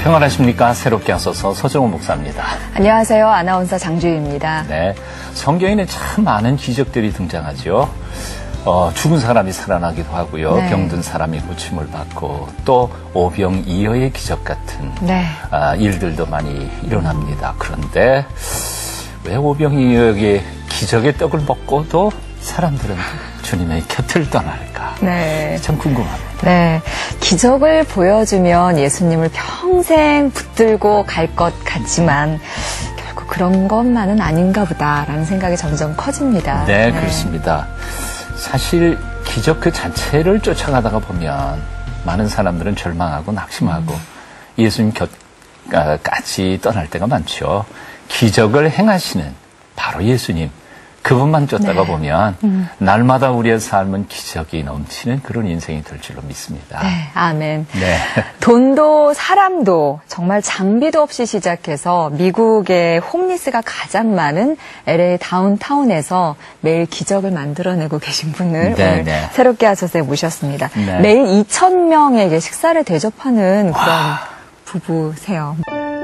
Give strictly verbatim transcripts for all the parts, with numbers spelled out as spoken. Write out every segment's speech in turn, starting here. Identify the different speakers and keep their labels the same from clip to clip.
Speaker 1: 평안하십니까? 새롭게 하소서 서정호 목사입니다.
Speaker 2: 안녕하세요. 아나운서 장주희입니다.
Speaker 1: 네, 성경에는 참 많은 기적들이 등장하죠. 어, 죽은 사람이 살아나기도 하고요. 네. 병든 사람이 고침을 받고 또 오병이어의 기적 같은
Speaker 2: 네.
Speaker 1: 아, 일들도 많이 일어납니다. 그런데 왜 오병이어의 기적의 떡을 먹고도 사람들은 주님의 곁을 떠날까?
Speaker 2: 네.
Speaker 1: 참 궁금합니다.
Speaker 2: 네. 기적을 보여주면 예수님을 평생 붙들고 갈 것 같지만 결국 그런 것만은 아닌가 보다라는 생각이 점점 커집니다.
Speaker 1: 네, 네. 그렇습니다. 사실 기적 그 자체를 쫓아가다가 보면 많은 사람들은 절망하고 낙심하고 음. 예수님 곁까지 떠날 때가 많죠. 기적을 행하시는 바로 예수님, 그분만 쫓다가 네. 보면 음. 날마다 우리의 삶은 기적이 넘치는 그런 인생이 될 줄로 믿습니다.
Speaker 2: 네, 아멘.
Speaker 1: 네.
Speaker 2: 돈도 사람도 정말 장비도 없이 시작해서 미국의 홈리스가 가장 많은 엘에이 다운타운에서 매일 기적을 만들어내고 계신 분을
Speaker 1: 네,
Speaker 2: 오늘
Speaker 1: 네.
Speaker 2: 새롭게 하소서에 모셨습니다.
Speaker 1: 네.
Speaker 2: 매일 이천 명에게 식사를 대접하는 그런
Speaker 1: 와.
Speaker 2: 부부세요.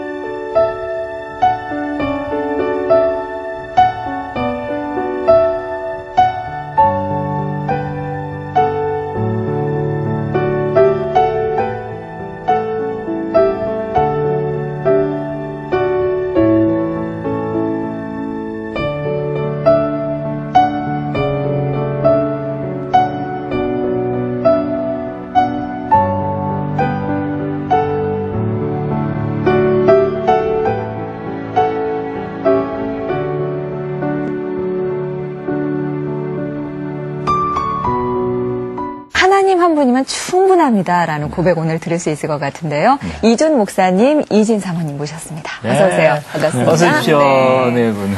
Speaker 2: 하나님 한 분이면 충분합니다라는 고백 오늘 들을 수 있을 것 같은데요. 네. 이준 목사님, 이진 사모님 모셨습니다.
Speaker 1: 네.
Speaker 2: 어서 오세요. 반갑습니다.
Speaker 1: 어서 오십시오.
Speaker 2: 네,
Speaker 1: 네 분.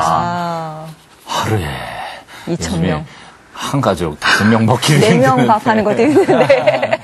Speaker 2: 아.
Speaker 1: 하루에
Speaker 2: 이천 명.
Speaker 1: 한 가족 다섯 명 먹기도
Speaker 2: 네
Speaker 1: 힘든데.
Speaker 2: 명 밥하는 것도 힘든데.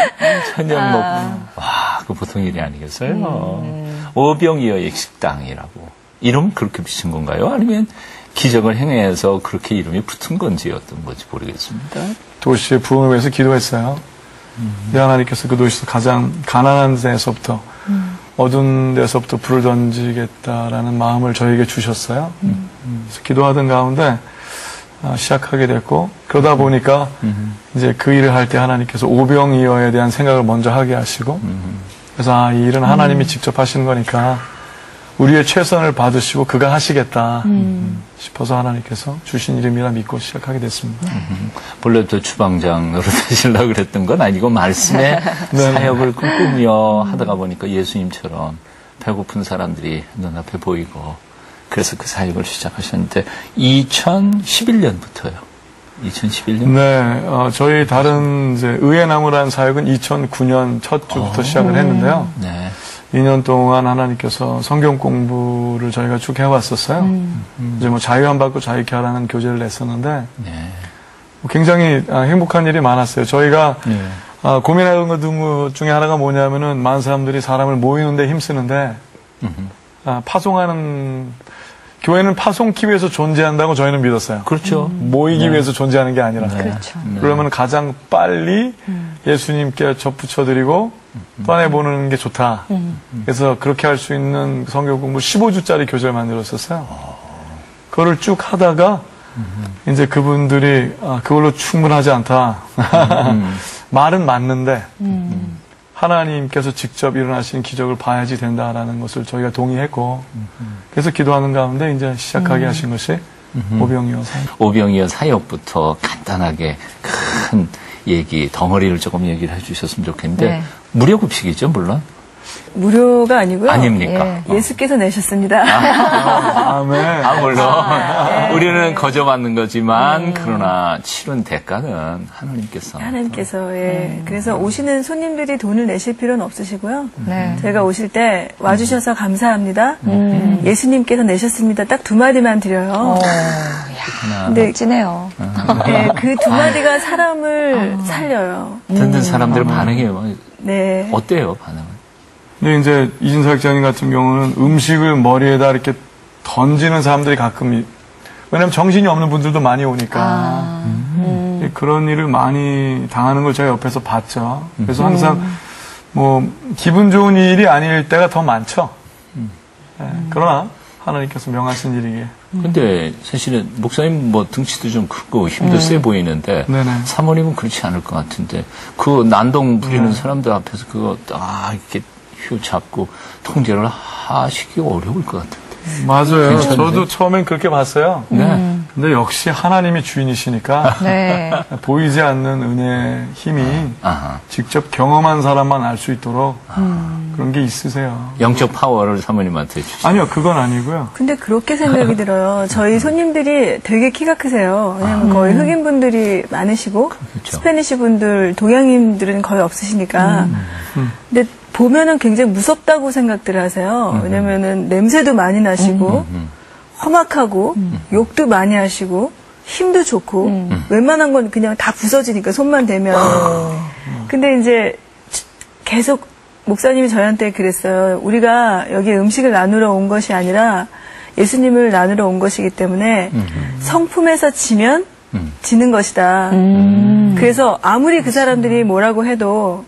Speaker 1: 천년
Speaker 2: 아.
Speaker 1: 먹고. 와, 그 보통 일이 아니겠어요. 음. 오병이어의 식당이라고. 이름 그렇게 비친 건가요? 아니면 기적을 행해서 그렇게 이름이 붙은 건지 어떤 건지 모르겠습니다.
Speaker 3: 도시의 부흥을 위해서 기도했어요. 음. 하나님께서 그 도시에서 가장 가난한 데서부터 음. 어두운 데서부터 불을 던지겠다라는 마음을 저에게 주셨어요. 음. 그래서 기도하던 가운데 시작하게 됐고 그러다 보니까 음. 이제 그 일을 할 때 하나님께서 오병이어에 대한 생각을 먼저 하게 하시고 음. 그래서 아, 이 일은 하나님이 음. 직접 하시는 거니까 우리의 최선을 받으시고 그가 하시겠다 음. 싶어서 하나님께서 주신 이름이라 믿고 시작하게 됐습니다.
Speaker 1: 음. 본래 또 주방장으로 되시려고 그랬던 건 아니고 말씀에 사역을 꿈꾸며 하다가 보니까 예수님처럼 배고픈 사람들이 눈앞에 보이고 그래서 그 사역을 시작하셨는데 이천십일 년부터요. 이천십일 년?
Speaker 3: 네, 어, 저희 다른 이제 의의 나무라는 사역은 이천구 년 첫 주부터 오. 시작을 했는데요. 네. 이 년 동안 하나님께서 성경 공부를 저희가 쭉 해왔었어요. 음. 이제 뭐 자유함 받고 자유케 하라는 교재를 냈었는데 네. 굉장히 행복한 일이 많았어요. 저희가 네. 아, 고민하는 것 중에 하나가 뭐냐면은 많은 사람들이 사람을 모이는데 힘쓰는데 아, 파송하는 교회는 파송기 위해서 존재한다고 저희는 믿었어요.
Speaker 1: 그렇죠.
Speaker 3: 음. 모이기 네. 위해서 존재하는 게 아니라.
Speaker 2: 네. 그렇죠.
Speaker 3: 그러면 가장 빨리 음. 예수님께 접붙여드리고 떠내보는 게 좋다. 음. 그래서 그렇게 할 수 있는 성경 공부 십오 주짜리 교재를 만들었었어요. 그거를 쭉 하다가 음. 이제 그분들이 아, 그걸로 충분하지 않다. 음. 말은 맞는데 음. 하나님께서 직접 일어나신 기적을 봐야지 된다라는 것을 저희가 동의했고 그래서 기도하는 가운데 이제 시작하게 음. 하신 것이 음흠. 오병이어 사역.
Speaker 1: 오병이어 사역부터 간단하게 큰 얘기, 덩어리를 조금 얘기를 해주셨으면 좋겠는데 네. 무료급식이죠, 물론.
Speaker 4: 무료가 아니고요.
Speaker 1: 아닙니까?
Speaker 4: 예, 어. 예수께서 내셨습니다.
Speaker 1: 아, 아멘. 아, 물론. 아, 네. 우리는 거저받는 거지만, 음. 그러나 치른 대가는 하나님께서.
Speaker 4: 하나님께서, 예. 음. 그래서 오시는 손님들이 돈을 내실 필요는 없으시고요.
Speaker 2: 네.
Speaker 4: 저희가 오실 때 와주셔서 감사합니다. 음. 예수님께서 내셨습니다. 딱 두 마디만 드려요.
Speaker 2: 근데 멋지네요.
Speaker 4: 네, 그 두 마디가 사람을 아. 살려요.
Speaker 1: 듣는 음. 사람들은 반응해요.
Speaker 4: 네.
Speaker 1: 어때요, 반응은?
Speaker 3: 근데 이제 이진 사역자님 같은 경우는 음식을 머리에다 이렇게 던지는 사람들이 가끔, 왜냐면 정신이 없는 분들도 많이 오니까. 아, 음. 그런 일을 많이 당하는 걸 제가 옆에서 봤죠. 그래서 항상 뭐 기분 좋은 일이 아닐 때가 더 많죠. 네, 그러나 하나님께서 명하신 일이기에.
Speaker 1: 근데 사실은 목사님 뭐 등치도 좀 크고 힘도 음. 세 보이는데
Speaker 3: 네네.
Speaker 1: 사모님은 그렇지 않을 것 같은데 그 난동 부리는 네. 사람들 앞에서 그거 딱 이렇게 휴 잡고 통제를 하시기 어려울 것 같은데.
Speaker 3: 맞아요.
Speaker 1: 괜찮은데?
Speaker 3: 저도 처음엔 그렇게 봤어요.
Speaker 1: 네.
Speaker 2: 음.
Speaker 3: 근데 역시 하나님이 주인이시니까
Speaker 2: 네.
Speaker 3: 보이지 않는 은혜의 힘이
Speaker 1: 아하.
Speaker 3: 직접 경험한 사람만 알 수 있도록
Speaker 2: 음.
Speaker 3: 그런 게 있으세요.
Speaker 1: 영적 파워를 사모님한테 주시죠.
Speaker 3: 아니요, 그건 아니고요.
Speaker 4: 근데 그렇게 생각이 들어요. 저희 손님들이 되게 키가 크세요. 왜냐면 거의 흑인 분들이 많으시고
Speaker 1: 그렇죠.
Speaker 4: 스페니시 분들, 동양인들은 거의 없으시니까.
Speaker 3: 음. 음.
Speaker 4: 근데 보면은 굉장히 무섭다고 생각들 하세요. 왜냐면은 냄새도 많이 나시고
Speaker 1: 음.
Speaker 4: 험악하고
Speaker 2: 음.
Speaker 4: 욕도 많이 하시고 힘도 좋고
Speaker 2: 음.
Speaker 4: 웬만한 건 그냥 다 부서지니까 손만 대면. 근데 이제 계속 목사님이 저한테 그랬어요. 우리가 여기 음식을 나누러 온 것이 아니라 예수님을 나누러 온 것이기 때문에
Speaker 1: 음.
Speaker 4: 성품에서 지면
Speaker 1: 음.
Speaker 4: 지는 것이다.
Speaker 2: 음.
Speaker 4: 그래서 아무리 그 사람들이 뭐라고 해도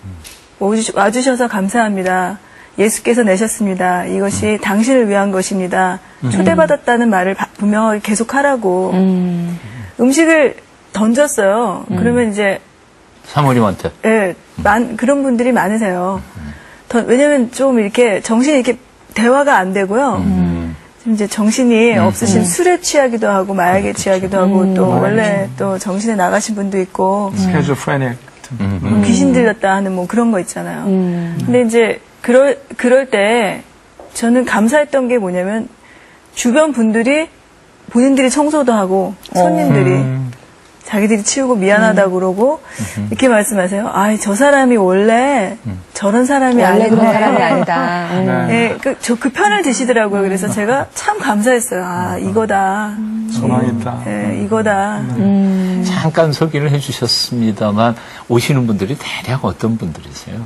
Speaker 4: 와주셔서 감사합니다. 예수께서 내셨습니다. 이것이 당신을 위한 것입니다. 초대받았다는 말을 분명하게 계속하라고.
Speaker 2: 음.
Speaker 4: 음식을 던졌어요.
Speaker 1: 음.
Speaker 4: 그러면 이제
Speaker 1: 사모님한테.
Speaker 4: 예, 많, 그런 분들이 많으세요. 더, 왜냐면 좀 이렇게 정신이 이렇게 대화가 안 되고요.
Speaker 1: 음.
Speaker 4: 이제 정신이
Speaker 1: 음.
Speaker 4: 없으신
Speaker 2: 음.
Speaker 4: 술에 취하기도 하고 마약에 취하기도 하고
Speaker 2: 음.
Speaker 4: 또
Speaker 3: 음.
Speaker 4: 원래 또 정신에 나가신 분도 있고
Speaker 3: 스케조프레닉 같은.
Speaker 1: 음.
Speaker 4: 뭐 귀신 들렸다 하는 뭐 그런 거 있잖아요.
Speaker 2: 음.
Speaker 4: 근데 이제 그럴 그럴 때 저는 감사했던 게 뭐냐면 주변 분들이 본인들이 청소도 하고 손님들이
Speaker 3: 음.
Speaker 4: 자기들이 치우고 미안하다고 그러고 이렇게 말씀하세요. 아, 저 사람이 원래 저런 사람이
Speaker 2: 원래
Speaker 4: 아닌데.
Speaker 2: 그런 사람이 아니다. 음.
Speaker 3: 네.
Speaker 4: 네, 그, 저 그 편을 드시더라고요. 그래서 제가 참 감사했어요. 아, 이거다.
Speaker 3: 소망있다.
Speaker 4: 네, 이거다.
Speaker 2: 음.
Speaker 1: 잠깐 소개를 해주셨습니다만 오시는 분들이 대략 어떤 분들이세요?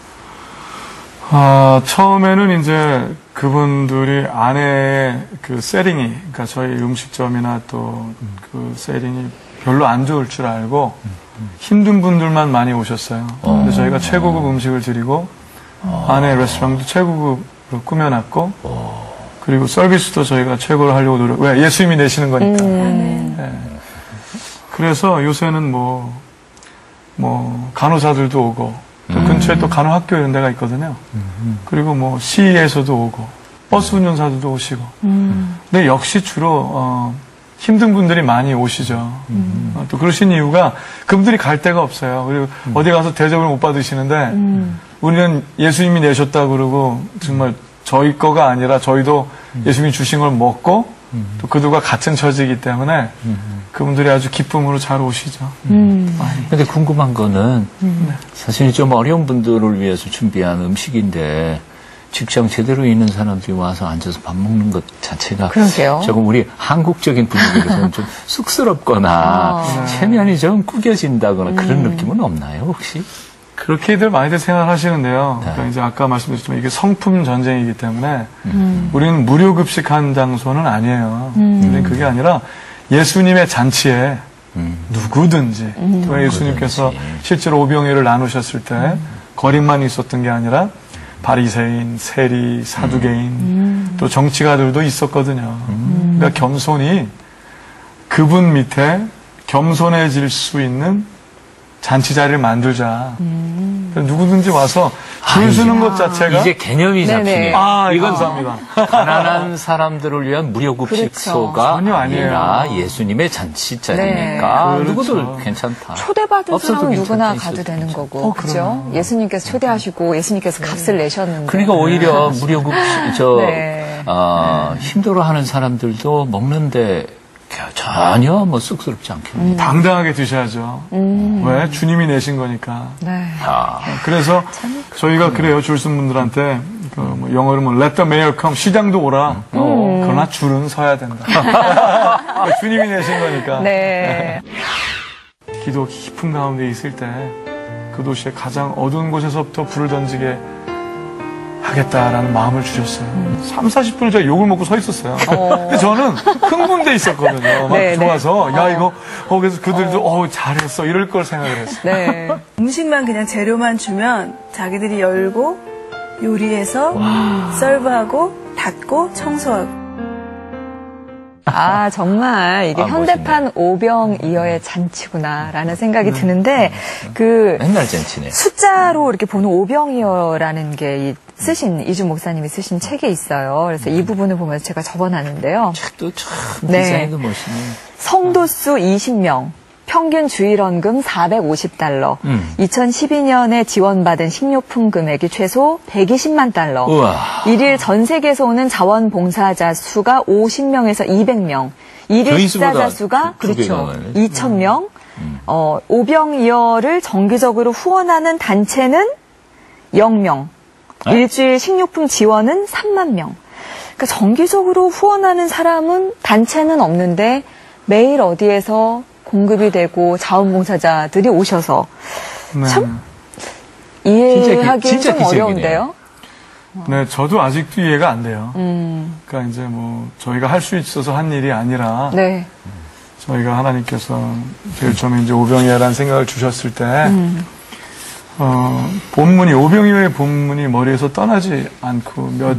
Speaker 3: 아, 처음에는 이제 그분들이 안에 그 세팅이, 그러니까 저희 음식점이나 또 그 세팅이 별로 안 좋을 줄 알고 힘든 분들만 많이 오셨어요. 근데 저희가 최고급 음식을 드리고 안에 레스토랑도 최고급으로 꾸며놨고 그리고 서비스도 저희가 최고로 하려고 노력. 왜? 예수님이 내시는 거니까.
Speaker 2: 음.
Speaker 3: 네. 그래서 요새는 뭐, 뭐 간호사들도 오고 또 근처에 또 간호학교 이런 데가 있거든요. 그리고 뭐 시에서도 오고 버스 운전사들도 오시고. 근데 역시 주로 어, 힘든 분들이 많이 오시죠. 음. 어, 또 그러신 이유가 그분들이 갈 데가 없어요. 그리고 음. 어디 가서 대접을 못 받으시는데 음. 우리는 예수님이 내셨다 그러고 정말 저희 거가 아니라 저희도 음. 예수님이 주신 걸 먹고 음. 또 그들과 같은 처지이기 때문에 음. 그분들이 아주 기쁨으로 잘 오시죠.
Speaker 2: 음.
Speaker 1: 근데 궁금한 거는
Speaker 2: 음.
Speaker 1: 사실 좀 어려운 분들을 위해서 준비한 음식인데 직장 제대로 있는 사람들이 와서 앉아서 밥 먹는 것 자체가
Speaker 2: 그러게요.
Speaker 1: 조금 우리 한국적인 분위기로서는 좀 쑥스럽거나
Speaker 2: 아.
Speaker 1: 체면이 좀 구겨진다거나 그런
Speaker 2: 음.
Speaker 1: 느낌은 없나요 혹시?
Speaker 3: 그렇게들 많이들 생각하시는데요.
Speaker 1: 네.
Speaker 3: 그러니까 이제 아까 말씀드렸지만 이게 성품 전쟁이기 때문에
Speaker 2: 음.
Speaker 3: 우리는 무료 급식한 장소는 아니에요.
Speaker 2: 음.
Speaker 3: 근데 그게 아니라 예수님의 잔치에
Speaker 1: 음.
Speaker 3: 누구든지
Speaker 2: 음.
Speaker 3: 또 예수님께서
Speaker 1: 누구든지.
Speaker 3: 실제로 오병이어를 나누셨을 때
Speaker 2: 음.
Speaker 3: 거리만 있었던 게 아니라 바리새인, 세리, 사두개인
Speaker 2: 음.
Speaker 3: 또 정치가들도 있었거든요.
Speaker 2: 음.
Speaker 3: 그러니까 겸손이 그분 밑에 겸손해질 수 있는 잔치 자리를 만들자.
Speaker 2: 음.
Speaker 3: 누구든지 와서 줄 서는 것 자체가
Speaker 1: 이제 개념이
Speaker 2: 네네.
Speaker 1: 잡히네요.
Speaker 3: 아,
Speaker 1: 이건
Speaker 3: 감사합니다.
Speaker 1: 가난한 사람들을 위한 무료 급식소가
Speaker 3: 전혀 아니에요.
Speaker 1: 아니라 예수님의 잔치자리니까
Speaker 3: 네.
Speaker 1: 누구도
Speaker 3: 그렇죠.
Speaker 1: 괜찮다.
Speaker 2: 초대받은
Speaker 1: 없어도
Speaker 2: 사람은 누구나
Speaker 1: 괜찮다,
Speaker 2: 가도
Speaker 1: 있어도
Speaker 2: 되는
Speaker 1: 괜찮다.
Speaker 2: 거고,
Speaker 3: 어,
Speaker 2: 그죠?
Speaker 3: 그럼요.
Speaker 2: 예수님께서 초대하시고 예수님께서 값을 내셨는데.
Speaker 1: 그러니까 오히려 무료 급식 저
Speaker 2: 네.
Speaker 1: 어, 힘들어하는 사람들도 먹는데 전혀 뭐 쑥스럽지 않겠네요.
Speaker 3: 당당하게 드셔야죠.
Speaker 2: 음.
Speaker 3: 왜? 주님이 내신 거니까.
Speaker 2: 네.
Speaker 1: 아,
Speaker 3: 그래서 저희가 그래요. 줄 쓴 분들한테 그 뭐 영어로 뭐 let the mayor come 시장도 오라. 어, 그러나 줄은 서야 된다. 주님이 내신 거니까.
Speaker 2: 네.
Speaker 3: 기도 깊은 가운데 있을 때 그 도시의 가장 어두운 곳에서부터 불을 던지게 하겠다라는 마음을 주셨어요. 음. 삼, 사십 분을 제가 욕을 먹고 서 있었어요. 어. 근데 저는 흥분돼 있었거든요. 막
Speaker 2: 네,
Speaker 3: 좋아서
Speaker 2: 네.
Speaker 3: 야
Speaker 2: 어.
Speaker 3: 이거 어, 그래서 그들도 어. 어 잘했어 이럴 걸 생각을 했어요.
Speaker 2: 네.
Speaker 4: 음식만 그냥 재료만 주면 자기들이 열고 요리해서 와. 서브하고 닫고 청소하고.
Speaker 2: 아, 정말 이게
Speaker 1: 아,
Speaker 2: 현대판
Speaker 1: 멋있네.
Speaker 2: 오병이어의 잔치구나라는 생각이 드는데 그
Speaker 1: 맨날 잔치네.
Speaker 2: 숫자로 이렇게 보는 오병이어라는 게 이 쓰신 이준 목사님이 쓰신 책에 있어요. 그래서 이 부분을 보면서 제가 적어놨는데요.
Speaker 1: 책도 참
Speaker 2: 네.
Speaker 1: 디자인도 멋있네.
Speaker 2: 성도수 이십 명, 평균 주일원금 사백오십 달러,
Speaker 1: 음.
Speaker 2: 이천십이 년에 지원받은 식료품 금액이 최소 백이십만 달러,
Speaker 1: 우와.
Speaker 2: 일일 전 세계에서 오는 자원봉사자 수가 오십 명에서 이백 명, 일일
Speaker 1: 교인수보다
Speaker 2: 식사자 수가
Speaker 1: 두 배가
Speaker 2: 그렇죠
Speaker 1: 많네.
Speaker 2: 이천 명, 음. 어, 오병이어를 정기적으로 후원하는 단체는 영 명,
Speaker 1: 에?
Speaker 2: 일주일 식료품 지원은 삼만 명. 그러니까 정기적으로 후원하는 사람은 단체는 없는데 매일 어디에서 공급이 되고 자원봉사자들이 오셔서
Speaker 3: 네.
Speaker 2: 참
Speaker 1: 진짜
Speaker 2: 이해하기는
Speaker 1: 기- 진짜
Speaker 2: 좀
Speaker 1: 기적이네요.
Speaker 2: 어려운데요.
Speaker 3: 네, 저도 아직도 이해가 안 돼요.
Speaker 2: 음,
Speaker 3: 그러니까 이제 뭐 저희가 할 수 있어서 한 일이 아니라
Speaker 2: 네.
Speaker 3: 저희가 하나님께서 제일 처음에 이제 오병이어라는 생각을 주셨을 때
Speaker 2: 음.
Speaker 3: 어, 본문이 오병이어의 본문이 머리에서 떠나지 않고 몇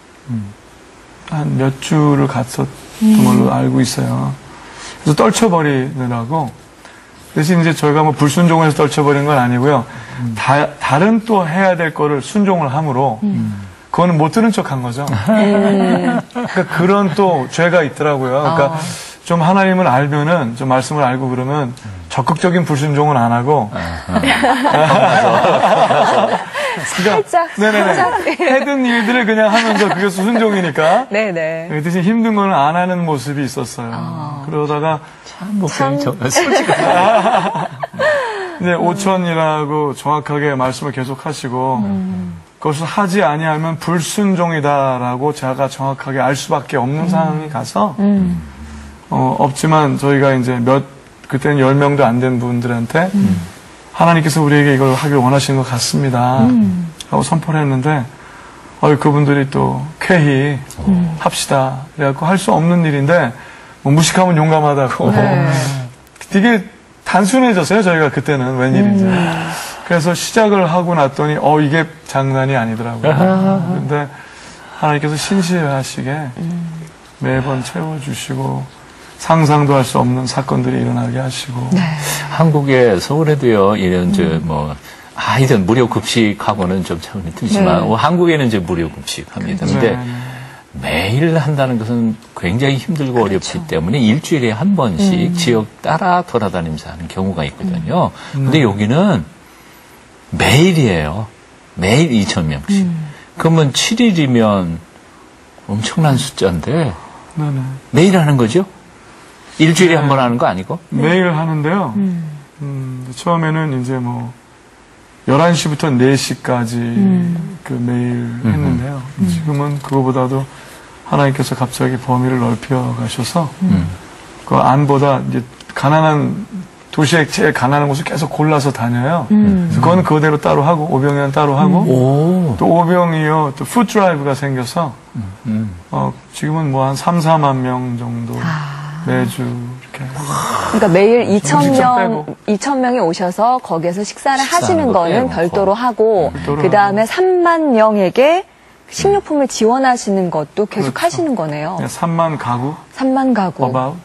Speaker 3: 한 몇 주를 갔었던 걸로 알고 있어요. 그래서 떨쳐버리느라고 대신 이제 저희가 뭐 불순종을 해서 떨쳐버리는 건 아니고요. 다, 다른 또 해야 될 거를 순종을 함으로 그거는 못 들은 척 한 거죠. 그러니까 그런 또 죄가 있더라고요. 그러니까
Speaker 2: 어.
Speaker 3: 좀 하나님을 알면은 좀 말씀을 알고 그러면 적극적인 불순종은 안 하고
Speaker 2: 살짝,
Speaker 3: 네네네.
Speaker 2: 살짝.
Speaker 3: 해든 일들을 그냥 하면서 그게 순종이니까
Speaker 2: 네네.
Speaker 3: 대신 힘든 거는 안 하는 모습이 있었어요. 그러다가
Speaker 1: 참 목사님 정말 솔직하다.
Speaker 3: 이제 오천이라고 정확하게 말씀을 계속 하시고 그것을 하지 아니하면 불순종이다라고 제가 정확하게 알 수밖에 없는 상황이 가서 어, 없지만 저희가 이제 몇 그때는 열 명도 안 된 분들한테 하나님께서 우리에게 이걸 하길 원하시는 것 같습니다 하고 선포를 했는데 어, 그분들이 또 쾌히 합시다 그래갖고 할 수 없는 일인데 뭐 무식하면 용감하다고
Speaker 2: 네.
Speaker 3: 되게 단순해졌어요 저희가 그때는 웬일인지 그래서 시작을 하고 났더니 어 이게 장난이 아니더라고요 그런데 하나님께서 신실하시게 매번 채워주시고 상상도 할 수 없는 사건들이 일어나게 하시고
Speaker 2: 네.
Speaker 1: 한국에 서울에도요 이런 저뭐 아이들 무료 급식하고는 좀 차원이 틀지만
Speaker 2: 네.
Speaker 1: 어, 한국에는 이제 무료 급식합니다. 근데
Speaker 3: 네, 네.
Speaker 1: 매일 한다는 것은 굉장히 힘들고 어렵기 때문에 일주일에 한 번씩
Speaker 2: 음.
Speaker 1: 지역 따라 돌아다니면서 하는 경우가 있거든요. 근데 여기는 매일이에요. 매일 이천 명씩.
Speaker 2: 음.
Speaker 1: 그러면 칠 일이면 엄청난 숫자인데
Speaker 3: 네네.
Speaker 1: 매일 하는 거죠? 일주일에
Speaker 3: 네.
Speaker 1: 한 번 하는 거 아니고?
Speaker 3: 매일 하는데요 음, 처음에는 이제 뭐 열한 시부터 네 시까지 그 매일 했는데요 지금은 그거보다도 하나님께서 갑자기 범위를 넓혀 가셔서
Speaker 1: 음.
Speaker 3: 그 안보다 이제 가난한 도시의 제일 가난한 곳을 계속 골라서 다녀요.
Speaker 2: 음.
Speaker 3: 그래서 그거는 그대로 따로 하고 오병이어는 따로 하고
Speaker 1: 오.
Speaker 3: 또 오병이어 또 푸드 드라이브가 생겨서
Speaker 1: 음.
Speaker 3: 어, 지금은 뭐 한 삼, 사만 명 정도
Speaker 2: 아.
Speaker 3: 매주 이렇게
Speaker 2: 그러니까 매일 이천
Speaker 3: 음식점
Speaker 2: 명,
Speaker 3: 빼고.
Speaker 2: 이천 명이 오셔서 거기에서 식사를
Speaker 1: 식사하는
Speaker 2: 하시는
Speaker 1: 거
Speaker 2: 거는
Speaker 1: 빼놓고.
Speaker 2: 별도로 하고,
Speaker 3: 별도로
Speaker 2: 그 다음에 삼만 명에게 식료품을 지원하시는 것도 계속
Speaker 3: 그렇죠.
Speaker 2: 하시는 거네요.
Speaker 3: 그냥 삼만 가구
Speaker 2: 삼만 가구.
Speaker 3: about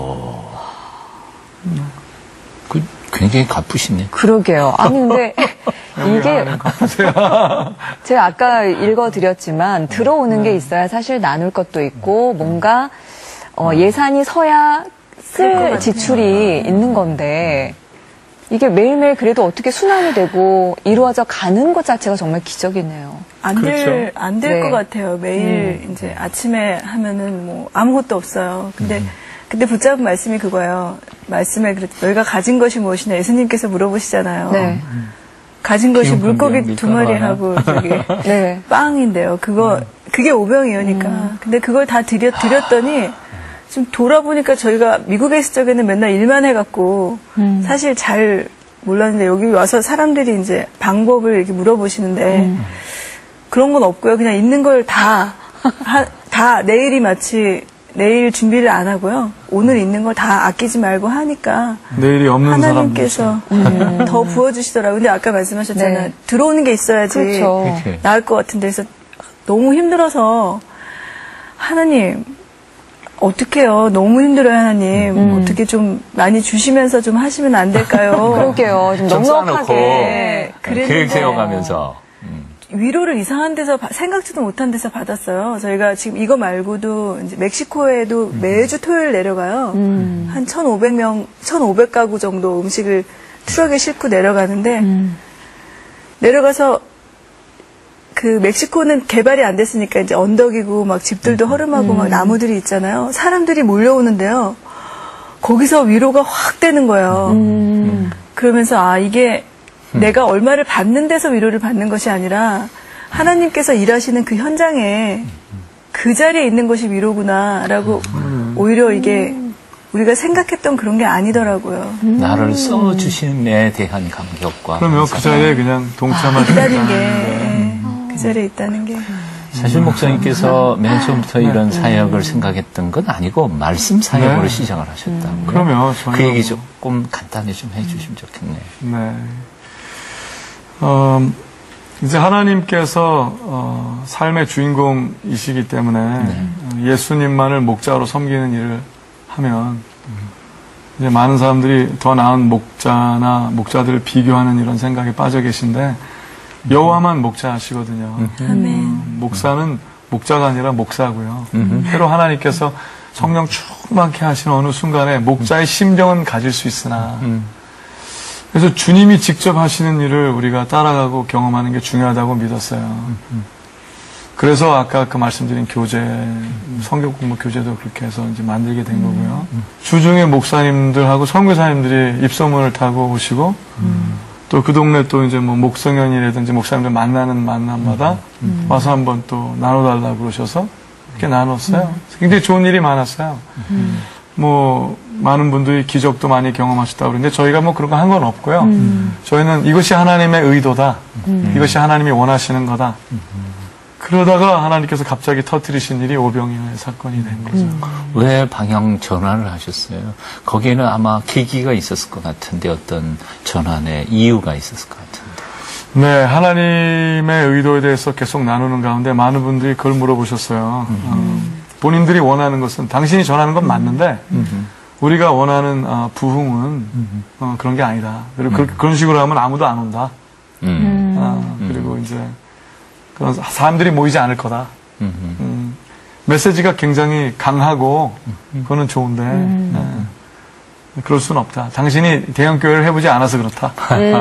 Speaker 1: 그 굉장히 갚으시네.
Speaker 2: 그러게요. 아니, 근데 이게
Speaker 3: 보세요.
Speaker 2: 제가 아까 읽어드렸지만 들어오는 게 있어야 사실 나눌 것도 있고 뭔가 어, 예산이 서야 쓸 지출이 있는 건데 이게 매일매일 그래도 어떻게 순환이 되고 이루어져 가는 것 자체가 정말 기적이네요.
Speaker 4: 안 될,
Speaker 3: 그렇죠.
Speaker 4: 안 될 것
Speaker 2: 네.
Speaker 4: 같아요. 매일 이제 아침에 하면은 뭐 아무것도 없어요. 근데 그때 붙잡은 말씀이 그거예요. 말씀에 그랬 너희가 가진 것이 무엇이냐 예수님께서 물어보시잖아요.
Speaker 2: 네.
Speaker 4: 가진 것이
Speaker 1: 기름,
Speaker 4: 물고기
Speaker 1: 공기랑
Speaker 4: 두
Speaker 1: 밀가루
Speaker 4: 마리
Speaker 1: 하나.
Speaker 4: 하고 저기
Speaker 2: 네.
Speaker 4: 빵인데요. 그거 그게 오병이어니까. 근데 그걸 다 드렸 드렸더니 지금 돌아보니까 저희가 미국에 있을 적에는 맨날 일만 해갖고
Speaker 2: 음.
Speaker 4: 사실 잘 몰랐는데 여기 와서 사람들이 이제 방법을 이렇게 물어보시는데 그런 건 없고요. 그냥 있는 걸 다, 하, 다 내일이 마치 내일 준비를 안 하고요. 오늘 있는 걸 다 아끼지 말고 하니까
Speaker 3: 내일이 없는
Speaker 4: 하나님께서 음, 더 부어주시더라고요. 근데 아까 말씀하셨잖아요.
Speaker 2: 네.
Speaker 4: 들어오는 게 있어야지
Speaker 2: 그렇죠.
Speaker 1: 그렇게.
Speaker 4: 나을 것 같은데 그래서 너무 힘들어서 하나님 어떡해요. 너무 힘들어요, 하나님.
Speaker 2: 음.
Speaker 4: 어떻게 좀 많이 주시면서 좀 하시면 안 될까요?
Speaker 2: 그러게요. 좀
Speaker 1: 좀 쌓아놓고
Speaker 4: 네, 그랬는데
Speaker 1: 계획 세워가면서. 음.
Speaker 4: 위로를 이상한 데서 바- 생각지도 못한 데서 받았어요. 저희가 지금 이거 말고도 이제 멕시코에도 매주 토요일 내려가요.
Speaker 2: 음.
Speaker 4: 한 천오백 명, 천오백 가구 정도 음식을 트럭에 싣고 내려가는데
Speaker 2: 음.
Speaker 4: 내려가서 그 멕시코는 개발이 안 됐으니까 이제 언덕이고 막 집들도 허름하고 막 나무들이 있잖아요. 사람들이 몰려오는데요. 거기서 위로가 확 되는 거예요.
Speaker 2: 음.
Speaker 4: 그러면서 아 이게 내가 얼마를 받는 데서 위로를 받는 것이 아니라 하나님께서 일하시는 그 현장에 그 자리에 있는 것이 위로구나라고 오히려 이게 우리가 생각했던 그런 게 아니더라고요.
Speaker 1: 나를 써주심에 대한 감격과.
Speaker 3: 그러면 그 자리에 그냥 동참하시는
Speaker 4: 있다는 게 예, 그 자리에 있다는 게
Speaker 1: 사실 목사님께서 맨 처음부터 이런 사역을 생각했던 건 아니고 말씀 사역으로
Speaker 3: 네.
Speaker 1: 시작을 하셨다고요.
Speaker 3: 그러면
Speaker 1: 그
Speaker 3: 저희가
Speaker 1: 얘기
Speaker 3: 뭐-
Speaker 1: 조금 간단히 좀 해주시면 좋겠네요.
Speaker 3: 네. 어, 이제 하나님께서 어, 삶의 주인공이시기 때문에 예수님만을 목자로 섬기는 일을 하면 이제 많은 사람들이 더 나은 목자나 목자들을 비교하는 이런 생각에 빠져 계신데 여호와만 목자하시거든요. 음, 목사는 목자가 아니라 목사고요. 때로 하나님께서 성령 충만케 하시는 어느 순간에 목자의 심정은 가질 수 있으나 그래서 주님이 직접 하시는 일을 우리가 따라가고 경험하는 게 중요하다고 믿었어요. 그래서 아까 그 말씀드린 교재, 성경 공부 교재도 그렇게 해서 이제 만들게 된 거고요. 주중에 목사님들하고 선교사님들이 입소문을 타고 오시고 또 그 동네 또 이제 뭐 목성연이라든지 목사님들 만나는 만남마다 와서 한번 또 나눠달라고 그러셔서 그렇게 나눴어요. 굉장히 좋은 일이 많았어요. 뭐 많은 분들이 기적도 많이 경험하셨다고 그러는데 저희가 뭐 그런 거 한 건 없고요. 저희는 이것이 하나님의 의도다. 이것이 하나님이 원하시는 거다. 그러다가 하나님께서 갑자기 터뜨리신 일이 오병이어의 사건이 된 거죠.
Speaker 1: 왜 방향 전환을 하셨어요? 거기에는 아마 계기가 있었을 것 같은데 어떤 전환의 이유가 있었을 것 같은데.
Speaker 3: 네, 하나님의 의도에 대해서 계속 나누는 가운데 많은 분들이 그걸 물어보셨어요. 어, 본인들이 원하는 것은 당신이 전하는 건 맞는데 우리가 원하는 어, 부흥은 어, 그런 게 아니다. 그리고 그, 그런 식으로 하면 아무도 안 온다.
Speaker 1: 음.
Speaker 3: 어, 그리고 이제 그런 사람들이 모이지 않을 거다.
Speaker 1: 음.
Speaker 3: 음, 메시지가 굉장히 강하고 그거는 좋은데 네. 그럴 수는 없다. 당신이 대형교회를 해보지 않아서 그렇다.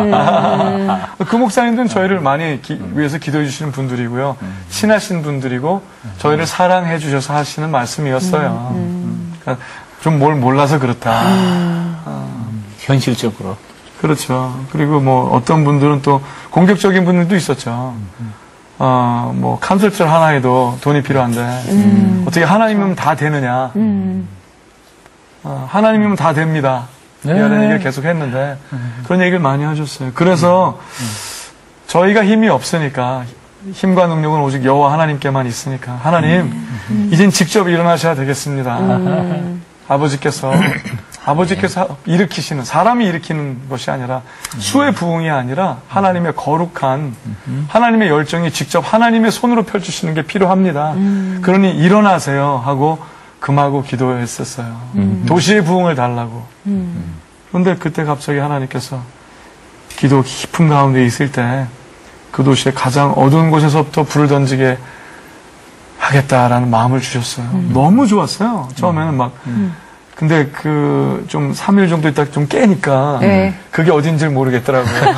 Speaker 3: 그 목사님들은 저희를 많이 기, 위해서 기도해 주시는 분들이고요. 친하신 분들이고 저희를 사랑해 주셔서 하시는 말씀이었어요. 음, 그러니까 좀 뭘 몰라서 그렇다. 어,
Speaker 1: 현실적으로.
Speaker 3: 그렇죠. 그리고 뭐 어떤 분들은 또 공격적인 분들도 있었죠. 어, 뭐 콘서트 하나에도 돈이 필요한데
Speaker 2: 음.
Speaker 3: 어떻게 하나님이면 다 되느냐.
Speaker 2: 음.
Speaker 3: 어, 하나님이면 다 됩니다.
Speaker 1: 네.
Speaker 3: 이런 얘기를 계속 했는데 그런 얘기를 많이 하셨어요. 그래서 저희가 힘이 없으니까 힘과 능력은 오직 여호와 하나님께만 있으니까 하나님 이젠 직접 일어나셔야 되겠습니다.
Speaker 2: 음.
Speaker 3: 아버지께서 아버지께서 일으키시는 사람이 일으키는 것이 아니라 수의 부흥이 아니라 하나님의 거룩한 하나님의 열정이 직접 하나님의 손으로 펼치시는 게 필요합니다. 그러니 일어나세요 하고 금하고 기도했었어요. 도시의 부흥을 달라고. 그런데 그때 갑자기 하나님께서 기도 깊은 가운데 있을 때 그 도시의 가장 어두운 곳에서부터 불을 던지게 하겠다라는 마음을 주셨어요. 너무 좋았어요. 처음에는 막 근데 그 좀 삼 일 정도 있다 좀 깨니까
Speaker 2: 네.
Speaker 3: 그게 어딘지 모르겠더라고요.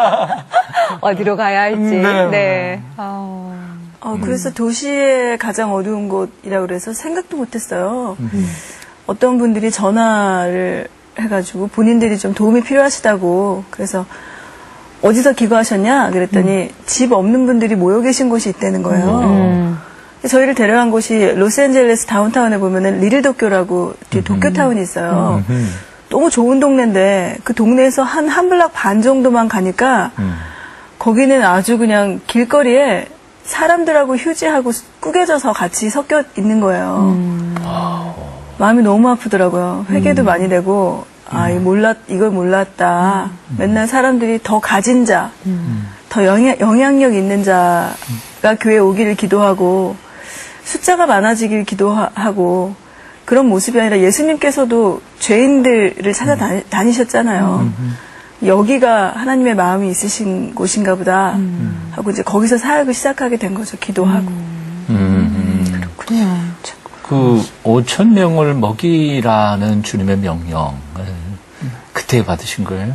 Speaker 2: 어디로 가야 할지.
Speaker 3: 네.
Speaker 2: 네. 아.
Speaker 4: 어, 그래서 도시의 가장 어두운 곳이라고 그래서 생각도 못했어요. 어떤 분들이 전화를 해가지고 본인들이 좀 도움이 필요하시다고 그래서 어디서 기도하셨냐 그랬더니 집 없는 분들이 모여 계신 곳이 있다는 거예요.
Speaker 2: 음.
Speaker 4: 저희를 데려간 곳이 로스앤젤레스 다운타운에 보면은 리틀 도쿄라고 뒤에 도쿄타운이 있어요. 너무 좋은 동네인데 그 동네에서 한 한 블락 반 정도만 가니까 거기는 아주 그냥 길거리에 사람들하고 휴지하고 구겨져서 같이 섞여 있는 거예요. 마음이 너무 아프더라고요. 회개도 많이 되고 아, 이 몰랐, 이걸 몰랐다. 맨날 사람들이 더 가진 자, 더 영향, 영향력 있는 자가 교회에 오기를 기도하고, 숫자가 많아지길 기도하고, 그런 모습이 아니라 예수님께서도 죄인들을 찾아다니셨잖아요. 여기가 하나님의 마음이 있으신 곳인가 보다 하고 이제 거기서 사역을 시작하게 된 거죠. 기도하고.
Speaker 1: 음.
Speaker 2: 그렇군요.
Speaker 1: 그 오천 명을 먹이라는 주님의 명령을 그때 받으신 거예요?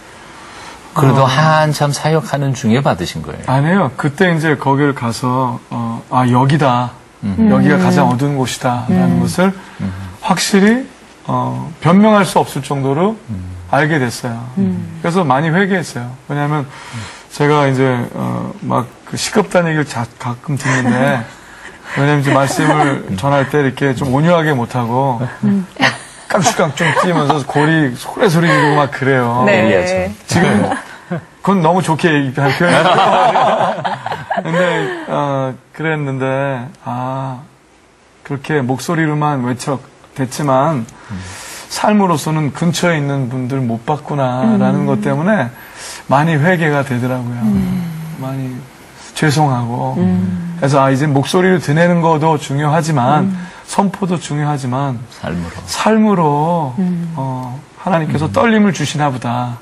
Speaker 1: 그래도
Speaker 3: 어.
Speaker 1: 한참 사역하는 중에 받으신 거예요?
Speaker 3: 아니에요. 그때 이제 거기를 가서 어, 아 여기다.
Speaker 1: 음.
Speaker 3: 여기가 가장 어두운 곳이다. 라는 것을
Speaker 1: 음.
Speaker 3: 확실히 어, 변명할 수 없을 정도로
Speaker 1: 음.
Speaker 3: 알게 됐어요. 그래서 많이 회개했어요. 왜냐하면 제가 이제 어, 막 그 시끄럽다는 얘기를 자, 가끔 듣는데 왜냐면 이제 말씀을 전할 때 이렇게 좀 온유하게 못하고 막 깡충깡충 뛰면서 골이 소리소리 지르고 막 그래요.
Speaker 2: 네.
Speaker 3: 지금 그건 너무 좋게 한 표현이에요. 근데 어, 그랬는데 아 그렇게 목소리로만 외쳐 됐지만 삶으로서는 근처에 있는 분들 못 봤구나라는
Speaker 2: 음.
Speaker 3: 것 때문에 많이 회개가 되더라고요. 음. 많이 죄송하고
Speaker 2: 음.
Speaker 3: 그래서 아 이제 목소리를 드내는 것도 중요하지만 음. 선포도 중요하지만
Speaker 1: 삶으로
Speaker 3: 삶으로
Speaker 2: 음.
Speaker 3: 어, 하나님께서 떨림을 주시나 보다.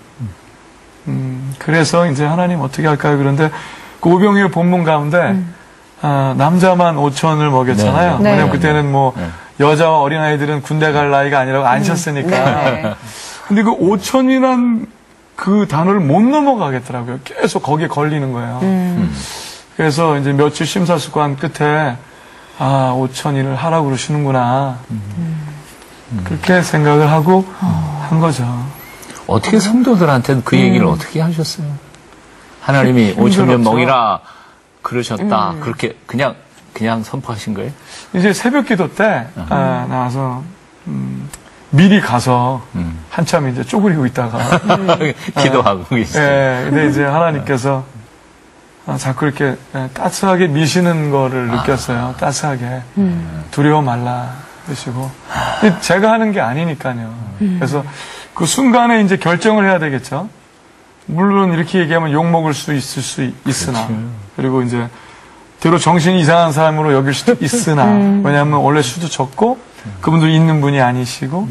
Speaker 3: 음, 그래서 이제 하나님 어떻게 할까요? 그런데 그 오병이어 본문 가운데
Speaker 2: 음.
Speaker 3: 아, 남자만 오천을 먹였잖아요.
Speaker 2: 네.
Speaker 3: 왜냐면
Speaker 2: 네.
Speaker 3: 그때는 뭐
Speaker 1: 네.
Speaker 3: 여자와 어린아이들은 군대 갈 나이가 아니라고 안 쉬었으니까.
Speaker 2: 네.
Speaker 3: 근데 그 오천이란 그 단어를 못 넘어가겠더라고요. 계속 거기에 걸리는 거예요.
Speaker 2: 음.
Speaker 3: 그래서 이제 며칠 심사숙고한 끝에 아 오천일을 하라고 그러시는구나.
Speaker 1: 음.
Speaker 3: 그렇게 생각을 하고
Speaker 2: 어.
Speaker 3: 한 거죠.
Speaker 1: 어떻게 성도들한테는 그 얘기를 어떻게 하셨어요? 하나님이 오천 명
Speaker 3: 힘들었죠.
Speaker 1: 먹이라 그러셨다. 그렇게 그냥 그냥 선포하신 거예요?
Speaker 3: 이제 새벽 기도 때 아, 나와서 음, 미리 가서
Speaker 1: 음.
Speaker 3: 한참 이제 쪼그리고 있다가
Speaker 1: 기도하고 계시죠.
Speaker 3: 예, 근데 이제 하나님께서 아, 자꾸 이렇게 예, 따스하게 미시는 거를 느꼈어요. 따스하게 두려워 말라 그러시고 근데 제가 하는 게 아니니까요. 그래서 그 순간에 이제 결정을 해야 되겠죠. 물론 이렇게 얘기하면 욕 먹을 수 있을 수 있으나
Speaker 1: 그렇죠.
Speaker 3: 그리고 이제 대로 정신이 이상한 사람으로 여길 수도 있으나 왜냐하면 원래 수도 적고 그분들이 있는 분이 아니시고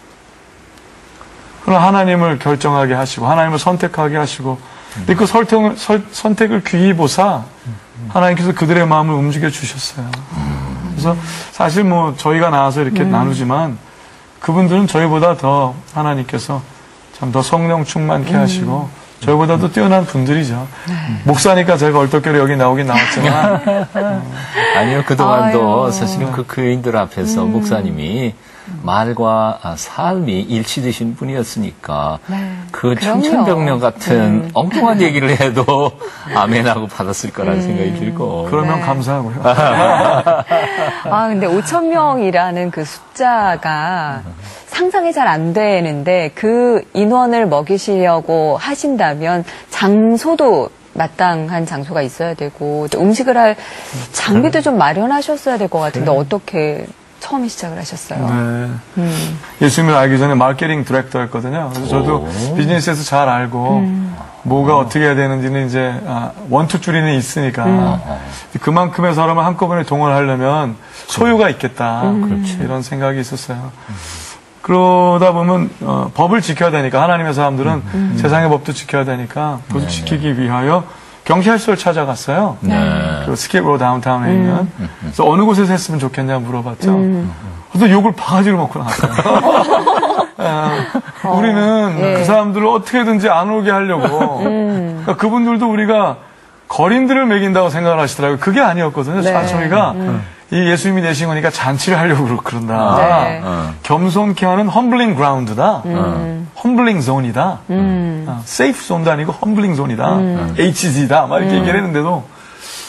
Speaker 3: 그럼 하나님을 결정하게 하시고 하나님을 선택하게 하시고 근데 그 설정을, 설, 선택을 귀히 보사 하나님께서 그들의 마음을 움직여 주셨어요. 그래서 사실 뭐 저희가 나와서 이렇게 나누지만 그분들은 저희보다 더 하나님께서 참 더 성령 충만케 하시고 저희보다도 뛰어난 분들이죠. 목사니까 제가 얼떨결에 여기 나오긴 나왔지만
Speaker 1: 아니요, 그동안도
Speaker 2: 아유.
Speaker 1: 사실은 그 교인들 앞에서 목사님이 말과 아, 삶이 일치되신 분이었으니까
Speaker 2: 네.
Speaker 1: 그
Speaker 2: 그럼요.
Speaker 1: 청천벽력 같은 엉뚱한 얘기를 해도 아멘하고 받았을 거라는 생각이 들고.
Speaker 3: 그러면
Speaker 2: 네.
Speaker 3: 감사하고요.
Speaker 2: 아, 근데 오천 명이라는 그 숫자가 상상이 잘 안 되는데 그 인원을 먹이시려고 하신다면 장소도 마땅한 장소가 있어야 되고 또 음식을 할 장비도 좀 마련하셨어야 될 것 같은데 어떻게 처음에 시작을 하셨어요?
Speaker 3: 네.
Speaker 2: 음.
Speaker 3: 예수님을 알기 전에 마케팅 디렉터였거든요. 그래서 저도
Speaker 1: 오.
Speaker 3: 비즈니스에서 잘 알고 뭐가 어떻게 해야 되는지는 이제 아, 원투 줄이는 있으니까 그만큼의 사람을 한꺼번에 동원하려면 소유가 있겠다. 이런 생각이 있었어요. 그러다 보면 어, 법을 지켜야 되니까 하나님의 사람들은 세상의 법도 지켜야 되니까 그것을 지키기 위하여 경찰서를 찾아갔어요.
Speaker 1: 네.
Speaker 3: 그 스킵으로 다운타운에 있는. 그래서 어느 곳에서 했으면 좋겠냐 물어봤죠. 그래서 욕을 바가지로 먹고 나왔어요. 아, 우리는
Speaker 2: 예.
Speaker 3: 그 사람들을 어떻게든지 안 오게 하려고. 그러니까 그분들도 우리가 거린들을 먹인다고 생각을 하시더라고요. 그게 아니었거든요.
Speaker 2: 네.
Speaker 3: 저희가 이 예수님이 내신 거니까 잔치를 하려고 그런다.
Speaker 2: 네.
Speaker 1: 어.
Speaker 3: 겸손케 하는 험블링 그라운드다. 험블링 존이다.
Speaker 2: 음.
Speaker 3: 어, 세이프 존도 아니고 험블링 존이다. 에이치지다. 막 이렇게 얘기를 했는데도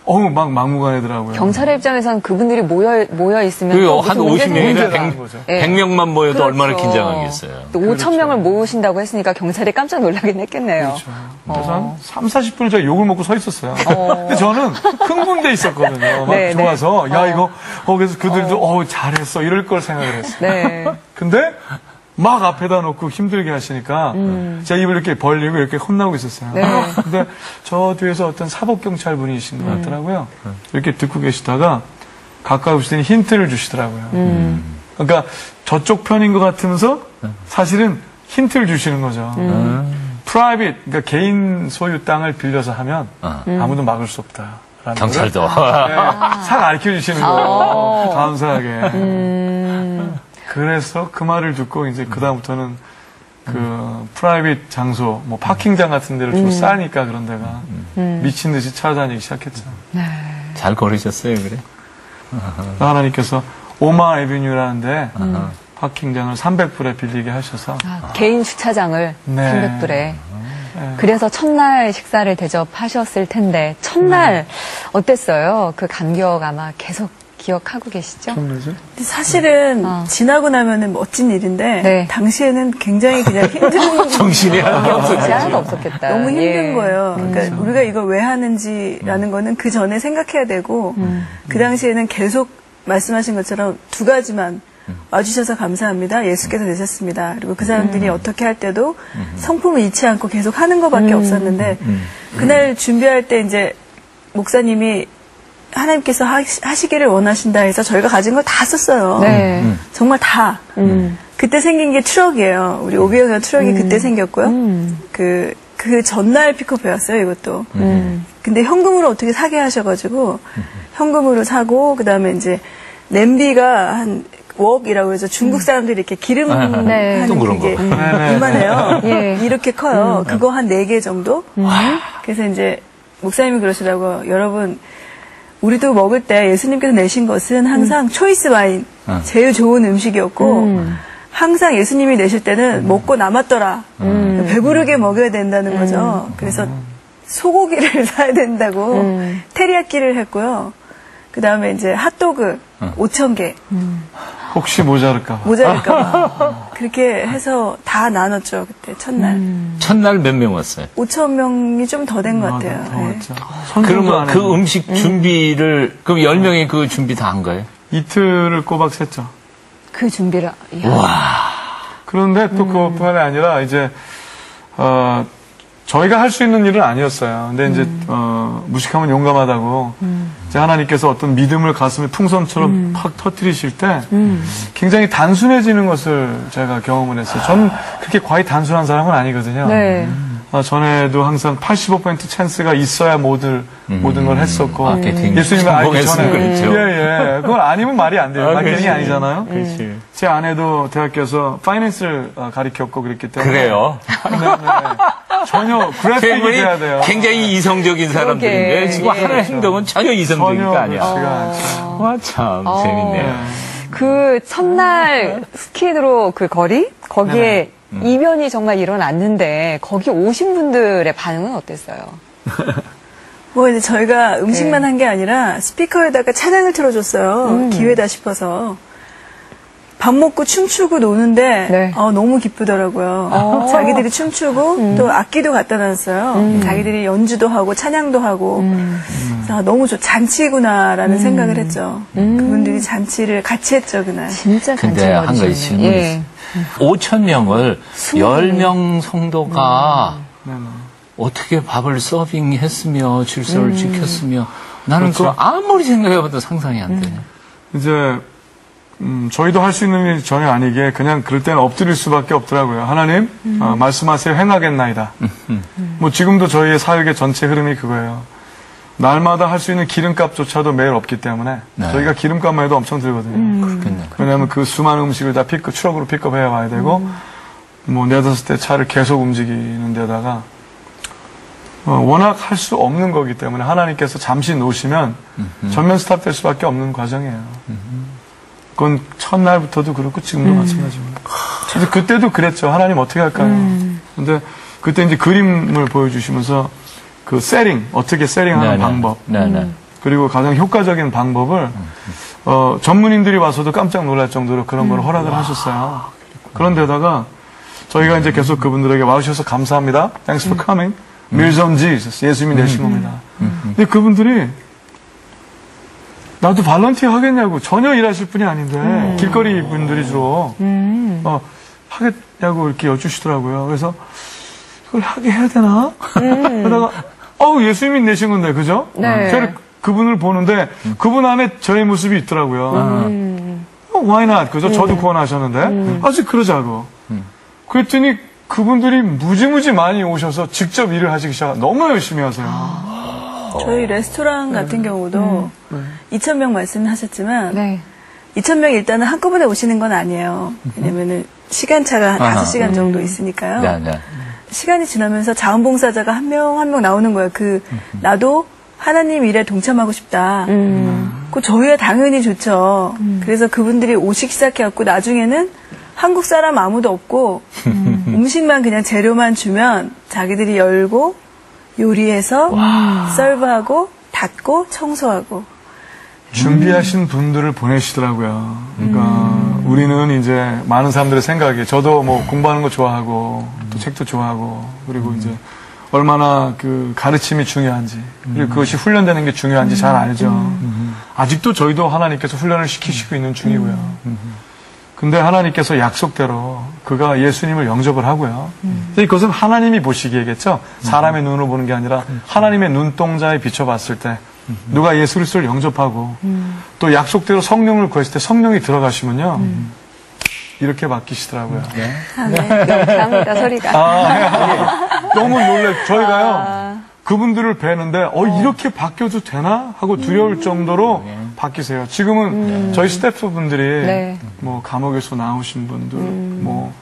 Speaker 3: 어우, 막 막무가내더라고요.
Speaker 2: 경찰의 입장에선 그분들이 모여, 모여 있으면.
Speaker 1: 그리고 한 오십 명이나
Speaker 3: 문제가 거죠.
Speaker 1: 백 명만 모여도
Speaker 2: 그렇죠.
Speaker 1: 얼마나 긴장하겠어요.
Speaker 2: 또 오천 명을 모으신다고 했으니까 경찰이 깜짝 놀라긴 했겠네요.
Speaker 3: 그렇죠. 그래서 한 삼, 사십 분을 제가 욕을 먹고 서 있었어요. 근데 저는 흥분돼 있었거든요. 막
Speaker 2: 네,
Speaker 3: 좋아서.
Speaker 2: 네.
Speaker 3: 야,
Speaker 2: 어.
Speaker 3: 이거, 어, 그래서 그들도, 어, 잘했어. 이럴 걸 생각을 했어요.
Speaker 2: 네.
Speaker 3: 근데 막 앞에다 놓고 힘들게 하시니까 제가 입을 이렇게 벌리고 이렇게 혼나고 있었어요.
Speaker 2: 네.
Speaker 3: 근데 저 뒤에서 어떤 사법경찰 분이신 것 같더라고요. 이렇게 듣고 계시다가 가까이 오시더니 힌트를 주시더라고요.
Speaker 2: 음.
Speaker 3: 그러니까 저쪽 편인 것 같으면서 사실은 힌트를 주시는 거죠. 프라이빗, 그러니까 개인 소유 땅을 빌려서 하면 아무도 막을 수 없다.
Speaker 1: 경찰도.
Speaker 3: 네, 싹 알려 주시는 거예요. 감사하게.
Speaker 2: 음.
Speaker 3: 그래서 그 말을 듣고 이제 그다음부터는 그 프라이빗 장소, 뭐 파킹장 같은 데를 좀 싸니까 그런 데가 미친 듯이 찾아다니기 시작했죠.
Speaker 1: 잘 걸으셨어요, 그래?
Speaker 3: 하나님께서 오마 에비뉴라는데 파킹장을 삼백 불에 빌리게 하셔서
Speaker 2: 아, 개인 주차장을
Speaker 3: 네.
Speaker 2: 삼백 불에. 그래서 첫날 식사를 대접하셨을 텐데, 첫날 어땠어요? 그 감격 아마 계속 기억하고 계시죠?
Speaker 3: 뭐죠?
Speaker 4: 근데 사실은
Speaker 2: 어.
Speaker 4: 지나고 나면은 멋진 일인데
Speaker 2: 네.
Speaker 4: 당시에는 굉장히 그냥 힘든
Speaker 1: 정신이 하나도
Speaker 2: 없었지,
Speaker 1: 없었죠.
Speaker 2: 하나도 없었겠다.
Speaker 4: 너무 힘든
Speaker 2: 예.
Speaker 4: 거예요. 그러니까 우리가 이걸 왜 하는지라는 거는 그 전에 생각해야 되고 그 당시에는 계속 말씀하신 것처럼 두 가지만 와주셔서 감사합니다. 예수께서 되셨습니다. 그리고 그 사람들이 어떻게 할 때도 성품을 잃지 않고 계속 하는 것밖에 없었는데 그날 준비할 때 이제 목사님이 하나님께서 하시기를 원하신다 해서 저희가 가진 걸 다 썼어요.
Speaker 2: 네.
Speaker 4: 정말 다.
Speaker 2: 음.
Speaker 4: 그때 생긴 게 트럭이에요. 우리 오비어가 트럭이 그때 생겼고요.
Speaker 2: 음.
Speaker 4: 그, 그 전날 픽업해왔어요, 이것도.
Speaker 2: 음.
Speaker 4: 근데 현금으로 어떻게 사게 하셔가지고, 현금으로 사고, 그 다음에 이제, 냄비가 한, 웍이라고 해서 중국 사람들이 이렇게 기름
Speaker 2: 네.
Speaker 4: 하는
Speaker 1: 둥그런
Speaker 4: 그게
Speaker 1: 거.
Speaker 4: 이만해요.
Speaker 2: 예.
Speaker 4: 이렇게 커요. 그거 한 네 개 정도? 그래서 이제, 목사님이 그러시더라고요. 여러분, 우리도 먹을 때 예수님께서 내신 것은 항상 초이스 와인, 제일 좋은 음식이었고,
Speaker 2: 음.
Speaker 4: 항상 예수님이 내실 때는 먹고 남았더라.
Speaker 2: 음.
Speaker 4: 배부르게 먹어야 된다는 거죠. 그래서 소고기를 사야 된다고
Speaker 2: 음.
Speaker 4: 테리야끼를 했고요. 그 다음에 이제 핫도그 오천 개
Speaker 3: 혹시 모자랄까 봐.
Speaker 4: 모자랄까봐 그렇게 해서 다 나눴죠. 그때 첫날
Speaker 1: 첫날 몇 명 왔어요?
Speaker 4: 오천 명이 좀 더 된 것 같아요.
Speaker 3: 더
Speaker 4: 네.
Speaker 3: 왔죠.
Speaker 1: 그러면 그 음식 준비를, 그럼 열 명이 그 준비 다 한 거예요?
Speaker 3: 이틀을 꼬박 샜죠.
Speaker 2: 그 준비를. 이야.
Speaker 3: 그런데 또 그것뿐만이 아니라 이제 어, 저희가 할 수 있는 일은 아니었어요. 근데 이제 어, 무식하면 용감하다고 이제 하나님께서 어떤 믿음을 가슴에 풍선처럼 팍 터뜨리실 때 굉장히 단순해지는 것을 제가 경험을 했어요. 저는 그렇게 과히 단순한 사람은 아니거든요.
Speaker 2: 네.
Speaker 3: 어, 전에도 항상 팔십오 퍼센트 찬스가 있어야 모든, 모든 걸 했었고.
Speaker 1: 마케팅
Speaker 3: 예수님을 알기 전에.
Speaker 1: 성공했으면 그랬죠.
Speaker 3: 예, 예. 그건 아니면 말이 안 돼요.
Speaker 1: 아,
Speaker 3: 마케팅이
Speaker 1: 그렇지.
Speaker 3: 아니잖아요.
Speaker 1: 그렇지.
Speaker 3: 제 아내도 대학교에서 파이낸스를 어, 가르쳤고 그랬기 때문에.
Speaker 1: 그래요.
Speaker 3: 네, 네. 전혀 그래픽이
Speaker 1: 괴물이
Speaker 3: 돼야 돼요.
Speaker 1: 굉장히 이성적인 사람들인데
Speaker 2: 그러게.
Speaker 1: 지금
Speaker 2: 예.
Speaker 1: 하는 행동은 전혀 이성적인
Speaker 3: 전혀
Speaker 1: 게 아니야.
Speaker 3: 그렇지가 않죠.
Speaker 1: 와, 참
Speaker 2: 어.
Speaker 1: 재밌네요.
Speaker 2: 그 첫날 스키드로 그 거리? 거기에 이변이 정말 일어났는데 거기 오신 분들의 반응은 어땠어요?
Speaker 4: 뭐 이제 저희가 음식만
Speaker 2: 네.
Speaker 4: 한 게 아니라 스피커에다가 찬양을 틀어줬어요. 기회다 싶어서. 밥 먹고 춤추고 노는데
Speaker 2: 네.
Speaker 4: 어, 너무 기쁘더라고요.
Speaker 2: 어.
Speaker 4: 자기들이 춤추고 또 악기도 갖다 놨어요. 자기들이 연주도 하고 찬양도 하고 그래서 아, 너무 좋 잔치구나라는 생각을 했죠. 그분들이 잔치를 같이 했죠 그날.
Speaker 2: 진짜
Speaker 1: 근데 한 가지 질문이
Speaker 2: 예.
Speaker 1: 있어요. 오천 명을 열 명 성도가
Speaker 3: 네, 네.
Speaker 1: 어떻게 밥을 서빙했으며 질서를 지켰으며 나는
Speaker 3: 그렇죠.
Speaker 1: 그거 아무리 생각해봐도 상상이 안 되네.
Speaker 3: 이제, 음, 저희도 할 수 있는 일이 전혀 아니게 그냥 그럴 때는 엎드릴 수밖에 없더라고요. 하나님, 어, 말씀하세요. 행하겠나이다. 뭐 지금도 저희의 사역의 전체 흐름이 그거예요. 날마다 할 수 있는 기름값조차도 매일 없기 때문에
Speaker 1: 네.
Speaker 3: 저희가 기름값만 해도 엄청 들거든요.
Speaker 1: 그렇겠네.
Speaker 3: 왜냐하면 그 수많은 음식을 다 픽업, 트럭으로 픽업해 와야 되고 뭐 네다섯 대 차를 계속 움직이는 데다가 어, 워낙 할 수 없는 거기 때문에 하나님께서 잠시 놓으시면 전면 스탑 될 수밖에 없는 과정이에요. 그건 첫날부터도 그렇고 지금도 마찬가지입니다. 근데 그때도 그랬죠. 하나님 어떻게 할까요? 근데 그때 이제 그림을 보여주시면서 그 세팅, 어떻게 세팅하는
Speaker 1: 네네.
Speaker 3: 방법.
Speaker 1: 네네.
Speaker 3: 그리고 가장 효과적인 방법을 어, 전문인들이 와서도 깜짝 놀랄 정도로 그런 걸 허락을 하셨어요. 그런데다가 저희가 이제 계속 그분들에게 와주셔서 감사합니다. Thanks for coming. Mirrors on Jesus. 예수님이 내신 겁니다. 근데 그분들이 나도 발런티어 하겠냐고 전혀 일하실 분이 아닌데 음. 길거리 분들이 주로 음. 어, 하겠냐고 이렇게 여쭈시더라고요. 그래서 이걸 하게 해야 되나? 음. 그러다가 어우 예수님이 내신 건데 그죠?
Speaker 2: 네.
Speaker 3: 저를 그분을 보는데 그분 안에 저의 모습이 있더라고요.
Speaker 2: 음.
Speaker 3: 어, why not? 그죠?
Speaker 2: 음.
Speaker 3: 저도 구원하셨는데
Speaker 2: 음.
Speaker 3: 아직 그러자고.
Speaker 1: 음.
Speaker 3: 그랬더니 그분들이 무지무지 많이 오셔서 직접 일을 하시기 시작. 너무 열심히 하세요.
Speaker 2: 아.
Speaker 4: 저희 레스토랑 같은 경우도
Speaker 3: 음.
Speaker 4: 이천 명 말씀하셨지만
Speaker 2: 네.
Speaker 4: 이천 명 일단은 한꺼번에 오시는 건 아니에요. 왜냐면은 시간차가 한 다섯 시간 정도 있으니까요.
Speaker 1: 네, 네.
Speaker 4: 시간이 지나면서 자원봉사자가 한 명 한 명 나오는 거예요. 그 나도 하나님 일에 동참하고 싶다.
Speaker 2: 음.
Speaker 4: 그 저희야 당연히 좋죠. 음. 그래서 그분들이 오시기 시작해갖고 나중에는 한국 사람 아무도 없고 음. 음식만 그냥 재료만 주면 자기들이 열고 요리해서 와. 서브하고 닫고 청소하고
Speaker 3: 준비하신 분들을 보내시더라고요. 그러니까 음. 우리는 이제 많은 사람들의 생각에 저도 뭐 공부하는 거 좋아하고 또 책도 좋아하고 그리고 이제 얼마나 그 가르침이 중요한지 그리고 그것이 훈련되는 게 중요한지 잘 알죠. 아직도 저희도 하나님께서 훈련을 시키시고 있는 중이고요. 근데 하나님께서 약속대로 그가 예수님을 영접을 하고요. 근데 이것은 하나님이 보시기에겠죠. 사람의 눈으로 보는 게 아니라 하나님의 눈동자에 비춰봤을 때 누가 예수 그리스도를 영접하고 또 약속대로 성령을 구했을 때 성령이 들어가시면요. 이렇게 바뀌시더라고요.
Speaker 1: 네.
Speaker 2: 아, 네. 감사합니다, 소리가.
Speaker 3: 아, 너무 놀래. 저희가요.
Speaker 2: 아.
Speaker 3: 그분들을 뵈는데 어 이렇게 바뀌어도 되나 하고 두려울 정도로
Speaker 1: 음.
Speaker 3: 바뀌세요. 지금은
Speaker 2: 음.
Speaker 3: 저희 스태프분들이
Speaker 2: 네.
Speaker 3: 뭐 감옥에서 나오신 분들,
Speaker 2: 음.
Speaker 3: 뭐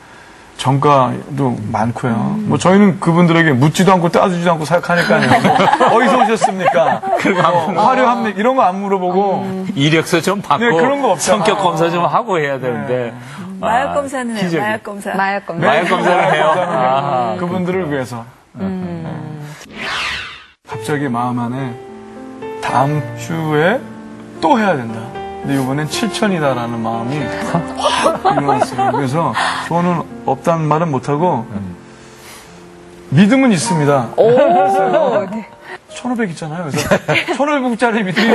Speaker 3: 전과도 많고요. 뭐 저희는 그분들에게 묻지도 않고 따지지도 않고 생각하니까요. 뭐 어디서 오셨습니까? 뭐 화려합니까? 이런 거 안 물어보고
Speaker 2: 음.
Speaker 1: 이력서 좀 받고
Speaker 3: 네, 그런 거 없잖아요.
Speaker 1: 성격 검사 좀 하고 해야 되는데 아,
Speaker 4: 마약 검사는 해요.
Speaker 1: 기적이.
Speaker 4: 마약 검사.
Speaker 2: 마약 검사.
Speaker 1: 마약 검사를 해요.
Speaker 3: 검사는
Speaker 1: 아,
Speaker 3: 그분들을 위해서.
Speaker 2: 음.
Speaker 3: 갑자기 마음 안에 다음 주에 또 해야 된다. 근데 이번엔 칠천이다라는 마음이 확 일어났어요. 그래서 돈은 없다는 말은 못하고 믿음은 있습니다.
Speaker 2: 오, 네.
Speaker 3: 천오백 있잖아요. 그래서 천오백짜리 믿음이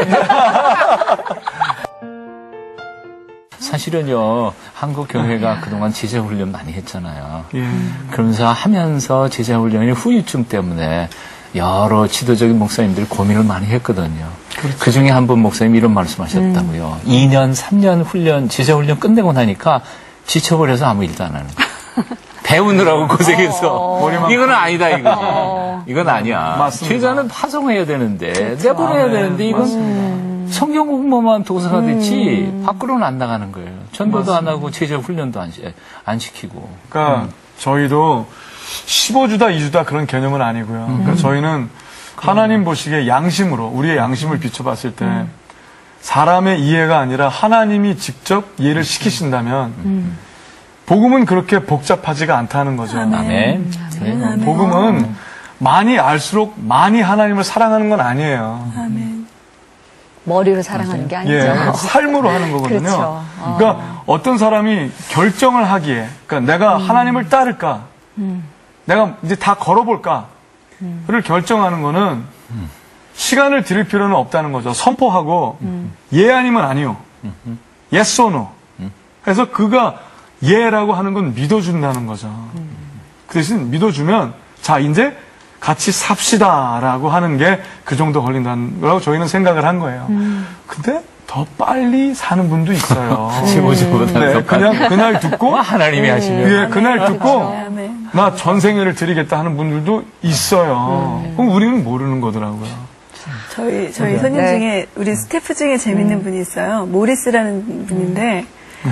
Speaker 1: 사실은요, 한국 교회가 그동안 제자훈련 많이 했잖아요.
Speaker 3: 예.
Speaker 1: 그러면서 하면서 제자훈련의 후유증 때문에 여러 지도적인 목사님들이 고민을 많이 했거든요. 그렇죠. 그 중에 한 분 목사님이 이런 말씀 하셨다고요. 음. 이 년, 삼 년 훈련, 제자훈련 끝내고 나니까 지쳐버려서 아무 일도 안 하는 거예요. 배우느라고 고생해서.
Speaker 3: 어.
Speaker 1: 이건 아니다, 이거지.
Speaker 2: 어.
Speaker 1: 이건 아니야.
Speaker 3: 맞습니다.
Speaker 1: 제자는 파송해야 되는데,
Speaker 2: 그렇죠.
Speaker 1: 내보내야
Speaker 3: 아, 네.
Speaker 1: 되는데, 이건
Speaker 3: 맞습니다.
Speaker 1: 성경 공부만 도사가 됐지,
Speaker 2: 음.
Speaker 1: 밖으로는 안 나가는 거예요. 전도도 맞습니다. 안 하고, 제자 훈련도 안, 안 시키고.
Speaker 3: 그러니까
Speaker 1: 음.
Speaker 3: 저희도 십오 주다, 이 주다 그런 개념은 아니고요.
Speaker 1: 음.
Speaker 3: 그러니까 저희는 하나님 보시기에 양심으로, 우리의 양심을 비춰봤을 때, 음. 사람의 이해가 아니라 하나님이 직접 이해를 시키신다면, 음. 복음은 그렇게 복잡하지가 않다는 거죠.
Speaker 4: 아멘.
Speaker 1: 아멘. 그래요.
Speaker 4: 아멘.
Speaker 3: 복음은 많이 알수록 많이 하나님을 사랑하는 건 아니에요.
Speaker 4: 아멘.
Speaker 2: 머리로 사랑하는 게 아니죠.
Speaker 3: 예, 삶으로 하는 거거든요.
Speaker 2: 그렇죠. 어.
Speaker 3: 그러니까 어떤 사람이 결정을 하기에, 그러니까 내가
Speaker 2: 음.
Speaker 3: 하나님을 따를까,
Speaker 2: 음.
Speaker 3: 내가 이제 다 걸어볼까를
Speaker 2: 음.
Speaker 3: 결정하는 거는
Speaker 1: 음.
Speaker 3: 시간을 들일 필요는 없다는 거죠. 선포하고
Speaker 2: 음.
Speaker 3: 예 아니면 아니요,
Speaker 1: 음.
Speaker 3: yes or no.
Speaker 1: 음.
Speaker 3: 그래서 그가 예라고 하는 건 믿어준다는 거죠.
Speaker 2: 음.
Speaker 3: 그 대신 믿어주면 자 이제 같이 삽시다라고 하는 게 그 정도 걸린다는 거라고 저희는 생각을 한 거예요.
Speaker 2: 음.
Speaker 3: 근데 더 빨리 사는 분도 있어요.
Speaker 1: 십오 주보다
Speaker 3: 네,
Speaker 1: 더
Speaker 3: 그냥 그날 듣고
Speaker 1: 뭐 하나님이 하시면.
Speaker 3: 예, 그날 듣고
Speaker 4: 아멘.
Speaker 3: 나 전생애를 드리겠다 하는 분들도 있어요.
Speaker 2: 음.
Speaker 3: 그럼 우리는 모르는 거더라고요.
Speaker 4: 저희 저희 손님
Speaker 2: 네.
Speaker 4: 중에 우리 스태프 중에 재밌는 분이 있어요. 모리스라는 분인데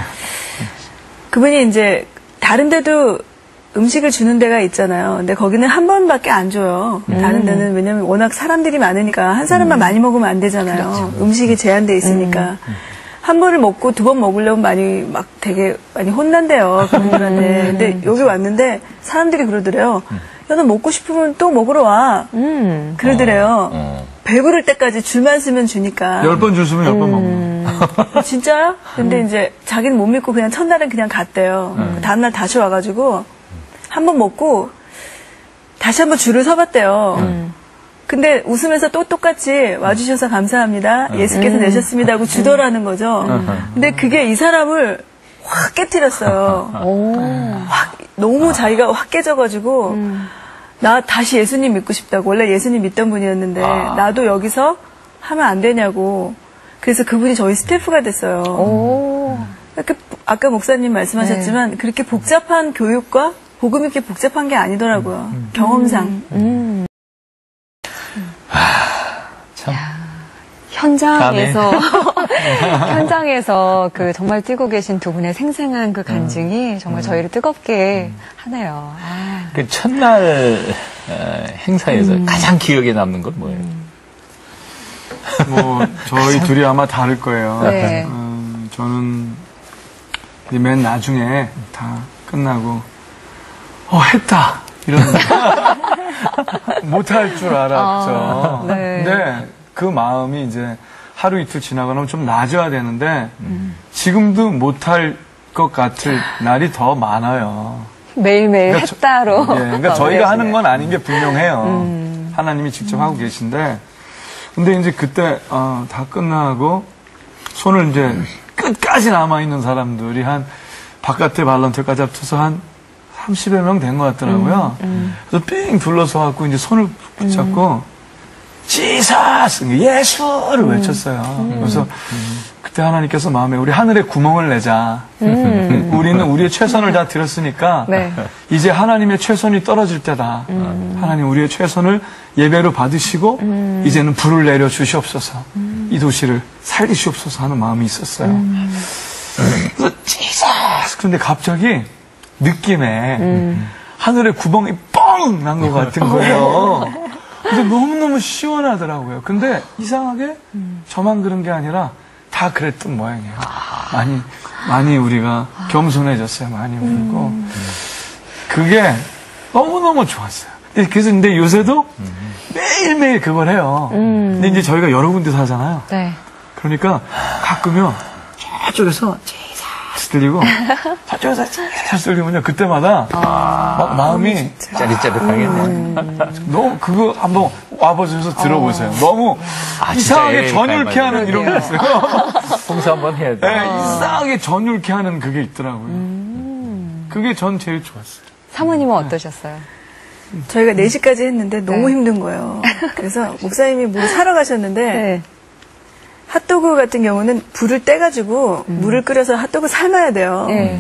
Speaker 4: 그분이 이제 다른 데도 음식을 주는 데가 있잖아요. 근데 거기는 한 번밖에 안 줘요. 다른 데는 왜냐면 워낙 사람들이 많으니까 한 사람만 많이 먹으면 안 되잖아요. 음식이 제한돼 있으니까. 한 번을 먹고 두 번 먹으려면 많이 막 되게 많이 혼난대요. 그분들한테. 근데 여기 왔는데 사람들이 그러더래요. 야, 너 먹고 싶으면 또 먹으러 와.
Speaker 2: 음.
Speaker 4: 그러더래요.
Speaker 1: 어.
Speaker 4: 배부를 때까지 줄만 쓰면 주니까.
Speaker 3: 열 번 줄 서면 열 번 먹는.
Speaker 4: 진짜요? 근데 이제 자기는 못 믿고 그냥 첫날은 그냥 갔대요.
Speaker 3: 음.
Speaker 4: 다음날 다시 와가지고 한 번 먹고 다시 한번 줄을 서봤대요.
Speaker 3: 음.
Speaker 4: 근데 웃으면서 또 똑같이 와주셔서 감사합니다. 예수께서 내셨습니다 하고 주더라는 거죠. 근데 그게 이 사람을 확 깨트렸어요. 확, 너무 자기가 확 깨져가지고 나 다시 예수님 믿고 싶다고. 원래 예수님 믿던 분이었는데
Speaker 1: 아.
Speaker 4: 나도 여기서 하면 안 되냐고. 그래서 그분이 저희 스태프가 됐어요.
Speaker 2: 오.
Speaker 4: 그렇게 아까 목사님 말씀하셨지만 그렇게 복잡한 교육과 복음이 이렇게 복잡한 게 아니더라고요.
Speaker 3: 음.
Speaker 4: 경험상.
Speaker 2: 음.
Speaker 1: 참.
Speaker 2: 현장에서 현장에서 그 정말 뛰고 계신 두 분의 생생한 그 간증이 정말 저희를 뜨겁게 하네요. 아.
Speaker 1: 그 첫날 어, 행사에서
Speaker 2: 음.
Speaker 1: 가장 기억에 남는 건 뭐예요?
Speaker 3: 뭐 저희 둘이 아마 다를 거예요.
Speaker 2: 네.
Speaker 3: 음, 저는 이제 맨 나중에 다 끝나고 어 했다 이런 못할 줄 알았죠.
Speaker 2: 아, 네.
Speaker 3: 근데 그 마음이 이제 하루 이틀 지나고 나면 좀 나아져야 되는데 지금도 못할 것 같을 날이 더 많아요.
Speaker 2: 매일매일
Speaker 3: 그러니까 저-
Speaker 2: 했다로.
Speaker 3: 예, 그러니까 저희가 하는 건 아닌 게 분명해요.
Speaker 2: 음.
Speaker 3: 하나님이 직접 하고 계신데, 근데 이제 그때 어, 다 끝나고 손을 이제 끝까지 남아 있는 사람들이 한 바깥에 발런트까지 합쳐서 한 삼십여 명 된 것 같더라고요.
Speaker 2: 음,
Speaker 3: 그래서 삥 둘러서 갖고 이제 손을 붙잡고 지사스 예수를 외쳤어요. 그래서 그때 하나님께서 마음에 우리 하늘에 구멍을 내자. 우리는 우리의 최선을 다 드렸으니까
Speaker 2: 네.
Speaker 3: 이제 하나님의 최선이 떨어질 때다. 하나님 우리의 최선을 예배로 받으시고 이제는 불을 내려 주시옵소서. 이 도시를 살리시옵소서 하는 마음이 있었어요. 그래서 지사스 그런데 갑자기 느낌에 하늘에 구멍이 뻥 난 것 같은 거예요. 근데 너무너무 시원하더라고요. 근데 이상하게 저만 그런 게 아니라 다 그랬던 모양이에요. 많이, 많이 우리가 겸손해졌어요. 많이 울고. 그게 너무너무 좋았어요. 그래서 근데 요새도 매일매일 그걸 해요. 근데 이제 저희가 여러 군데 사잖아요.
Speaker 2: 네.
Speaker 3: 그러니까 가끔요, 저쪽에서 지사스 들리고, 저쪽에서 지사스 들리면요, 그때마다 막 마음이
Speaker 1: 짜릿짜릿하겠네.
Speaker 3: 너무 그거 한번 와보셔서 들어보세요. 너무
Speaker 1: 아,
Speaker 3: 이상하게
Speaker 1: 진짜
Speaker 3: 전율케 하는 이런 게 있어요.
Speaker 1: 봉사 한번 해야 돼.
Speaker 3: 네, 이상하게 전율케 하는 그게 있더라고요. 그게 전 제일 좋았어요.
Speaker 2: 사모님은 어떠셨어요?
Speaker 4: 저희가 네 시까지 했는데 너무
Speaker 2: 네.
Speaker 4: 힘든 거예요. 그래서 목사님이 뭘 사러 가셨는데
Speaker 2: 네.
Speaker 4: 핫도그 같은 경우는 불을 떼가지고 물을 끓여서 핫도그 삶아야 돼요.
Speaker 2: 네.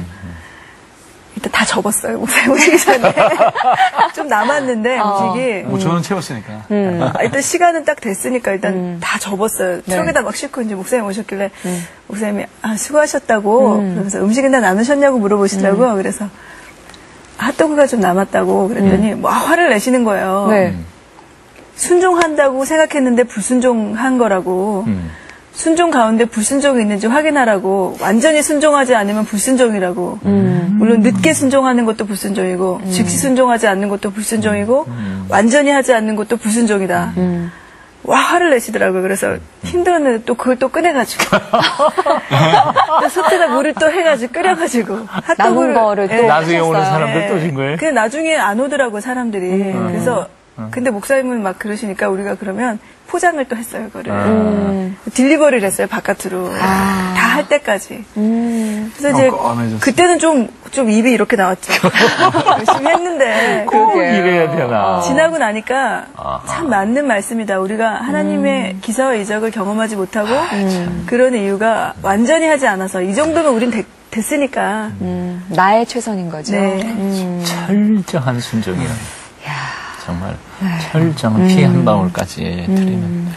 Speaker 4: 일단 다 접었어요. 목사님 오시기 전에. 좀 남았는데
Speaker 2: 어.
Speaker 4: 음식이.
Speaker 3: 뭐 저는 채웠으니까.
Speaker 4: 아, 일단 시간은 딱 됐으니까 일단
Speaker 2: 음.
Speaker 4: 다 접었어요.
Speaker 2: 네.
Speaker 4: 트럭에다 막 싣고 이제 목사님 오셨길래 목사님이 아 수고하셨다고 그러면서 음식은 다 나누셨냐고 물어보시더라고요. 그래서 핫도그가 좀 남았다고 그랬더니 뭐 화를 내시는 거예요.
Speaker 2: 네.
Speaker 4: 순종한다고 생각했는데 불순종한 거라고.
Speaker 1: 음.
Speaker 4: 순종 가운데 불순종이 있는지 확인하라고. 완전히 순종하지 않으면 불순종이라고.
Speaker 2: 음.
Speaker 4: 물론 늦게 순종하는 것도 불순종이고 즉시 순종하지 않는 것도 불순종이고 완전히 하지 않는 것도 불순종이다.
Speaker 2: 음.
Speaker 4: 와 화를 내시더라고요. 그래서 힘들었는데 또 그걸 또 꺼내가지고 또 솥에다 물을 또 해가지고 끓여가지고
Speaker 2: 남은 거를 또
Speaker 4: 예.
Speaker 1: 나중에 오는
Speaker 2: 하셨어요.
Speaker 1: 사람들 또 준 거예요?
Speaker 4: 근데 나중에 안 오더라고 사람들이. 그래서 근데 목사님은 막 그러시니까 우리가 그러면 포장을 또 했어요, 그거를.
Speaker 2: 음.
Speaker 4: 딜리버리를 했어요, 바깥으로.
Speaker 2: 아.
Speaker 4: 다 할 때까지.
Speaker 2: 음.
Speaker 4: 그래서 이제
Speaker 3: 어, 꺼내줬어요.
Speaker 4: 그때는 좀, 좀 입이 이렇게 나왔죠. 열심히 했는데.
Speaker 1: 꼭
Speaker 2: 그러게요.
Speaker 1: 이래야 되나.
Speaker 4: 지나고 나니까
Speaker 1: 아하.
Speaker 4: 참 맞는 말씀이다. 우리가 하나님의 기사와 이적을 경험하지 못하고 그런 이유가 완전히 하지 않아서 이 정도면 우린 됐, 됐으니까.
Speaker 2: 음. 나의 최선인 거죠.
Speaker 4: 네.
Speaker 2: 음.
Speaker 1: 철저한 순종이라. 정말 철저한 피 한 방울까지 드리는.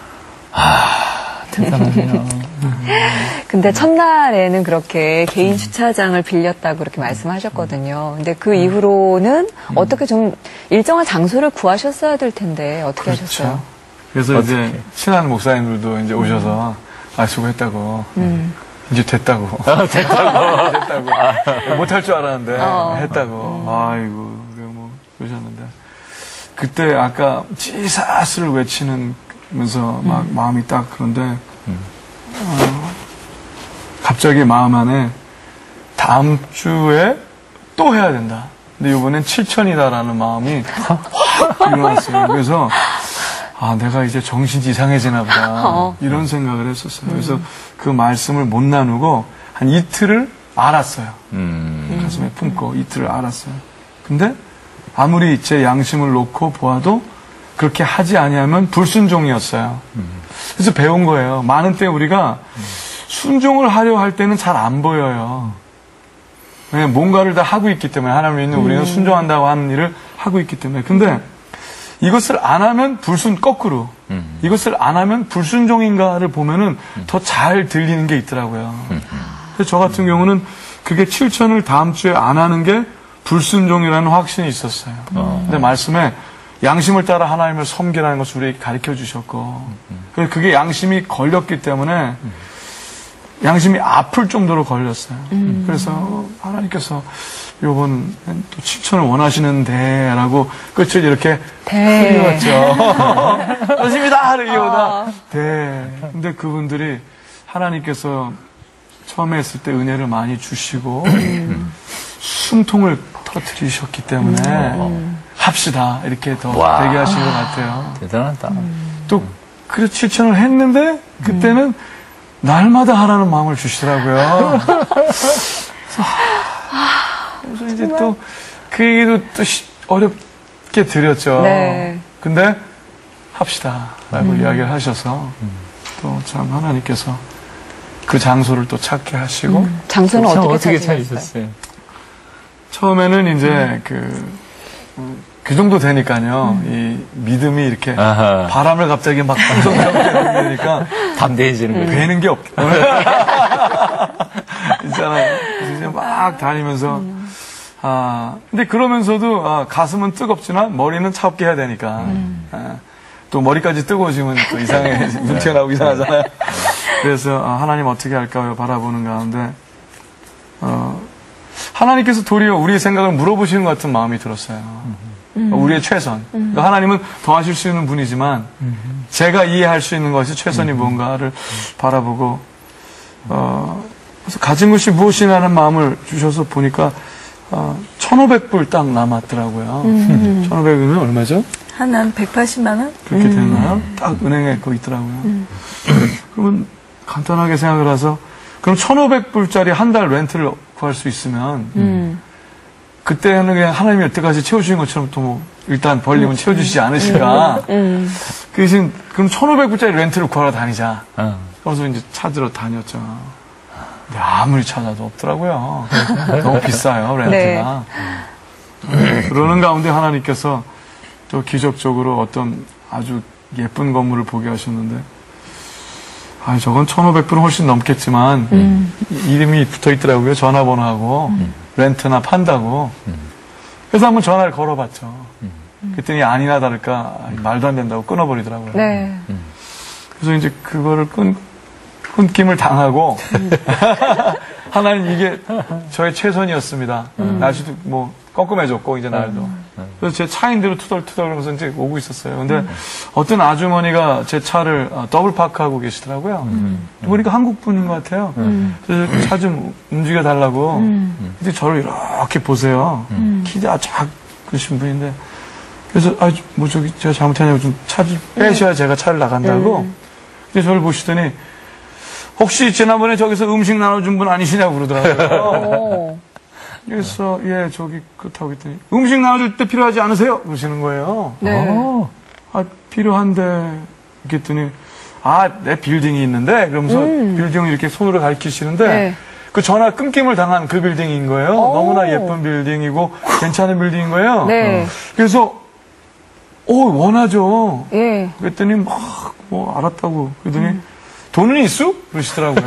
Speaker 1: 아, 대단하네요.
Speaker 2: 근데 첫날에는 그렇게 개인 주차장을 빌렸다고 그렇게 말씀하셨거든요. 근데 그 이후로는 어떻게 좀 일정한 장소를 구하셨어야 될 텐데 어떻게 하셨어요?
Speaker 3: 그래서
Speaker 1: 어떻게?
Speaker 3: 이제 친한 목사님들도 이제 오셔서 아 수고했다고. 이제 됐다고. 됐다고. 됐다고. 못할 줄 알았는데
Speaker 2: 어.
Speaker 3: 했다고. 아이고 그래 뭐 그러셨는데 그때 아까 지사스를 외치는 하면서 막 마음이 딱 그런데, 어, 갑자기 마음 안에 다음 주에 또 해야 된다. 근데 이번엔 칠천이다라는 마음이 확 일어났어요. 그래서, 아, 내가 이제 정신이 이상해지나 보다.
Speaker 2: 어.
Speaker 3: 이런 생각을 했었어요. 그래서 그 말씀을 못 나누고 한 이틀을 알았어요.
Speaker 1: 음.
Speaker 3: 가슴에 품고 이틀을 알았어요. 근데 아무리 제 양심을 놓고 보아도 그렇게 하지 아니하면 불순종이었어요. 그래서 배운 거예요. 많은 때 우리가 순종을 하려 할 때는 잘 안 보여요. 왜냐면 뭔가를 다 하고 있기 때문에 하나님 믿는 우리는 순종한다고 하는 일을 하고 있기 때문에. 근데 이것을 안 하면 불순 거꾸로
Speaker 1: 음.
Speaker 3: 이것을 안 하면 불순종인가를 보면은 더 잘 들리는 게 있더라고요. 그래서 저 같은 경우는 그게 칠천을 다음 주에 안 하는 게 불순종이라는 확신이 있었어요. 근데 말씀에 양심을 따라 하나님을 섬기라는 것을 우리에게 가르쳐 주셨고, 그래서 그게 양심이 걸렸기 때문에 양심이 아플 정도로 걸렸어요. 그래서 하나님께서 요번 또 칠천을 원하시는데 라고 끝을 이렇게
Speaker 2: 대.
Speaker 3: 그리웠죠. 좋습니다 하기보다 대. 근데 그분들이 하나님께서 처음에 했을 때 은혜를 많이 주시고 숨통을 터뜨리셨기 때문에 합시다 이렇게 더
Speaker 1: 와.
Speaker 3: 되게 하신 것 같아요.
Speaker 1: 대단하다.
Speaker 3: 또 그래 칠천을 했는데 그때는 날마다 하라는 마음을 주시더라고요. 그래서, 그래서 이제 또 그 얘기도 또 시- 어렵게 드렸죠.
Speaker 2: 네.
Speaker 3: 근데 합시다라고 이야기를 하셔서 또 참 하나님께서 그 장소를 또 찾게 하시고
Speaker 2: 장소는
Speaker 1: 참
Speaker 2: 어떻게,
Speaker 1: 어떻게
Speaker 2: 찾으셨어요?
Speaker 1: 찾으셨어요?
Speaker 3: 처음에는 이제 그, 그 정도 되니까요. 이 믿음이 이렇게
Speaker 1: 아하.
Speaker 3: 바람을 갑자기 막 되니까
Speaker 1: 담대해지는 거죠.
Speaker 3: 되는 게 없다. 있잖아요. 그래서 이제 막 다니면서 아 근데 그러면서도 아, 가슴은 뜨겁지만 머리는 차갑게 해야 되니까 아, 또 머리까지 뜨거워지면 또 이상해 눈 튀어나오고 이상하잖아요. 그래서 아, 하나님 어떻게 할까요? 바라보는 가운데 어, 하나님께서 도리어 우리의 생각을 물어보시는 것 같은 마음이 들었어요. 우리의 최선. 그러니까 하나님은 더 하실 수 있는 분이지만 제가 이해할 수 있는 것이 최선이 뭔가를 바라보고 어, 그래서 가진 것이 무엇이냐는 마음을 주셔서 보니까 어, 천오백 불 딱 남았더라고요. 천오백이면 얼마죠?
Speaker 4: 한, 한 백팔십만 원?
Speaker 3: 그렇게 됐나요? 딱 은행에 거 있더라고요. 그러면 간단하게 생각을 해서 그럼 천오백 불짜리 한 달 렌트를 구할 수 있으면
Speaker 2: 음.
Speaker 3: 그때는 그냥 하나님이 여태까지 채워주신 것처럼 또 뭐 일단 벌리면 채워주시지 않으실까.
Speaker 2: 음.
Speaker 3: 그 대신 그럼 천오백 불짜리 렌트를 구하러 다니자.
Speaker 1: 어.
Speaker 3: 그래서 이제 찾으러 다녔죠. 근데 아무리 찾아도 없더라고요. 너무 비싸요, 렌트가. 네. 그러는 가운데 하나님께서 또 기적적으로 어떤 아주 예쁜 건물을 보게 하셨는데, 아, 저건 천오백 불은 훨씬 넘겠지만,
Speaker 2: 음.
Speaker 3: 이름이 붙어 있더라고요. 전화번호하고,
Speaker 1: 음.
Speaker 3: 렌트나 판다고.
Speaker 1: 음.
Speaker 3: 그래서 한번 전화를 걸어봤죠.
Speaker 1: 음.
Speaker 3: 그랬더니 아니나 다를까, 말도 안 된다고 끊어버리더라고요.
Speaker 2: 네.
Speaker 3: 그래서 이제 그거를 끊, 끊김을 당하고, 하나님 이게 저의 최선이었습니다.
Speaker 1: 음.
Speaker 3: 날씨도 뭐 꺾음해졌고, 이제 날도. 그래서 제 차인 대로 투덜투덜 하면서 이제 오고 있었어요. 근데
Speaker 1: 음.
Speaker 3: 어떤 아주머니가 제 차를 어, 더블 파크하고 계시더라고요.
Speaker 1: 음.
Speaker 3: 보니까 한국 분인 것 같아요. 그래서 차 좀 움직여 달라고. 근데 저를 이렇게 보세요. 키가 작으신 분인데. 그래서, 아, 뭐 저기 제가 잘못했냐고 좀 차 좀 빼셔야 제가 차를 나간다고. 근데 저를 보시더니, 혹시 지난번에 저기서 음식 나눠준 분 아니시냐고 그러더라고요.
Speaker 2: 오.
Speaker 3: 그래서, 예, 저기, 그렇다고 했더니, 음식 나눠줄 때 필요하지 않으세요? 그러시는 거예요.
Speaker 2: 네.
Speaker 1: 어.
Speaker 3: 아, 필요한데, 그랬더니, 아, 내 빌딩이 있는데, 그러면서 빌딩을 이렇게 손으로 가리키시는데,
Speaker 2: 네.
Speaker 3: 그 전화 끊김을 당한 그 빌딩인 거예요.
Speaker 2: 오.
Speaker 3: 너무나 예쁜 빌딩이고, 괜찮은 빌딩인 거예요.
Speaker 2: 네.
Speaker 3: 그래서, 오, 원하죠.
Speaker 2: 예.
Speaker 3: 그랬더니, 막, 뭐, 알았다고. 그러더니, 돈은 있어? 그러시더라고요.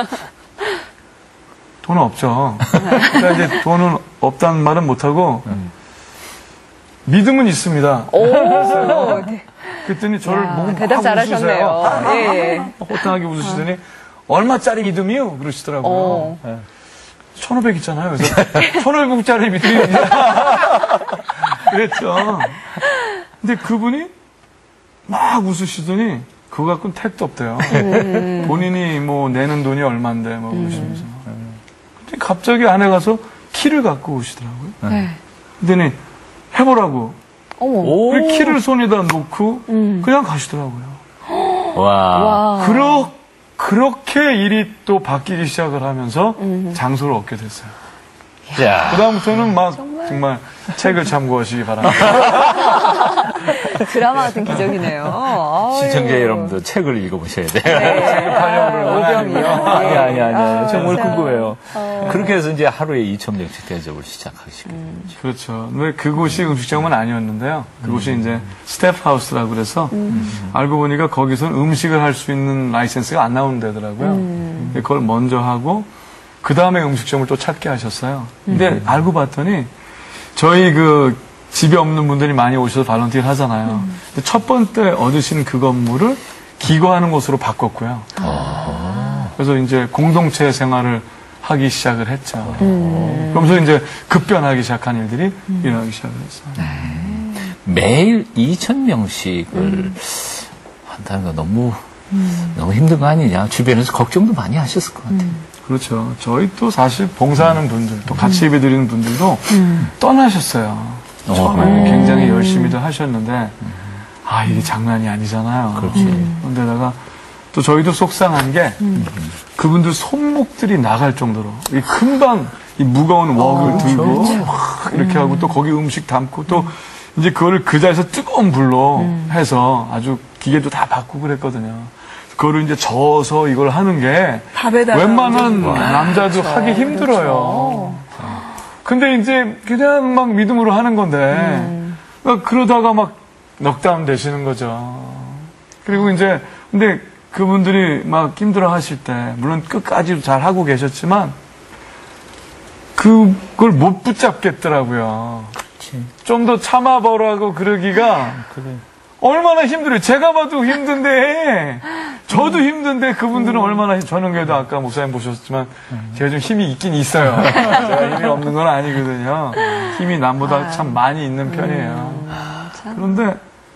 Speaker 3: 돈은 없죠. 그러니까 이제 돈은 없다는 말은 못하고, 믿음은 있습니다.
Speaker 2: 오. 네.
Speaker 3: 그랬더니 저를
Speaker 2: 야,
Speaker 3: 보고
Speaker 2: 대답
Speaker 3: 막
Speaker 2: 잘하셨네요.
Speaker 3: 웃으세요.
Speaker 2: 예, 예.
Speaker 3: 호탕하게 웃으시더니, 얼마짜리 믿음이요? 그러시더라고요.
Speaker 2: 어.
Speaker 3: 네. 천오백 있잖아요. 그래서 천오백 불짜리 믿음이 그랬죠. 근데 그분이 막 웃으시더니 그거 갖고는 택도 없대요. 본인이 뭐 내는 돈이 얼만데 뭐 그러시면서. 근데 갑자기 안에 가서 키를 갖고 오시더라고요.
Speaker 2: 네.
Speaker 3: 근데 해보라고.
Speaker 2: 어머.
Speaker 1: 오.
Speaker 3: 그 키를 손에다 놓고
Speaker 2: 음.
Speaker 3: 그냥 가시더라고요.
Speaker 1: 와.
Speaker 2: 와.
Speaker 3: 그러, 그렇게 일이 또 바뀌기 시작을 하면서
Speaker 2: 음.
Speaker 3: 장소를 얻게 됐어요.
Speaker 1: 자.
Speaker 3: 그다음부터는 막 정말, 정말 책을 참고하시기 바랍니다.
Speaker 2: 드라마 같은 기적이네요. 아유.
Speaker 1: 시청자 여러분도 책을 읽어보셔야 돼요.
Speaker 2: 네.
Speaker 3: 오병이요.
Speaker 1: 아니, 아니, 아니.
Speaker 2: 아,
Speaker 1: 정말
Speaker 2: 진짜.
Speaker 1: 궁금해요.
Speaker 2: 어.
Speaker 1: 그렇게 해서 이제 하루에 이천 명씩 대접을 시작하시고. 음.
Speaker 3: 그렇죠. 왜 그곳이 음식점은 아니었는데요. 그곳이
Speaker 1: 음.
Speaker 3: 이제 스텝하우스라고 그래서
Speaker 2: 음.
Speaker 3: 알고 보니까 거기서는 음식을 할 수 있는 라이센스가 안 나오는 데더라고요.
Speaker 2: 음.
Speaker 3: 그걸 먼저 하고 그 다음에 음식점을 또 찾게 하셨어요. 근데
Speaker 2: 음.
Speaker 3: 알고 봤더니 저희 그 집에 없는 분들이 많이 오셔서 발런티를 하잖아요.
Speaker 2: 음.
Speaker 3: 근데 첫 번째 얻으신 그 건물을 기거하는 곳으로 바꿨고요.
Speaker 2: 아.
Speaker 3: 그래서 이제 공동체 생활을 하기 시작을 했죠.
Speaker 2: 음.
Speaker 3: 그러면서 이제 급변하기 시작한 일들이 일어나기 시작을 했어요.
Speaker 1: 매일 이천 명씩을
Speaker 2: 음.
Speaker 1: 한다는 거 너무, 너무 힘든 거 아니냐. 주변에서 걱정도 많이 하셨을 것 같아요.
Speaker 3: 그렇죠. 저희 또 사실 봉사하는 분들, 또 같이 예배 드리는 분들도 떠나셨어요. 처음에는 굉장히 열심히도 하셨는데, 아, 이게 장난이 아니잖아요.
Speaker 1: 그렇지.
Speaker 3: 그런데다가 또 저희도 속상한 게 그분들 손목들이 나갈 정도로 이 금방 이 무거운 웍을 들고 확 이렇게 하고 또 거기 음식 담고 또 이제 그거를 그 자리에서 뜨거운 불로 해서 아주 기계도 다 바꾸고 그랬거든요. 그거를 이제 저어서 이걸 하는 게
Speaker 4: 밥에다가
Speaker 3: 웬만한
Speaker 4: 와,
Speaker 3: 남자도 하기 힘들어요. 근데 이제 그냥 막 믿음으로 하는 건데 그러니까 그러다가 막 넉다운 되시는 거죠. 그리고 이제 근데 그분들이 막 힘들어 하실 때 물론 끝까지 잘 하고 계셨지만 그걸 못 붙잡겠더라고요. 좀 더 참아보라고 그러기가 얼마나 힘들어요. 제가 봐도 힘든데 저도 힘든데 그분들은 얼마나 저는 그래도 아까 목사님 보셨지만 제가 좀 힘이 있긴 있어요. 제가 힘이 없는 건 아니거든요. 힘이 남보다 참 많이 있는 편이에요. 그런데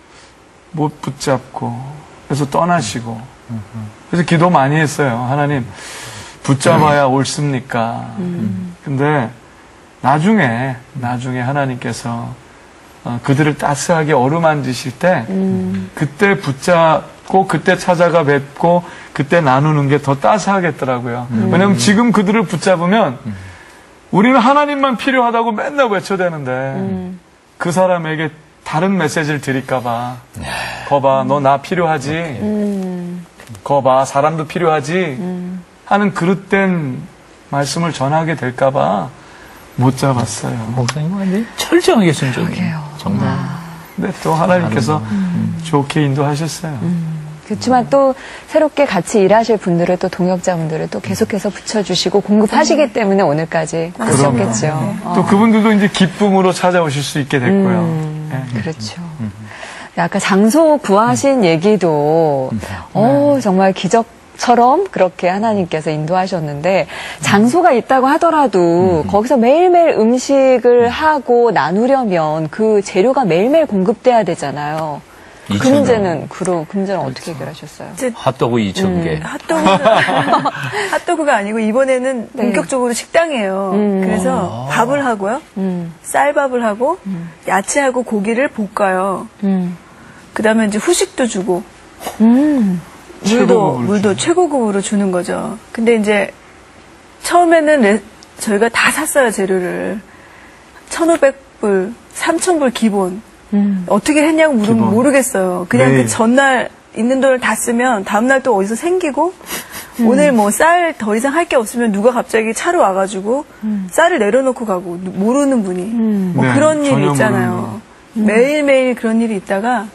Speaker 3: 못 붙잡고 그래서 떠나시고 그래서 기도 많이 했어요. 하나님 붙잡아야 옳습니까? 근데 나중에 나중에 하나님께서 어, 그들을 따스하게 어루만지실 때
Speaker 2: 음.
Speaker 3: 그때 붙잡고 그때 찾아가 뵙고 그때 나누는 게 더 따스하겠더라고요.
Speaker 2: 음.
Speaker 3: 왜냐하면 지금 그들을 붙잡으면 우리는 하나님만 필요하다고 맨날 외쳐대는데
Speaker 2: 음.
Speaker 3: 그 사람에게 다른 메시지를 드릴까봐 거봐 너 나 필요하지
Speaker 2: 음.
Speaker 3: 거봐 사람도 필요하지 하는 그릇된 말씀을 전하게 될까봐 못 잡았어요.
Speaker 1: 목사님 완전히 철저하게 순종이에요. 정말.
Speaker 3: 근데 또 하나님께서 좋게 인도하셨어요.
Speaker 2: 그렇지만 또 새롭게 같이 일하실 분들을 또 동역자분들을 또 계속해서 붙여주시고 공급하시기 때문에 오늘까지 하셨겠죠. 어.
Speaker 3: 또 그분들도 이제 기쁨으로 찾아오실 수 있게 됐고요.
Speaker 2: 음,
Speaker 3: 네.
Speaker 2: 그렇죠. 아까 장소 구하신 얘기도 어, 정말 기적처럼 그렇게 하나님께서 인도하셨는데 장소가 있다고 하더라도 거기서 매일매일 음식을 하고 나누려면 그 재료가 매일매일 공급돼야 되잖아요. 그
Speaker 1: 이천 명.
Speaker 2: 문제는 그로 그 문제는 어떻게 해결하셨어요?
Speaker 4: 이제
Speaker 1: 핫도그 이천 개.
Speaker 4: 핫도그가, 핫도그가 아니고 이번에는
Speaker 2: 네.
Speaker 4: 본격적으로 식당이에요.
Speaker 2: 음.
Speaker 4: 그래서 밥을 하고요.
Speaker 2: 음,
Speaker 4: 쌀밥을 하고 야채하고 고기를 볶아요.
Speaker 2: 음,
Speaker 4: 그 다음에 이제 후식도 주고
Speaker 2: 음,
Speaker 4: 물도,
Speaker 3: 최고급으로
Speaker 4: 물도 최고급으로 주는 거죠. 근데 이제 처음에는 레- 저희가 다 샀어요, 재료를. 천오백 불, 삼천 불 기본.
Speaker 2: 음.
Speaker 4: 어떻게 했냐고 물으면
Speaker 3: 기본.
Speaker 4: 모르겠어요. 그냥
Speaker 3: 매일.
Speaker 4: 그 전날 있는 돈을 다 쓰면 다음날 또 어디서 생기고 오늘 뭐 쌀 더 이상 할 게 없으면 누가 갑자기 차로 와가지고 쌀을 내려놓고 가고 누- 모르는 분이 뭐
Speaker 3: 네,
Speaker 4: 그런 일이
Speaker 3: 전혀
Speaker 4: 있잖아요. 매일매일 그런 일이 있다가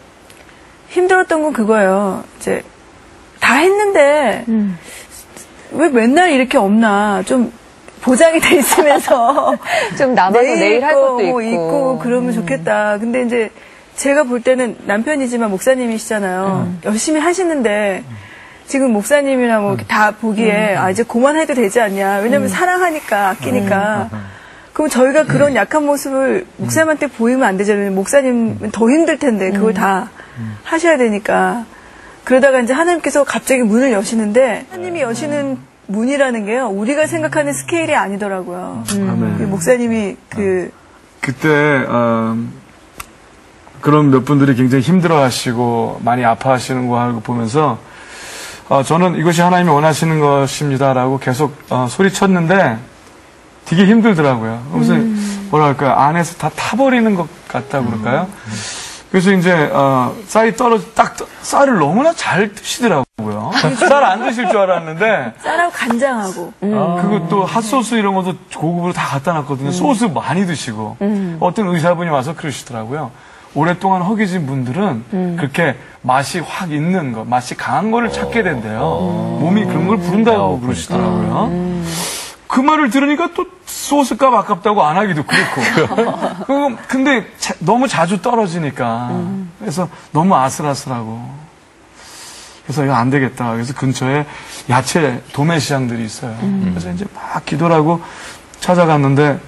Speaker 4: 힘들었던 건 그거예요. 이제 다 했는데
Speaker 2: 음.
Speaker 4: 왜 맨날 이렇게 없나 좀 보장이 돼 있으면서
Speaker 2: 좀 남아서 내일, 할
Speaker 4: 거
Speaker 2: 것도
Speaker 4: 뭐
Speaker 2: 있고.
Speaker 4: 있고 그러면 좋겠다. 근데 이제 제가 볼 때는 남편이지만 목사님이시잖아요. 열심히 하시는데 지금 목사님이나 뭐 다 보기에 아 이제 그만해도 되지 않냐. 왜냐면 사랑하니까 아끼니까. 그럼 저희가 그런 약한 모습을 목사님한테 보이면 안 되잖아요. 목사님은 더 힘들 텐데 그걸 다 하셔야 되니까. 그러다가 이제 하나님께서 갑자기 문을 여시는데 하나님이 여시는 문이라는 게요. 우리가 생각하는 스케일이 아니더라고요.
Speaker 3: 아멘.
Speaker 4: 목사님이 그
Speaker 3: 그때 어, 그런 몇 분들이 굉장히 힘들어하시고 많이 아파하시는 거 하고 보면서 어, 저는 이것이 하나님이 원하시는 것입니다라고 계속 어, 소리쳤는데 되게 힘들더라고요. 그래서 음. 뭐랄까요, 안에서 다 타버리는 것 같다고 그럴까요? 음. 그래서 이제 어, 쌀이 떨어져 딱 쌀을 너무나 잘 드시더라고요. 쌀 안 드실 줄 알았는데
Speaker 4: 쌀하고 간장하고
Speaker 3: 음. 그것도 핫소스 이런 것도 고급으로 다 갖다 놨거든요. 음. 소스 많이 드시고 음. 어떤 의사분이 와서 그러시더라고요. 오랫동안 허기진 분들은 음. 그렇게 맛이 확 있는 것, 맛이 강한 거를 찾게 된대요. 오. 몸이 그런 걸 부른다고 오. 그러시더라고요. 음. 그 말을 들으니까 또 소스값 아깝다고 안 하기도 그렇고. 근데 자, 너무 자주 떨어지니까. 음. 그래서 너무 아슬아슬하고. 그래서 이거 안 되겠다. 그래서 근처에 야채 도매 시장들이 있어요. 음. 그래서 이제 막 기도를 하고 찾아갔는데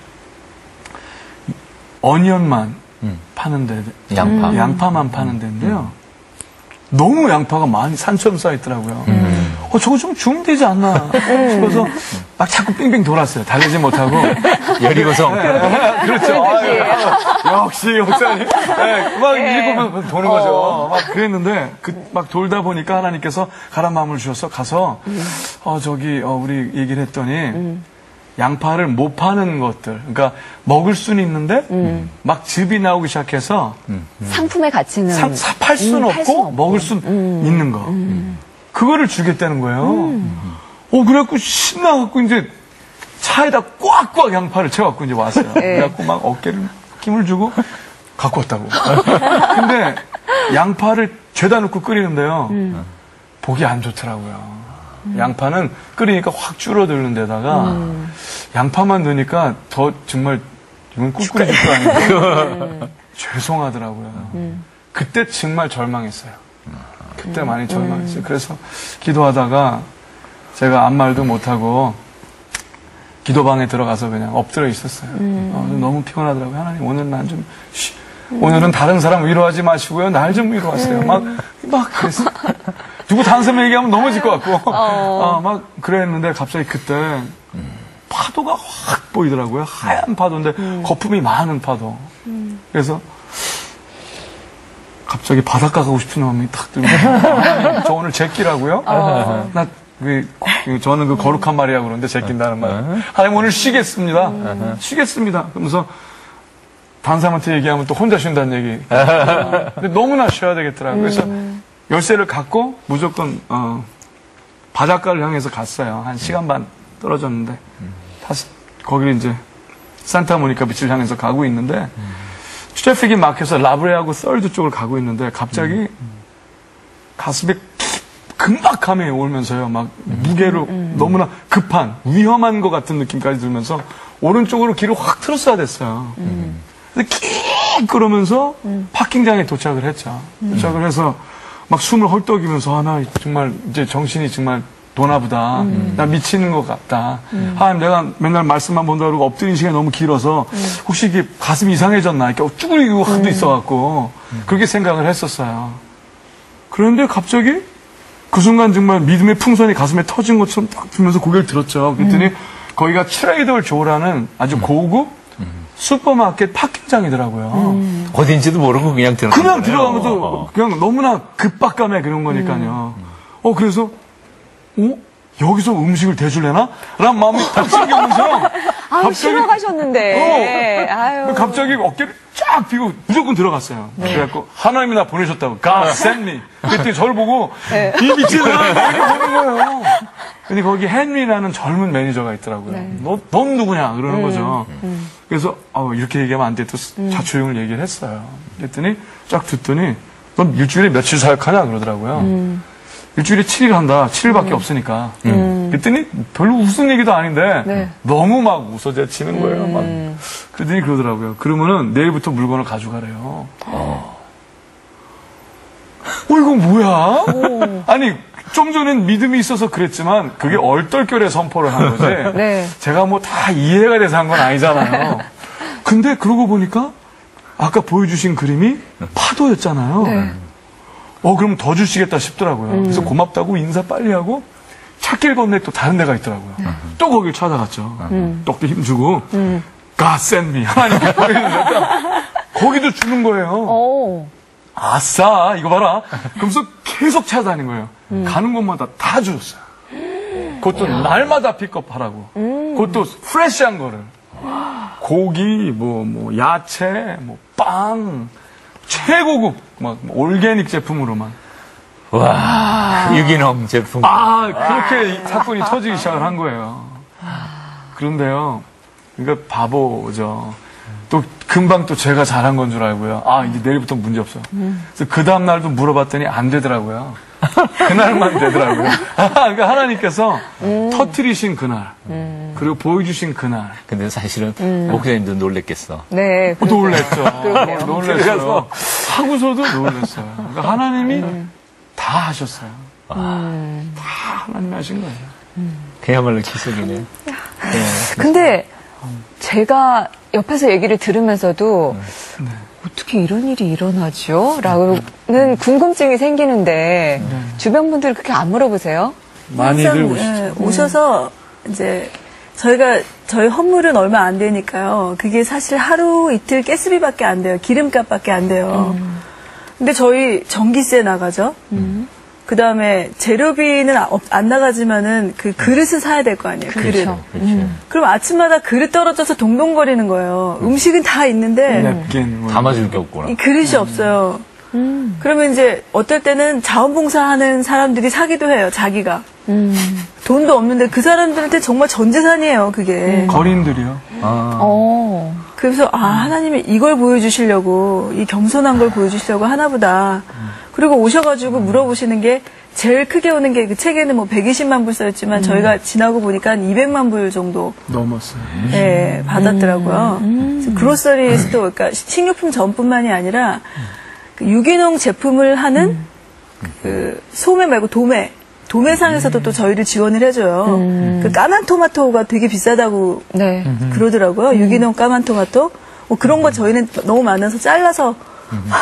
Speaker 3: 어니언만 음. 파는 데,
Speaker 1: 양파.
Speaker 3: 양파만 파는 데인데요. 음. 너무 양파가 많이 산처럼 쌓여있더라고요. 음. 어, 저거 좀 주면 되지 않나 싶어서 막 자꾸 빙빙 돌았어요. 달리지 못하고.
Speaker 1: 여리고성.
Speaker 3: 네, 네, 그렇죠. 아유, 역시 목사님. 네, 막
Speaker 2: 네.
Speaker 3: 일곱 도는 거죠. 어. 막 그랬는데 그, 막 돌다 보니까 하나님께서 가란 마음을 주셔서 가서 음. 어, 저기 어, 우리 얘기를 했더니 음. 양파를 못 파는 것들, 그러니까 먹을 수는 있는데 음. 막 즙이 나오기 시작해서
Speaker 2: 음. 상품의 가치는
Speaker 3: 사, 사, 팔 수는 음, 없고, 없고 먹을 수는 음. 있는 거.
Speaker 2: 음.
Speaker 3: 그거를 주겠다는 거예요. 음. 어 그래갖고 신나갖고 이제 차에다 꽉꽉 양파를 채워갖고 이제 왔어요. 네. 그래갖고 막 어깨를 힘을 주고 갖고 왔다고. 근데 양파를 죄다 넣고 끓이는데요. 음. 보기 안 좋더라고요. 음. 양파는 끓이니까 확 줄어드는 데다가 음. 양파만 넣으니까 더 정말 이건 꿀꿀이 줄 거 아니에요. 음. 죄송하더라고요. 음. 그때 정말 절망했어요. 그때 음. 많이 절망했어요. 음. 그래서 기도하다가 제가 아무 말도 못하고 기도방에 들어가서 그냥 엎드려 있었어요. 음. 어, 너무 피곤하더라고요. 하나님 오늘 난 좀 쉬. 음. 오늘은 다른 사람 위로하지 마시고요. 날 좀 위로하세요. 음. 막, 막 그랬어요. 누구 다른 사람 얘기하면 넘어질 것 같고. 어. 아, 막 그랬는데 갑자기 그때 음. 파도가 확 보이더라고요. 하얀 파도인데 음. 거품이 많은 파도. 음. 그래서 갑자기 바닷가 가고 싶은 마음이 탁 들면서 저 오늘 제끼라고요? 어. 나 그, 저는 그 거룩한 말이라고 그러는데 제낀다는 말. 어. 하나님 오늘 쉬겠습니다. 음. 쉬겠습니다. 그러면서 다른 사람한테 얘기하면 또 혼자 쉰다는 얘기. 근데 너무나 쉬어야 되겠더라고요. 그래서 음. 열쇠를 갖고 무조건 어, 바닷가를 향해서 갔어요. 한 시간 반 떨어졌는데 음. 다시 거기를 이제 산타모니카 비치를 향해서 가고 있는데 음. 트래픽이 막혀서 라브레하고 썰드 쪽을 가고 있는데 갑자기 음. 가슴에 금박함이 오면서요. 막 음. 무게로 음. 너무나 급한 위험한 것 같은 느낌까지 들면서 오른쪽으로 길을 확 틀었어야 됐어요. 음. 근데 킥 그러면서 음. 파킹장에 도착을 했죠. 음. 도착을 해서 막 숨을 헐떡이면서 아, 나 정말 이제 정신이 정말 도나보다. 음. 나 미치는 것 같다. 음. 하나님 내가 맨날 말씀만 본다 그러고 엎드린 시간이 너무 길어서 음. 혹시 이게 가슴이 이상해졌나 이렇게 쭈그리고 하도 음. 있어갖고 음. 그렇게 생각을 했었어요. 그런데 갑자기 그 순간 정말 믿음의 풍선이 가슴에 터진 것처럼 딱 들면서 고개를 들었죠. 그랬더니 음. 거기가 트레이더 조라는 아주 음. 고급 슈퍼마켓 파킹장이더라고요. 음.
Speaker 1: 어딘지도 모르고 그냥 들어간
Speaker 3: 그냥 들어가면서 그냥 너무나 급박감에 그런 거니까요. 음. 어 그래서 어 여기서 음식을 대줄래나? 라는 마음이 딱 생기면서
Speaker 2: 아유 쉬러 가셨는데
Speaker 3: 어, 아유. 갑자기 어깨를 쫙 펴고 무조건 들어갔어요. 네. 그래갖고 하나님이 나 보내셨다고 God sent me. 그랬더니 저를 보고 네. 이 미친 사람이 이렇게 보는 거예요. 근데 거기 헨리라는 젊은 매니저가 있더라고요. 네. 너, 넌 누구냐? 그러는 음, 거죠. 음. 그래서 어, 이렇게 얘기하면 안 돼. 또 음. 자초용을 얘기를 했어요. 그랬더니 쫙 듣더니 넌 일주일에 며칠 사역하냐? 그러더라고요. 음. 일주일에 칠 일 한다. 칠 일밖에 음. 없으니까. 음. 그랬더니 별로 웃은 얘기도 아닌데 네. 너무 막 웃어제치는 거예요. 음. 막. 그랬더니 그러더라고요. 그러면은 내일부터 물건을 가져가래요. 어, 어 이거 뭐야? 오. 아니 좀 전엔 믿음이 있어서 그랬지만 그게 얼떨결에 선포를 한 거지. 네. 제가 뭐 다 이해가 돼서 한 건 아니잖아요. 근데 그러고 보니까 아까 보여주신 그림이 파도였잖아요. 네. 어, 그럼 더 주시겠다 싶더라고요.
Speaker 2: 음.
Speaker 3: 그래서 고맙다고 인사 빨리 하고 찾길 건네 또 다른 데가 있더라고요.
Speaker 2: 음.
Speaker 3: 또 거길 찾아갔죠.
Speaker 2: 음.
Speaker 3: 떡도 힘주고
Speaker 2: 음.
Speaker 3: God send me. 하나님께 보내는데 거기도 주는 거예요.
Speaker 2: 오.
Speaker 3: 아싸 이거 봐라. 그러면서 계속 찾아다닌 거예요.
Speaker 2: 음.
Speaker 3: 가는 곳마다 다 주셨어요. 그것도 날마다 픽업하라고.
Speaker 2: 음.
Speaker 3: 그것도 프레시한 거를. 고기, 뭐, 뭐, 야채, 뭐, 빵, 최고급, 막, 올게닉 제품으로만.
Speaker 1: 와, 유기농 제품.
Speaker 3: 아, 그렇게 이 사건이 터지기 시작을 한 거예요. 그런데요, 그러니까 바보죠. 또 금방 또 제가 잘한 건 줄 알고요. 아, 이제 내일부터 문제 없어. 그래서 그 다음날도 물어봤더니 안 되더라고요. 그날만 되더라고요. 그러니까 하나님께서 음. 터트리신 그날, 음. 그리고 보여주신 그날.
Speaker 1: 근데 사실은 음. 목사님도 놀랬겠어.
Speaker 2: 네.
Speaker 3: 어, 놀랬죠.
Speaker 2: 그러게요.
Speaker 3: 놀랬어요. 하고서도 놀랬어요. 그러니까 하나님이 음. 다 하셨어요. 음. 다 하나님이 하신 거예요.
Speaker 1: 음. 그야말로 기적이네. 네.
Speaker 2: 근데 제가 옆에서 얘기를 들으면서도 네. 어떻게 이런 일이 일어나죠? 라고는 네. 궁금증이 생기는데 네. 주변 분들 그렇게 안 물어보세요?
Speaker 3: 많이들 오시죠.
Speaker 4: 네, 오셔서 이제 저희가 저희 헌물은 얼마 안 되니까요. 그게 사실 하루 이틀 가스비밖에 안 돼요. 기름값밖에 안 돼요. 음. 근데 저희 전기세 나가죠. 음. 그 다음에 재료비는 안 나가지만은 그 그릇을 사야 될 거 아니에요. 그릇.
Speaker 1: 그렇죠. 그렇죠.
Speaker 4: 음. 그럼 아침마다 그릇 떨어져서 동동거리는 거예요. 음식은 다 있는데
Speaker 3: 냅킨 뭐
Speaker 1: 담아줄 게 없구나.
Speaker 4: 이 그릇이 음. 없어요. 음. 그러면 이제 어떨 때는 자원봉사하는 사람들이 사기도 해요. 자기가. 음. 돈도 없는데 그 사람들한테 정말 전 재산이에요. 그게.
Speaker 3: 음. 거린들이요.
Speaker 2: 아. 어.
Speaker 4: 그래서 아 하나님이 이걸 보여주시려고 이 겸손한 걸 보여주시려고 하나보다. 음. 그리고 오셔가지고 물어보시는 게 제일 크게 오는 게 그 책에는 뭐 백이십만 불 써있지만 음. 저희가 지나고 보니까 한 이백만 불 정도
Speaker 3: 넘었어요.
Speaker 4: 네, 받았더라고요. 음. 음. 그로서리 스토어, 그러니까 식료품 전뿐만이 아니라 그 유기농 제품을 하는 음. 그 소매 말고 도매. 도매상에서도 음. 또 저희를 지원을 해줘요. 음. 그 까만 토마토가 되게 비싸다고 네. 그러더라고요. 음. 유기농 까만 토마토. 뭐 그런 거 저희는 너무 많아서 잘라서 음.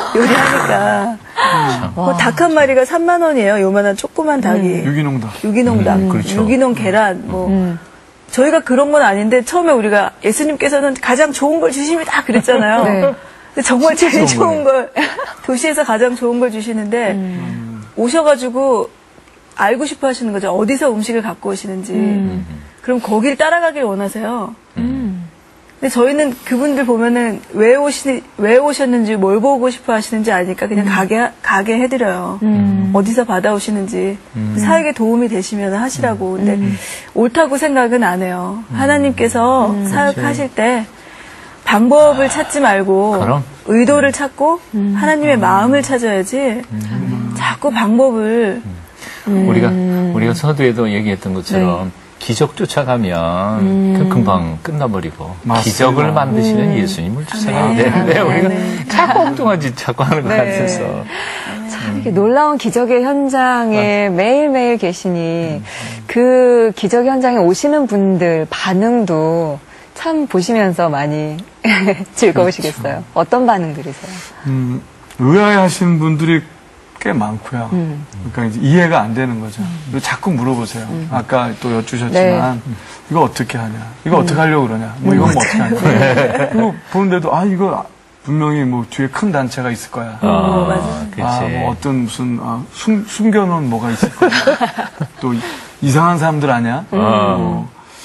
Speaker 4: 요리하니까. 뭐 닭 한 마리가 삼만 원이에요. 요만한 조그만 닭이.
Speaker 3: 음. 유기농 닭.
Speaker 4: 유기농 닭.
Speaker 3: 음. 그렇죠.
Speaker 4: 유기농 계란. 뭐. 음. 저희가 그런 건 아닌데 처음에 우리가 예수님께서는 가장 좋은 걸 주십니다. 그랬잖아요. 네. 근데 정말 제일 좋은 걸, 도시에서 가장 좋은 걸 주시는데 음. 오셔가지고 알고 싶어 하시는 거죠. 어디서 음식을 갖고 오시는지. 음. 그럼 거길 따라가길 원하세요. 음. 근데 저희는 그분들 보면은 왜 오시, 왜 오셨는지 뭘 보고 싶어 하시는지 아니까 그냥 음. 가게, 가게 해드려요. 음. 어디서 받아오시는지. 음. 사역에 도움이 되시면 하시라고. 근데 음. 옳다고 생각은 안 해요. 음. 하나님께서 음. 사역하실 때 방법을 아, 찾지 말고 그럼? 의도를 찾고 음. 하나님의 음. 마음을 찾아야지 음. 자꾸 방법을
Speaker 1: 음. 우리가 우리가 서두에도 얘기했던 것처럼 네. 기적 쫓아가면 음. 그 금방 끝나버리고 맞습니다. 기적을 만드시는 음. 예수님을 쫓아가야 네. 되는데 아, 우리가 네. 자꾸 엉뚱한 짓 자꾸 하는 것 네. 같아서
Speaker 2: 참 이렇게 놀라운 기적의 현장에 아. 매일매일 계시니 음. 그 기적 현장에 오시는 분들 반응도 참 보시면서 많이 즐거우시겠어요. 그렇죠. 어떤 반응들이세요?
Speaker 3: 음, 의아해하시는 분들이 꽤 많고요. 음. 그러니까 이제 이해가 안 되는 거죠. 음. 그리고 자꾸 물어보세요. 음. 아까 또 여쭈셨지만 네. 이거 어떻게 하냐? 이거 음. 어떻게 하려고 그러냐? 뭐 이건 뭐 어떻게 하냐? 그리고 보는데도 아 이거 분명히 뭐 뒤에 큰 단체가 있을 거야.
Speaker 1: 아, 어, 맞아.
Speaker 3: 아, 뭐 어떤 무슨 아, 숨, 숨겨놓은 뭐가 있을 거야. 또 이상한 사람들 아니야? 음. 뭐,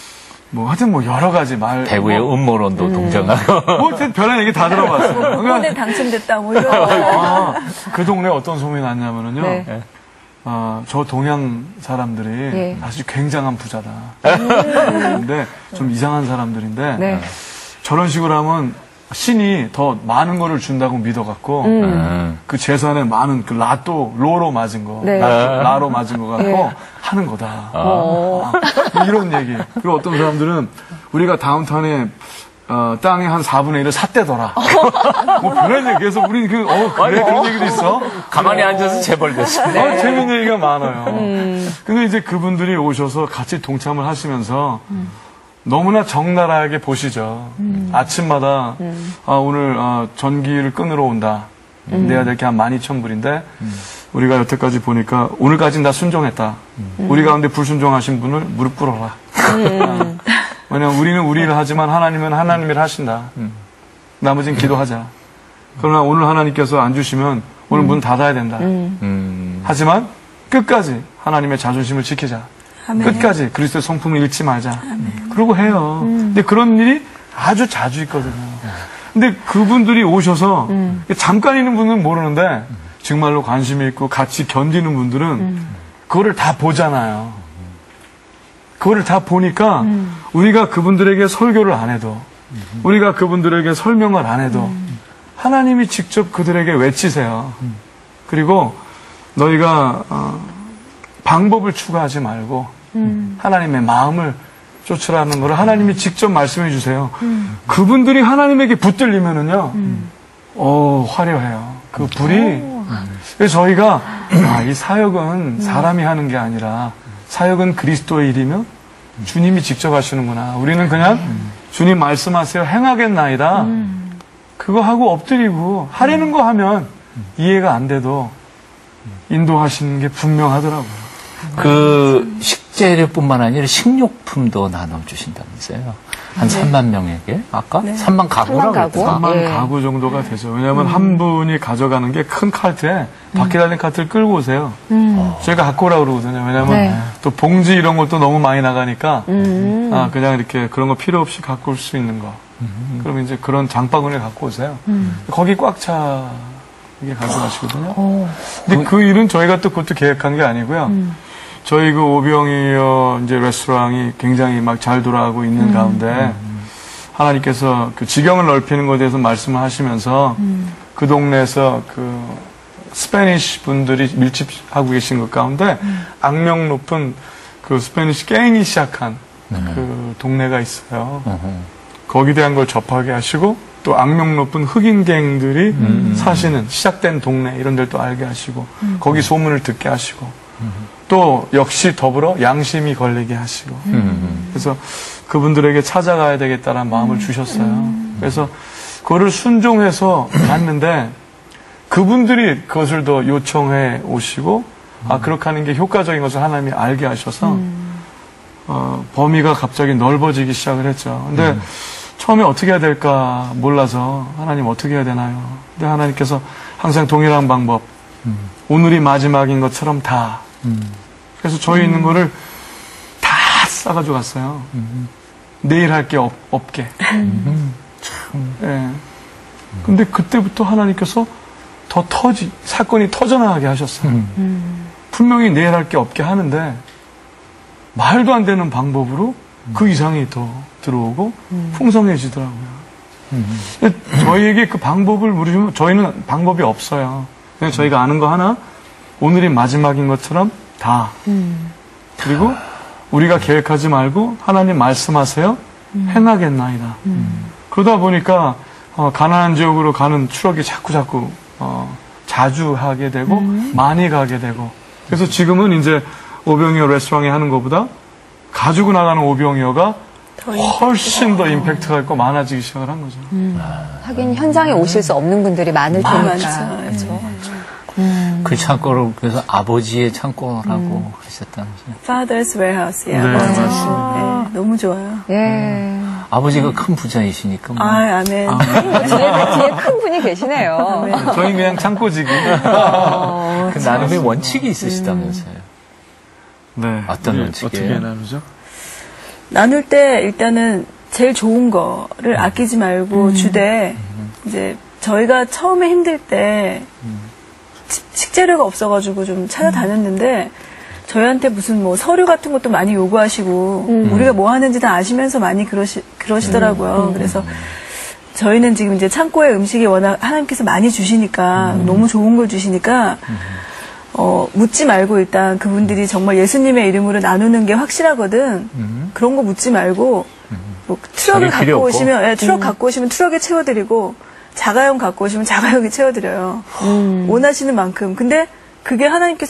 Speaker 3: 뭐 하여튼 뭐 여러 가지 말
Speaker 1: 배구의
Speaker 3: 뭐,
Speaker 1: 음모론도 음. 동정하고
Speaker 3: 뭐 별한 얘기 다 들어봤어요.
Speaker 4: 후보에 당첨됐다 뭐 이런
Speaker 3: 아, 그 동네에 어떤 소문이 났냐면은요. 네. 아, 저 동양 사람들이 네. 아주 굉장한 부자다. 근데 좀 이상한 사람들인데 네. 저런 식으로 하면 신이 더 많은 거를 준다고 믿어갖고 음. 그 재산에 많은 그 라또 로로 맞은 거
Speaker 2: 네.
Speaker 3: 라, 라로 맞은 거 갖고 네. 하는 거다. 아. 아, 이런 얘기. 그리고 어떤 사람들은 우리가 다운타운에 어, 땅의 한 사분의 일을 샀대더라. 뭐 그런 얘기. 그래서 우리 그, 어, 그래, 그런 얘기도 있어.
Speaker 1: 가만히 앉아서 재벌됐어.
Speaker 3: 네. 어, 재밌는 얘기가 많아요. 음. 근데 이제 그분들이 오셔서 같이 동참을 하시면서 음. 너무나 적나라하게 보시죠. 음. 아침마다 음. 아, 오늘 아, 전기를 끊으러 온다. 음. 내야 될 게 한 만 이천 불인데 음. 우리가 여태까지 보니까 오늘까지는 다 순종했다. 음. 우리 가운데 불순종하신 분을 무릎 꿇어라. 음. 왜냐하면 우리는 우리를 하지만 하나님은 하나님을 하신다. 음. 나머지는 기도하자. 그러나 오늘 하나님께서 안 주시면 오늘 문 닫아야 된다. 음. 하지만 끝까지 하나님의 자존심을 지키자. 아멘. 끝까지 그리스도의 성품을 잃지 말자. 아멘. 그러고 해요. 음. 근데 그런 일이 아주 자주 있거든요. 근데 그분들이 오셔서 음. 잠깐 있는 분은 모르는데 정말로 관심이 있고 같이 견디는 분들은 음. 그거를 다 보잖아요. 그거를 다 보니까 음. 우리가 그분들에게 설교를 안 해도 음. 우리가 그분들에게 설명을 안 해도 음. 하나님이 직접 그들에게 외치세요. 음. 그리고 너희가 어, 방법을 추구하지 말고 음. 하나님의 마음을 쫓으라는 걸 하나님이 직접 말씀해 주세요. 음. 그분들이 하나님에게 붙들리면은요, 음. 어, 화려해요. 그 불이. 그래서 저희가, 아, 이 사역은 사람이 하는 게 아니라, 사역은 그리스도의 일이며, 주님이 직접 하시는구나. 우리는 그냥, 주님 말씀하세요. 행하겠나이다. 음. 그거 하고 엎드리고, 하려는 거 하면 이해가 안 돼도, 인도하시는 게 분명하더라고요.
Speaker 1: 그 식재료뿐만 아니라 식료품도 나눠주신다면서요. 한 네. 삼만 명에게 아까 네. 삼만 가구라고
Speaker 2: 가구?
Speaker 3: 삼만
Speaker 2: 예.
Speaker 3: 가구 정도가 되죠. 왜냐하면 음. 한 분이 가져가는 게 큰 카트에 바퀴 달린 카트를 끌고 오세요. 음. 저희가 갖고 오라고 그러거든요. 왜냐하면 네. 또 봉지 이런 것도 너무 많이 나가니까 음. 아, 그냥 이렇게 그런 거 필요 없이 갖고 올 수 있는 거. 음. 그럼 이제 그런 장바구니를 갖고 오세요. 음. 거기 꽉 차. 이게 가져가시거든요. 오. 근데 그 일은 저희가 또 그것도 계획한 게 아니고요. 음. 저희 그 오병이어 이제 레스토랑이 굉장히 막 잘 돌아가고 있는 음. 가운데 음. 하나님께서 그 지경을 넓히는 것에 대해서 말씀을 하시면서 음. 그 동네에서 그 스페니쉬 분들이 밀집하고 계신 것 가운데 음. 악명 높은 그 스페니쉬 갱이 시작한 음. 그 동네가 있어요. 음. 거기에 대한 걸 접하게 하시고 또 악명 높은 흑인갱들이 음. 사시는 시작된 동네 이런 데를 또 알게 하시고 음. 거기 소문을 듣게 하시고 음. 또 역시 더불어 양심이 걸리게 하시고 음. 그래서 그분들에게 찾아가야 되겠다라는 마음을 주셨어요. 음. 그래서 그거를 순종해서 갔는데 그분들이 그것을 더 요청해 오시고 음. 아 그렇게 하는 게 효과적인 것을 하나님이 알게 하셔서 음. 어, 범위가 갑자기 넓어지기 시작을 했죠. 근데 음. 처음에 어떻게 해야 될까 몰라서 하나님 어떻게 해야 되나요? 근데 하나님께서 항상 동일한 방법 음. 오늘이 마지막인 것처럼 다 음. 그래서 저희 음. 있는 거를 다 싸가지고 갔어요. 음. 내일 할 게 없게. 음. 참. 예. 근데 그때부터 하나님께서 더 터지 사건이 터져나가게 하셨어요. 음. 분명히 내일 할 게 없게 하는데 말도 안 되는 방법으로 음. 그 이상이 더 들어오고 음. 풍성해지더라고요. 음. 저희에게 그 방법을 물으시면 저희는 방법이 없어요. 그냥 저희가 아는 거 하나 오늘이 마지막인 것처럼 다. 음. 그리고 우리가 계획하지 말고 하나님 말씀하세요. 음. 행하겠나이다. 음. 그러다 보니까 어, 가나안 지역으로 가는 추억이 자꾸 자꾸 어, 자주 하게 되고 음. 많이 가게 되고 그래서 지금은 이제 오병이어 레스토랑에 하는 것보다 가지고 나가는 오병이어가 훨씬 더 임팩트가 있고 많아지기 시작을 한 거죠.
Speaker 2: 음. 하긴 현장에 오실 수 없는 분들이 많을 테니까.
Speaker 4: 많죠.
Speaker 2: 그렇죠.
Speaker 1: 음. 그 창고를 그래서 아버지의 창고라고 음. 하셨다면서요.
Speaker 4: Father's Warehouse. 예,
Speaker 3: 네,
Speaker 4: 아버지.
Speaker 3: 맞습니다.
Speaker 4: 네, 너무 좋아요.
Speaker 2: 예.
Speaker 1: 음. 아버지가 큰 부자이시니까. 뭐.
Speaker 4: 아, 아멘.
Speaker 1: 아,
Speaker 2: 뒤에, 뒤에 큰 분이 계시네요.
Speaker 3: 네, 저희 그냥 창고지기.
Speaker 2: 어,
Speaker 1: 그 나름의 원칙이 있으시다면서요.
Speaker 3: 네.
Speaker 1: 어떤 원칙이에요?
Speaker 3: 어떻게 나누죠?
Speaker 4: 나눌 때 일단은 제일 좋은 거를 음. 아끼지 말고 음. 주되 음. 이제 저희가 처음에 힘들 때 음. 식재료가 없어가지고 좀 찾아다녔는데 저희한테 무슨 뭐 서류 같은 것도 많이 요구하시고 음. 우리가 뭐 하는지 다 아시면서 많이 그러시 그러시더라고요. 음. 그래서 저희는 지금 이제 창고에 음식이 워낙 하나님께서 많이 주시니까 음. 너무 좋은 걸 주시니까. 음. 어, 묻지 말고 일단 그분들이 정말 예수님의 이름으로 나누는 게 확실하거든. 음. 그런 거 묻지 말고, 음. 뭐 트럭을 갖고 오시면, 예, 트럭 음. 갖고 오시면 트럭에 채워드리고, 자가용 갖고 오시면 자가용에 채워드려요. 음. 원하시는 만큼. 근데 그게 하나님께서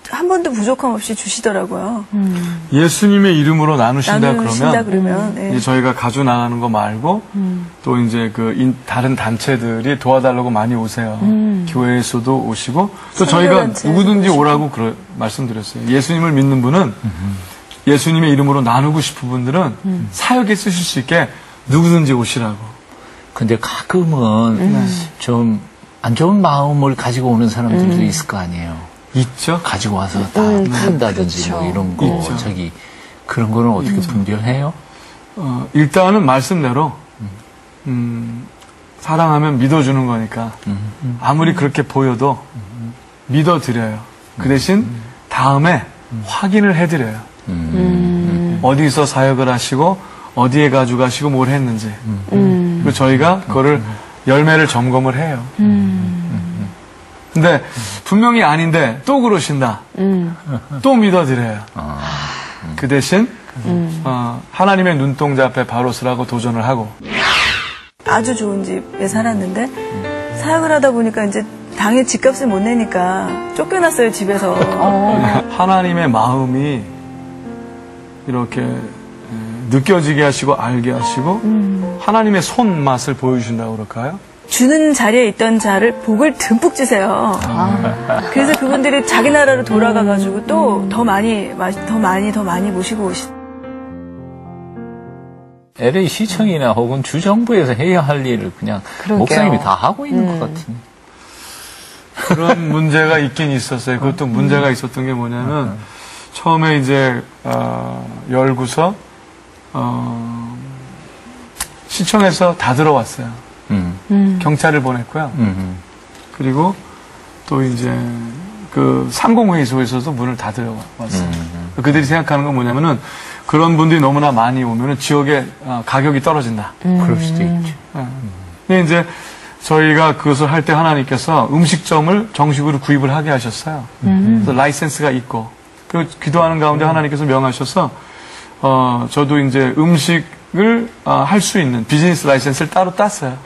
Speaker 4: 한 번도 부족함 없이 주시더라고요.
Speaker 2: 음.
Speaker 3: 예수님의 이름으로 나누신다,
Speaker 4: 나누신다
Speaker 3: 그러면,
Speaker 4: 그러면 네.
Speaker 3: 이제 저희가 가져 나가는 거 말고
Speaker 2: 음.
Speaker 3: 또 이제 그 인, 다른 단체들이 도와달라고 많이 오세요.
Speaker 2: 음.
Speaker 3: 교회에서도 오시고 또 저희가
Speaker 4: 선교단체에서도
Speaker 3: 누구든지
Speaker 4: 오시고.
Speaker 3: 오라고 그러, 말씀드렸어요. 예수님을 믿는 분은 예수님의 이름으로 나누고 싶은 분들은
Speaker 2: 음.
Speaker 3: 사역에 쓰실 수 있게 누구든지 오시라고.
Speaker 1: 근데 가끔은 좀 안 좋은 마음을 가지고 오는 사람들도 있을 거 아니에요.
Speaker 3: 있죠?
Speaker 1: 가지고 와서 다
Speaker 2: 음,
Speaker 1: 판다든지
Speaker 2: 그렇죠.
Speaker 1: 뭐 이런 거
Speaker 3: 있죠.
Speaker 1: 저기 그런 거는 어떻게 분별해요?
Speaker 3: 어, 일단은 말씀대로 음, 사랑하면 믿어주는 거니까 아무리 그렇게 보여도 믿어드려요. 그 대신 다음에 확인을 해드려요.
Speaker 2: 음.
Speaker 3: 어디서 사역을 하시고 어디에 가져가시고 뭘 했는지.
Speaker 2: 음.
Speaker 3: 그리고 저희가 그거를 열매를 점검을 해요.
Speaker 2: 음.
Speaker 3: 근데 분명히 아닌데 또 그러신다.
Speaker 2: 음.
Speaker 3: 또 믿어드려요.
Speaker 1: 아,
Speaker 3: 그 대신
Speaker 2: 음.
Speaker 3: 어, 하나님의 눈동자 앞에 바로 서라고 도전을 하고.
Speaker 4: 아주 좋은 집에 살았는데 사역을 하다 보니까 이제 당일 집값을 못 내니까 쫓겨났어요, 집에서.
Speaker 3: 하나님의 마음이 이렇게 에, 느껴지게 하시고 알게 하시고
Speaker 2: 음.
Speaker 3: 하나님의 손맛을 보여주신다고 그럴까요?
Speaker 4: 주는 자리에 있던 자를 복을 듬뿍 주세요. 그래서 그분들이 자기 나라로 돌아가가지고 또 더 많이, 마- 더 많이, 더 많이 모시고 오시.
Speaker 1: 엘에이 시청이나 혹은 주정부에서 해야 할 일을 그냥
Speaker 2: 그러게요.
Speaker 1: 목사님이 다 하고 있는 것 같은.
Speaker 3: 그런 문제가 있긴 있었어요. 그것도 문제가 있었던 게 뭐냐면 처음에 이제 어, 열구서 어, 시청에서 다 들어왔어요.
Speaker 1: 음,
Speaker 2: 음.
Speaker 3: 경찰을 보냈고요.
Speaker 1: 음,
Speaker 3: 그리고 또 이제 그 상공회의소에서도 문을 다 들어왔어요.
Speaker 1: 음.
Speaker 3: 그들이 생각하는 건 뭐냐면은 그런 분들이 너무나 많이 오면은 지역의 어, 가격이 떨어진다.
Speaker 1: 그럴 수도 있죠.
Speaker 3: 예. 근데 이제 저희가 그것을 할 때 하나님께서 음식점을 정식으로 구입을 하게 하셨어요. 그래서 라이센스가 있고 그리고 기도하는 가운데 하나님께서 명하셔서 어 저도 이제 음식을 어, 할 수 있는 비즈니스 라이센스를 따로 땄어요.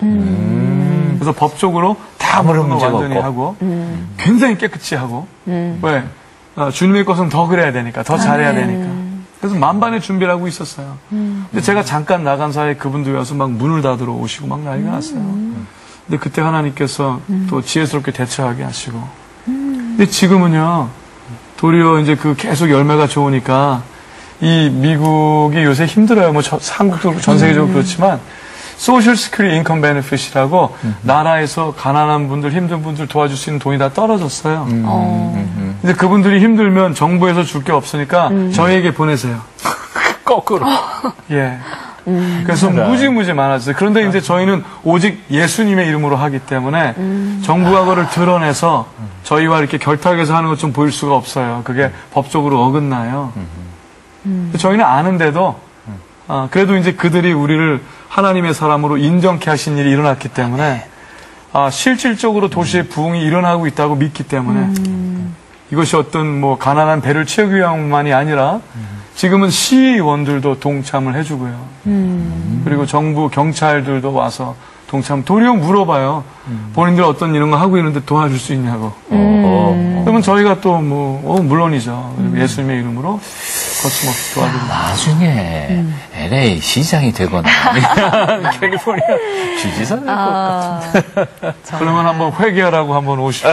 Speaker 3: 그래서 법적으로 다
Speaker 1: 아무런
Speaker 3: 모든 거
Speaker 1: 문제가
Speaker 3: 완전히
Speaker 1: 없고.
Speaker 3: 하고 굉장히 깨끗이 하고
Speaker 2: 음.
Speaker 3: 왜 어, 주님의 것은 더 그래야 되니까 더 잘해야 되니까. 그래서 만반의 준비를 하고 있었어요. 근데 제가 잠깐 나간 사이에 그분들이 와서 막 문을 닫으러 오시고 막 난리가 났어요. 근데 그때 하나님께서 또 지혜스럽게 대처하게 하시고. 근데 지금은요, 도리어 이제 그 계속 열매가 좋으니까 이 미국이 요새 힘들어요. 뭐 저, 한국도 전 세계적으로 그렇지만 소셜 시큐리티 인컴 베네핏이라고 나라에서 가난한 분들, 힘든 분들 도와줄 수 있는 돈이 다 떨어졌어요.
Speaker 2: 어.
Speaker 3: 근데 그분들이 힘들면 정부에서 줄 게 없으니까 저희에게 보내세요.
Speaker 1: 거꾸로.
Speaker 3: 예. 그래서 무지무지 많았어요. 그런데 이제 저희는 오직 예수님의 이름으로 하기 때문에 정부가 그걸 드러내서 저희와 이렇게 결탁해서 하는 것 좀 보일 수가 없어요. 그게 법적으로 어긋나요. 저희는 아는데도 어, 그래도 이제 그들이 우리를 하나님의 사람으로 인정케 하신 일이 일어났기 때문에 아, 실질적으로 도시의 부흥이 일어나고 있다고 믿기 때문에 이것이 어떤 뭐 가난한 배를 채우기 위함만이 아니라 지금은 시의원들도 동참을 해주고요.
Speaker 2: 음.
Speaker 3: 그리고 정부 경찰들도 와서 동참 도리어 물어봐요. 본인들 어떤 이런 거 하고 있는데 도와줄 수 있냐고.
Speaker 1: 어,
Speaker 3: 그러면 저희가 또 뭐 어, 물론이죠. 그리고 예수님의 이름으로 거침없이 도와드립니다.
Speaker 1: 나중에 엘에이 시장이 되거나 캘리포니아 주지사 될 것
Speaker 2: 아,
Speaker 3: 그러면 한번 회개하라고 한번 오십시오.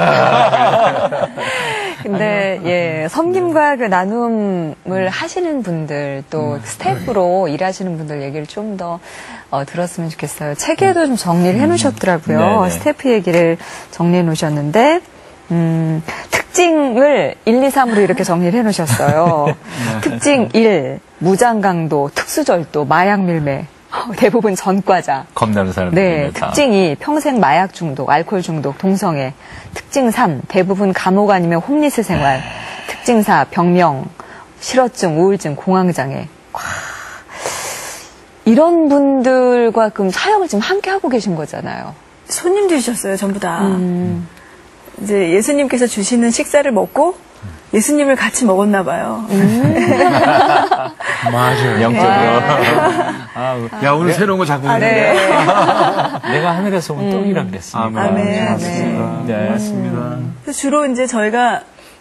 Speaker 2: 근데 예 섬김과 그 나눔을 하시는 분들 또 스태프로 일하시는 분들 얘기를 좀 더 어, 들었으면 좋겠어요. 책에도 좀 정리를 해놓으셨더라고요.
Speaker 1: 네네.
Speaker 2: 스태프 얘기를 정리해 놓으셨는데 음, 특징을 일, 이, 삼으로 이렇게 정리를 해놓으셨어요. 특징 일, 무장강도, 특수절도, 마약밀매, 대부분 전과자.
Speaker 1: 겁나는 사람들.
Speaker 2: 네, 특징 이, 평생 마약 중독, 알코올 중독, 동성애. 특징 삼, 대부분 감옥 아니면 홈리스 생활. 특징 사, 병명, 실어증, 우울증, 공황장애. 와, 이런 분들과 그럼 사역을 지금 함께 하고 계신 거잖아요.
Speaker 4: 손님들이셨어요, 전부 다.
Speaker 2: 음.
Speaker 4: 이제 예수님께서 주시는 식사를 먹고 예수님을 같이 먹었나 봐요.
Speaker 3: 맞아요.
Speaker 1: 영적으로. 아,
Speaker 3: 야, 오늘 새로운 거 자꾸
Speaker 2: 아, 네.
Speaker 1: 내가 하늘에서 온 떡이라 그랬습니다.
Speaker 3: 아멘.
Speaker 4: 아멘.
Speaker 3: 맞습니다.
Speaker 1: 네.
Speaker 3: 맞습니다.
Speaker 4: 그래서 주로 이제 저희가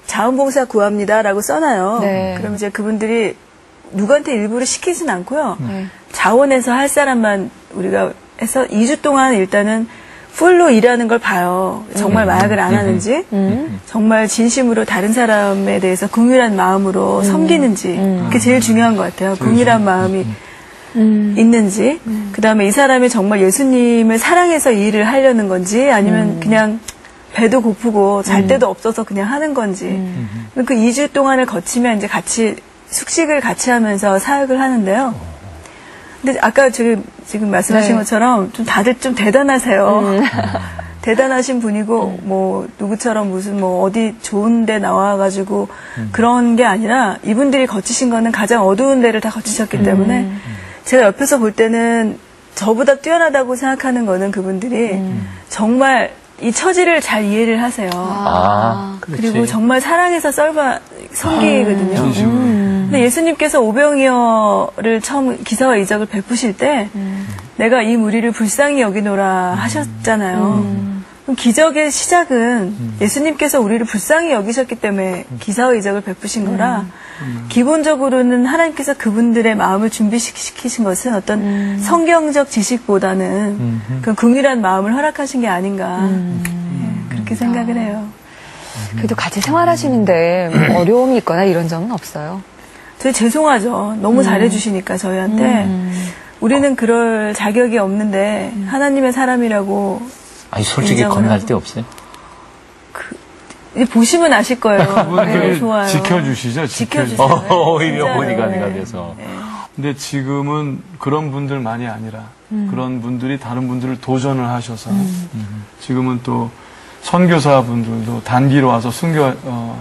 Speaker 4: 자원봉사 구합니다라고 써놔요.
Speaker 2: 네.
Speaker 4: 그럼 이제 그분들이 누구한테 일부러 시키진 않고요.
Speaker 2: 네.
Speaker 4: 자원에서 할 사람만 우리가 해서 이 주 동안 일단은 풀로 일하는 걸 봐요. 정말 마약을 안 하는지,
Speaker 2: 음.
Speaker 4: 정말 진심으로 다른 사람에 대해서 긍휼한 마음으로 섬기는지, 그게 제일 중요한 것 같아요. 긍휼한 마음이
Speaker 2: 음.
Speaker 4: 있는지, 그 다음에 이 사람이 정말 예수님을 사랑해서 이 일을 하려는 건지, 아니면 그냥 배도 고프고 잘 데도 없어서 그냥 하는 건지. 그 이 주 동안을 거치면 이제 같이 숙식을 같이 하면서 사역을 하는데요. 근데 아까 지금, 지금 말씀하신
Speaker 2: 네.
Speaker 4: 것처럼 좀 다들 좀 대단하세요. 음. 대단하신 분이고, 음. 뭐, 누구처럼 무슨 뭐 어디 좋은 데 나와가지고 음. 그런 게 아니라 이분들이 거치신 거는 가장 어두운 데를 다 거치셨기 음. 때문에 제가 옆에서 볼 때는 저보다 뛰어나다고 생각하는 거는 그분들이 음. 정말 이 처지를 잘 이해를 하세요.
Speaker 1: 아,
Speaker 4: 그리고 정말 사랑해서 썰바 섬기거든요.
Speaker 3: 아,
Speaker 4: 음. 근데 예수님께서 오병이어를 처음 기사와 이적을 베푸실 때 음. 내가 이 무리를 불쌍히 여기노라 음. 하셨잖아요. 음. 그럼 기적의 시작은 음. 예수님께서 우리를 불쌍히 여기셨기 때문에 기사와 이적을 베푸신 거라 음. 기본적으로는 하나님께서 그분들의 마음을 준비시키신 것은 어떤 음. 성경적 지식보다는 음. 그 긍휼한 마음을 허락하신 게 아닌가 음. 네, 그렇게 생각을 해요.
Speaker 2: 그래도 같이 생활하시는데 어려움이 있거나 이런 점은 없어요?
Speaker 4: 저희 죄송하죠. 너무 음. 잘해주시니까 저희한테. 음. 우리는 그럴 자격이 없는데 음. 하나님의 사람이라고
Speaker 1: 아니 솔직히 건날 데 없어요?
Speaker 4: 그, 이제 보시면 아실 거예요. 네, 좋아요.
Speaker 3: 지켜주시죠.
Speaker 4: 지켜주세요.
Speaker 1: 어, 오히려 보니까 내가 돼서.
Speaker 4: 네.
Speaker 3: 근데 지금은 그런 분들만이 아니라 음. 그런 분들이 다른 분들을 도전을 하셔서 음. 지금은 또 선교사 분들도 단기로 와서 순교 어,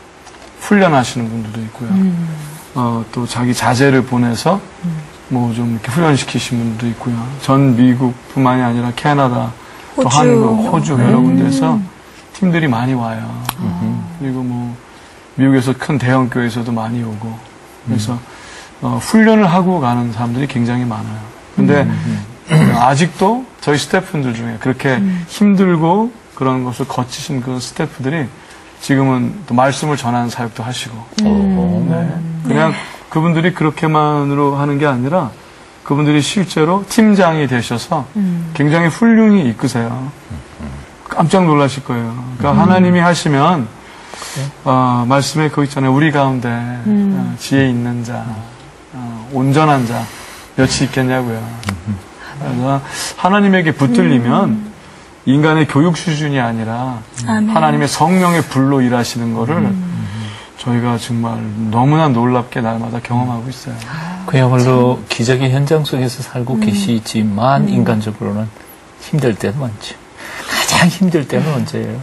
Speaker 3: 훈련하시는 분들도 있고요. 음. 어, 또 자기 자제를 보내서 음. 뭐 좀 이렇게 훈련시키신 분들도 있고요. 전 미국뿐만이 아니라 캐나다, 호주. 또 한국, 호주 음. 여러 군데에서 팀들이 많이 와요. 아. 그리고 뭐 미국에서 큰 대형 교회에서도 많이 오고 그래서 음. 어, 훈련을 하고 가는 사람들이 굉장히 많아요. 근데 음. 아직도 저희 스태프분들 중에 그렇게 음. 힘들고 그런 것을 거치신 그런 스태프들이 지금은 또 말씀을 전하는 사역도 하시고 음. 네. 그냥 네. 그분들이 그렇게만으로 하는 게 아니라 그분들이 실제로 팀장이 되셔서 음. 굉장히 훌륭히 이끄세요. 깜짝 놀라실 거예요. 그러니까 음. 하나님이 하시면 어, 말씀에 그거 있잖아요. 우리 가운데 음. 어, 지혜 있는 자, 어, 온전한 자 몇이 있겠냐고요. 그래서 하나님에게 붙들리면 음. 인간의 교육 수준이 아니라 아멘. 하나님의 성령의 불로 일하시는 거를 음. 저희가 정말 너무나 놀랍게 날마다 경험하고 있어요.
Speaker 1: 그야말로 기적의 현장 속에서 살고 음. 계시지만 음. 인간적으로는 힘들 때도 많죠. 가장 힘들 때는 언제예요?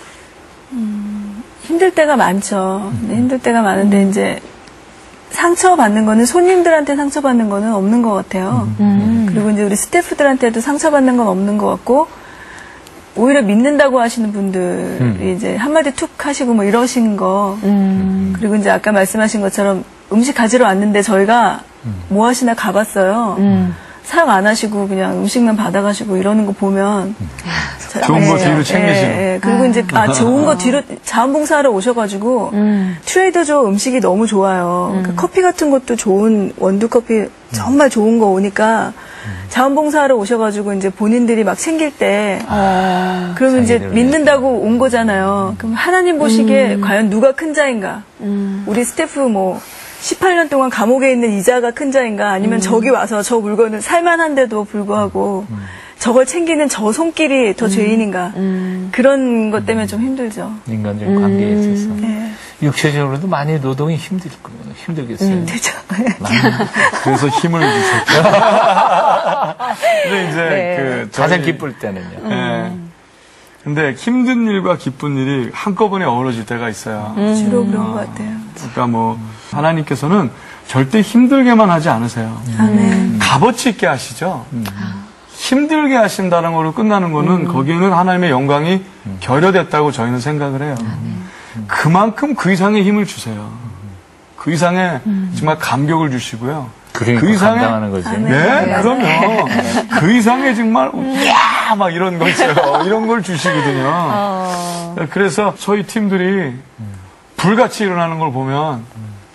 Speaker 4: 음, 힘들 때가 많죠. 음. 네, 힘들 때가 많은데 이제 상처받는 거는 손님들한테 상처받는 거는 없는 것 같아요. 음. 그리고 이제 우리 스태프들한테도 상처받는 건 없는 것 같고 오히려 믿는다고 하시는 분들이 음. 이제 한마디 툭 하시고 뭐 이러신 거. 음. 그리고 이제 아까 말씀하신 것처럼 음식 가지러 왔는데 저희가 음. 뭐 하시나 가봤어요. 음. 사용 안 하시고 그냥 음식만 받아가시고 이러는 거 보면. 음.
Speaker 3: 자, 좋은 네, 거 뒤로 챙기시고.
Speaker 4: 네, 네. 그리고 아. 이제 아, 좋은 거 뒤로 자원봉사하러 오셔가지고 음. 트레이더조 음식이 너무 좋아요. 음. 그러니까 커피 같은 것도 좋은 원두 커피 정말 좋은 거 오니까 자원봉사하러 오셔가지고 이제 본인들이 막 챙길 때, 아, 그러면 이제 믿는다고 온 거잖아요. 그럼 하나님 보시기에 음. 과연 누가 큰 자인가? 음. 우리 스태프 뭐 십팔 년 동안 감옥에 있는 이자가 큰 자인가? 아니면 음. 저기 와서 저 물건을 살만한데도 불구하고 음. 저걸 챙기는 저 손길이 더 음. 죄인인가? 음. 그런 것 때문에 좀 힘들죠.
Speaker 1: 인간적인 관계에 있어서.
Speaker 4: 음. 네.
Speaker 1: 육체적으로도 많이 노동이 힘들, 힘들겠어요.
Speaker 4: 음, 되죠.
Speaker 3: 그래서 힘을 주셨죠. 근데 이제
Speaker 1: 네.
Speaker 3: 그 저희,
Speaker 1: 가장 기쁠 때는요.
Speaker 3: 음. 네. 근데 힘든 일과 기쁜 일이 한꺼번에 어우러질 때가 있어요.
Speaker 4: 음. 주로 그런 어, 것 같아요.
Speaker 3: 그러니까 뭐 하나님께서는 절대 힘들게만 하지 않으세요.
Speaker 4: 음.
Speaker 3: 값어치 있게 하시죠. 음. 힘들게 하신다는 걸로 끝나는 거는 음. 거기에는 하나님의 영광이 음. 결여됐다고 저희는 생각을 해요. 음. 그만큼 그 이상의 힘을 주세요. 그 이상의 음. 정말 감격을 주시고요.
Speaker 1: 그러니까
Speaker 3: 그 이상의
Speaker 1: 감당하는 거지.
Speaker 3: 네, 네, 그럼요. 그 이상의 정말 야, 막 이런 거 있어요. 이런 걸 주시거든요. 어. 그래서 저희 팀들이 불같이 일어나는 걸 보면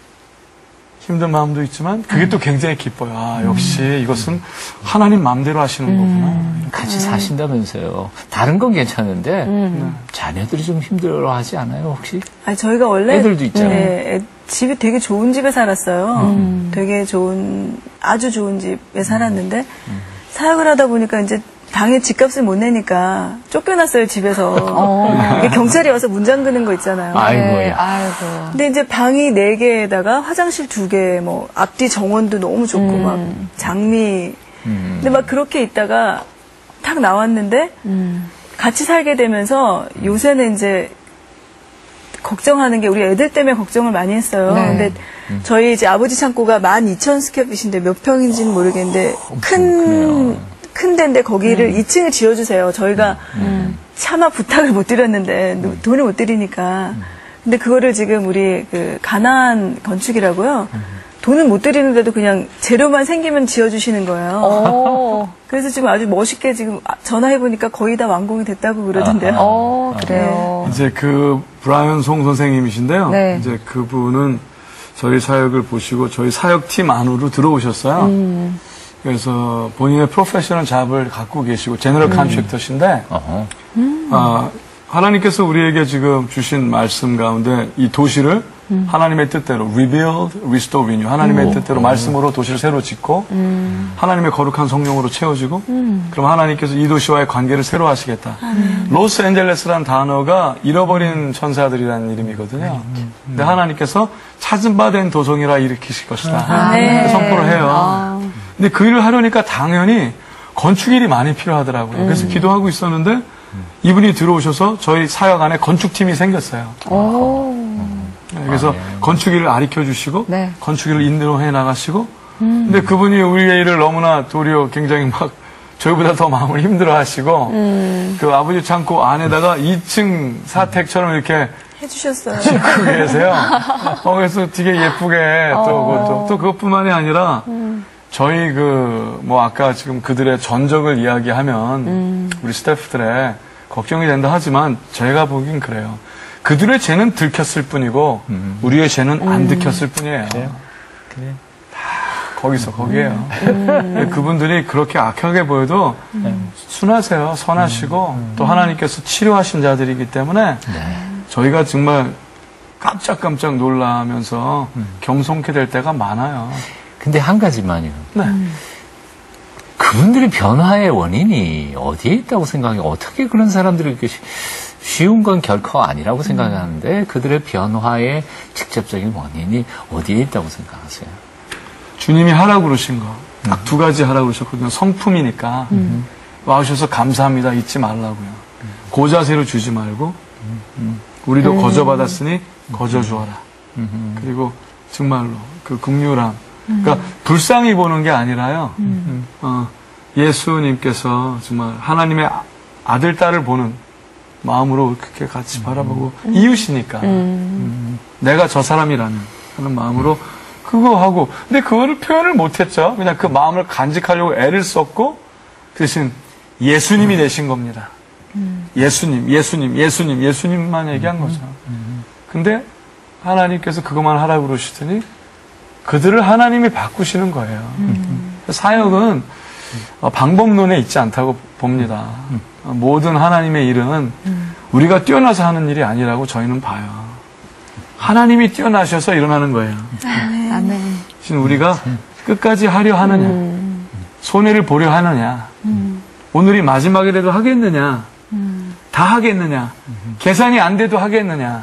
Speaker 3: 힘든 마음도 있지만 그게 또 굉장히 기뻐요. 아, 역시 이것은 하나님 마음대로 하시는 거구나.
Speaker 1: 같이 사신다면서요. 다른 건 괜찮은데
Speaker 2: 음.
Speaker 1: 자녀들이 좀 힘들어하지 않아요 혹시?
Speaker 4: 아니, 저희가 원래
Speaker 1: 애들도 있잖아요.
Speaker 4: 네, 애- 집이 되게 좋은 집에 살았어요.
Speaker 2: 음.
Speaker 4: 되게 좋은 아주 좋은 집에 살았는데 사역을 하다 보니까 이제 당일 집값을 못 내니까 쫓겨났어요 집에서. 이게 경찰이 와서 문 잠그는 거 있잖아요.
Speaker 1: 아이고야.
Speaker 2: 네, 아이고.
Speaker 4: 근데 이제 방이 네 개에다가 화장실 두 개, 뭐 앞뒤 정원도 너무 좋고
Speaker 2: 음.
Speaker 4: 막 장미.
Speaker 1: 음.
Speaker 4: 근데 막 그렇게 있다가 탁 나왔는데
Speaker 2: 음.
Speaker 4: 같이 살게 되면서 요새는 이제 걱정하는 게 우리 애들 때문에 걱정을 많이 했어요.
Speaker 2: 네.
Speaker 4: 근데 저희 이제 아버지 창고가 만 이천 스퀘어핏인데 몇 평인지는 모르겠는데 큰,
Speaker 1: 크네요.
Speaker 4: 큰 데인데 거기를 이 층을 지어주세요. 저희가 차마 부탁을 못 드렸는데 노- 돈을 못 드리니까. 근데 그거를 지금 우리 그 가나안 건축이라고요. 돈을 못 드리는데도 그냥 재료만 생기면 지어주시는 거예요.
Speaker 2: 오.
Speaker 4: 그래서 지금 아주 멋있게 지금 아- 전화해보니까 거의 다 완공이 됐다고 그러던데요.
Speaker 2: 어, 그래요.
Speaker 3: 이제 그 브라이언 송 선생님이신데요.
Speaker 2: 네.
Speaker 3: 이제 그분은 저희 사역을 보시고 저희 사역팀 안으로 들어오셨어요.
Speaker 2: 음.
Speaker 3: 그래서 본인의 프로페셔널 잡을 갖고 계시고 제너럴 컨트랙터신데
Speaker 1: 어허.
Speaker 3: 아, 하나님께서 우리에게 지금 주신 말씀 가운데 이 도시를 하나님의 뜻대로 rebuild, restore, renew 하나님의 뜻대로 말씀으로 도시를 새로 짓고 하나님의 거룩한 성령으로 채워지고 그럼 하나님께서 이 도시와의 관계를 새로 하시겠다. 로스앤젤레스라는 단어가 잃어버린 천사들이라는 이름이거든요. 근데 하나님께서 찾은 바 된 도성이라 일으키실 것이다.
Speaker 4: 네.
Speaker 3: 선포를 해요. 근데 그 일을 하려니까 당연히 건축일이 많이 필요하더라고요. 그래서 기도하고 있었는데 이분이 들어오셔서 저희 사역 안에 건축팀이 생겼어요.
Speaker 2: 오.
Speaker 3: 네, 그래서 건축일을 아리켜 주시고
Speaker 2: 네.
Speaker 3: 건축일을 인도해 나가시고 근데 그분이 우리의 일을 너무나 도리어 굉장히 막 저희보다 더 마음을 힘들어 하시고 그 아버지 창고 안에다가 이 층 사택처럼 이렇게
Speaker 4: 해주셨어요.
Speaker 3: 짓고 계세요. 어, 그래서 되게 예쁘게 또, 그것도, 또 그것뿐만이 아니라 저희 그, 뭐 아까 지금 그들의 전적을 이야기하면 우리 스태프들의 걱정이 된다 하지만 제가 보긴 그래요. 그들의 죄는 들켰을 뿐이고 우리의 죄는 안 들켰을 뿐이에요.
Speaker 1: 그래.
Speaker 3: 다 거기서 거기에요. 그분들이 그렇게 악하게 보여도 순하세요. 선하시고 또 하나님께서 치료하신 자들이기 때문에 저희가 정말 깜짝깜짝 놀라면서 경송케 될 때가 많아요.
Speaker 1: 근데 한 가지만요.
Speaker 3: 네.
Speaker 1: 그분들의 변화의 원인이 어디에 있다고 생각해요? 어떻게 그런 사람들이 이렇게 쉬- 쉬운 건 결코 아니라고 생각하는데 그들의 변화의 직접적인 원인이 어디에 있다고 생각하세요?
Speaker 3: 주님이 하라고 그러신 거. 딱 두 가지 하라고 그러셨거든요. 성품이니까. 와주셔서 감사합니다. 잊지 말라고요. 고자세로 주지 말고, 우리도 거저받았으니 거저주어라. 그리고 정말로 그 긍휼함. 그러니까 불쌍히 보는 게 아니라요. 어, 예수님께서 정말 하나님의 아- 아들, 딸을 보는 마음으로 그렇게 같이 바라보고 이웃이니까. 음. 내가 저 사람이라는 하는 마음으로 그거 하고. 근데 그거를 표현을 못했죠. 그냥 그 마음을 간직하려고 애를 썼고 그 대신 예수님이 되신 겁니다. 예수님, 예수님, 예수님, 예수님만 얘기한 거죠. 근데 하나님께서 그것만 하라고 그러시더니 그들을 하나님이 바꾸시는 거예요. 사역은 어, 방법론에 있지 않다고 봅니다. 어, 모든 하나님의 일은 우리가 뛰어나서 하는 일이 아니라고 저희는 봐요. 하나님이 뛰어나셔서 일어나는 거예요.
Speaker 2: 아멘.
Speaker 3: 대신 우리가 끝까지 하려 하느냐, 손해를 보려 하느냐, 오늘이 마지막이라도 하겠느냐, 다 하겠느냐, 계산이 안 돼도 하겠느냐,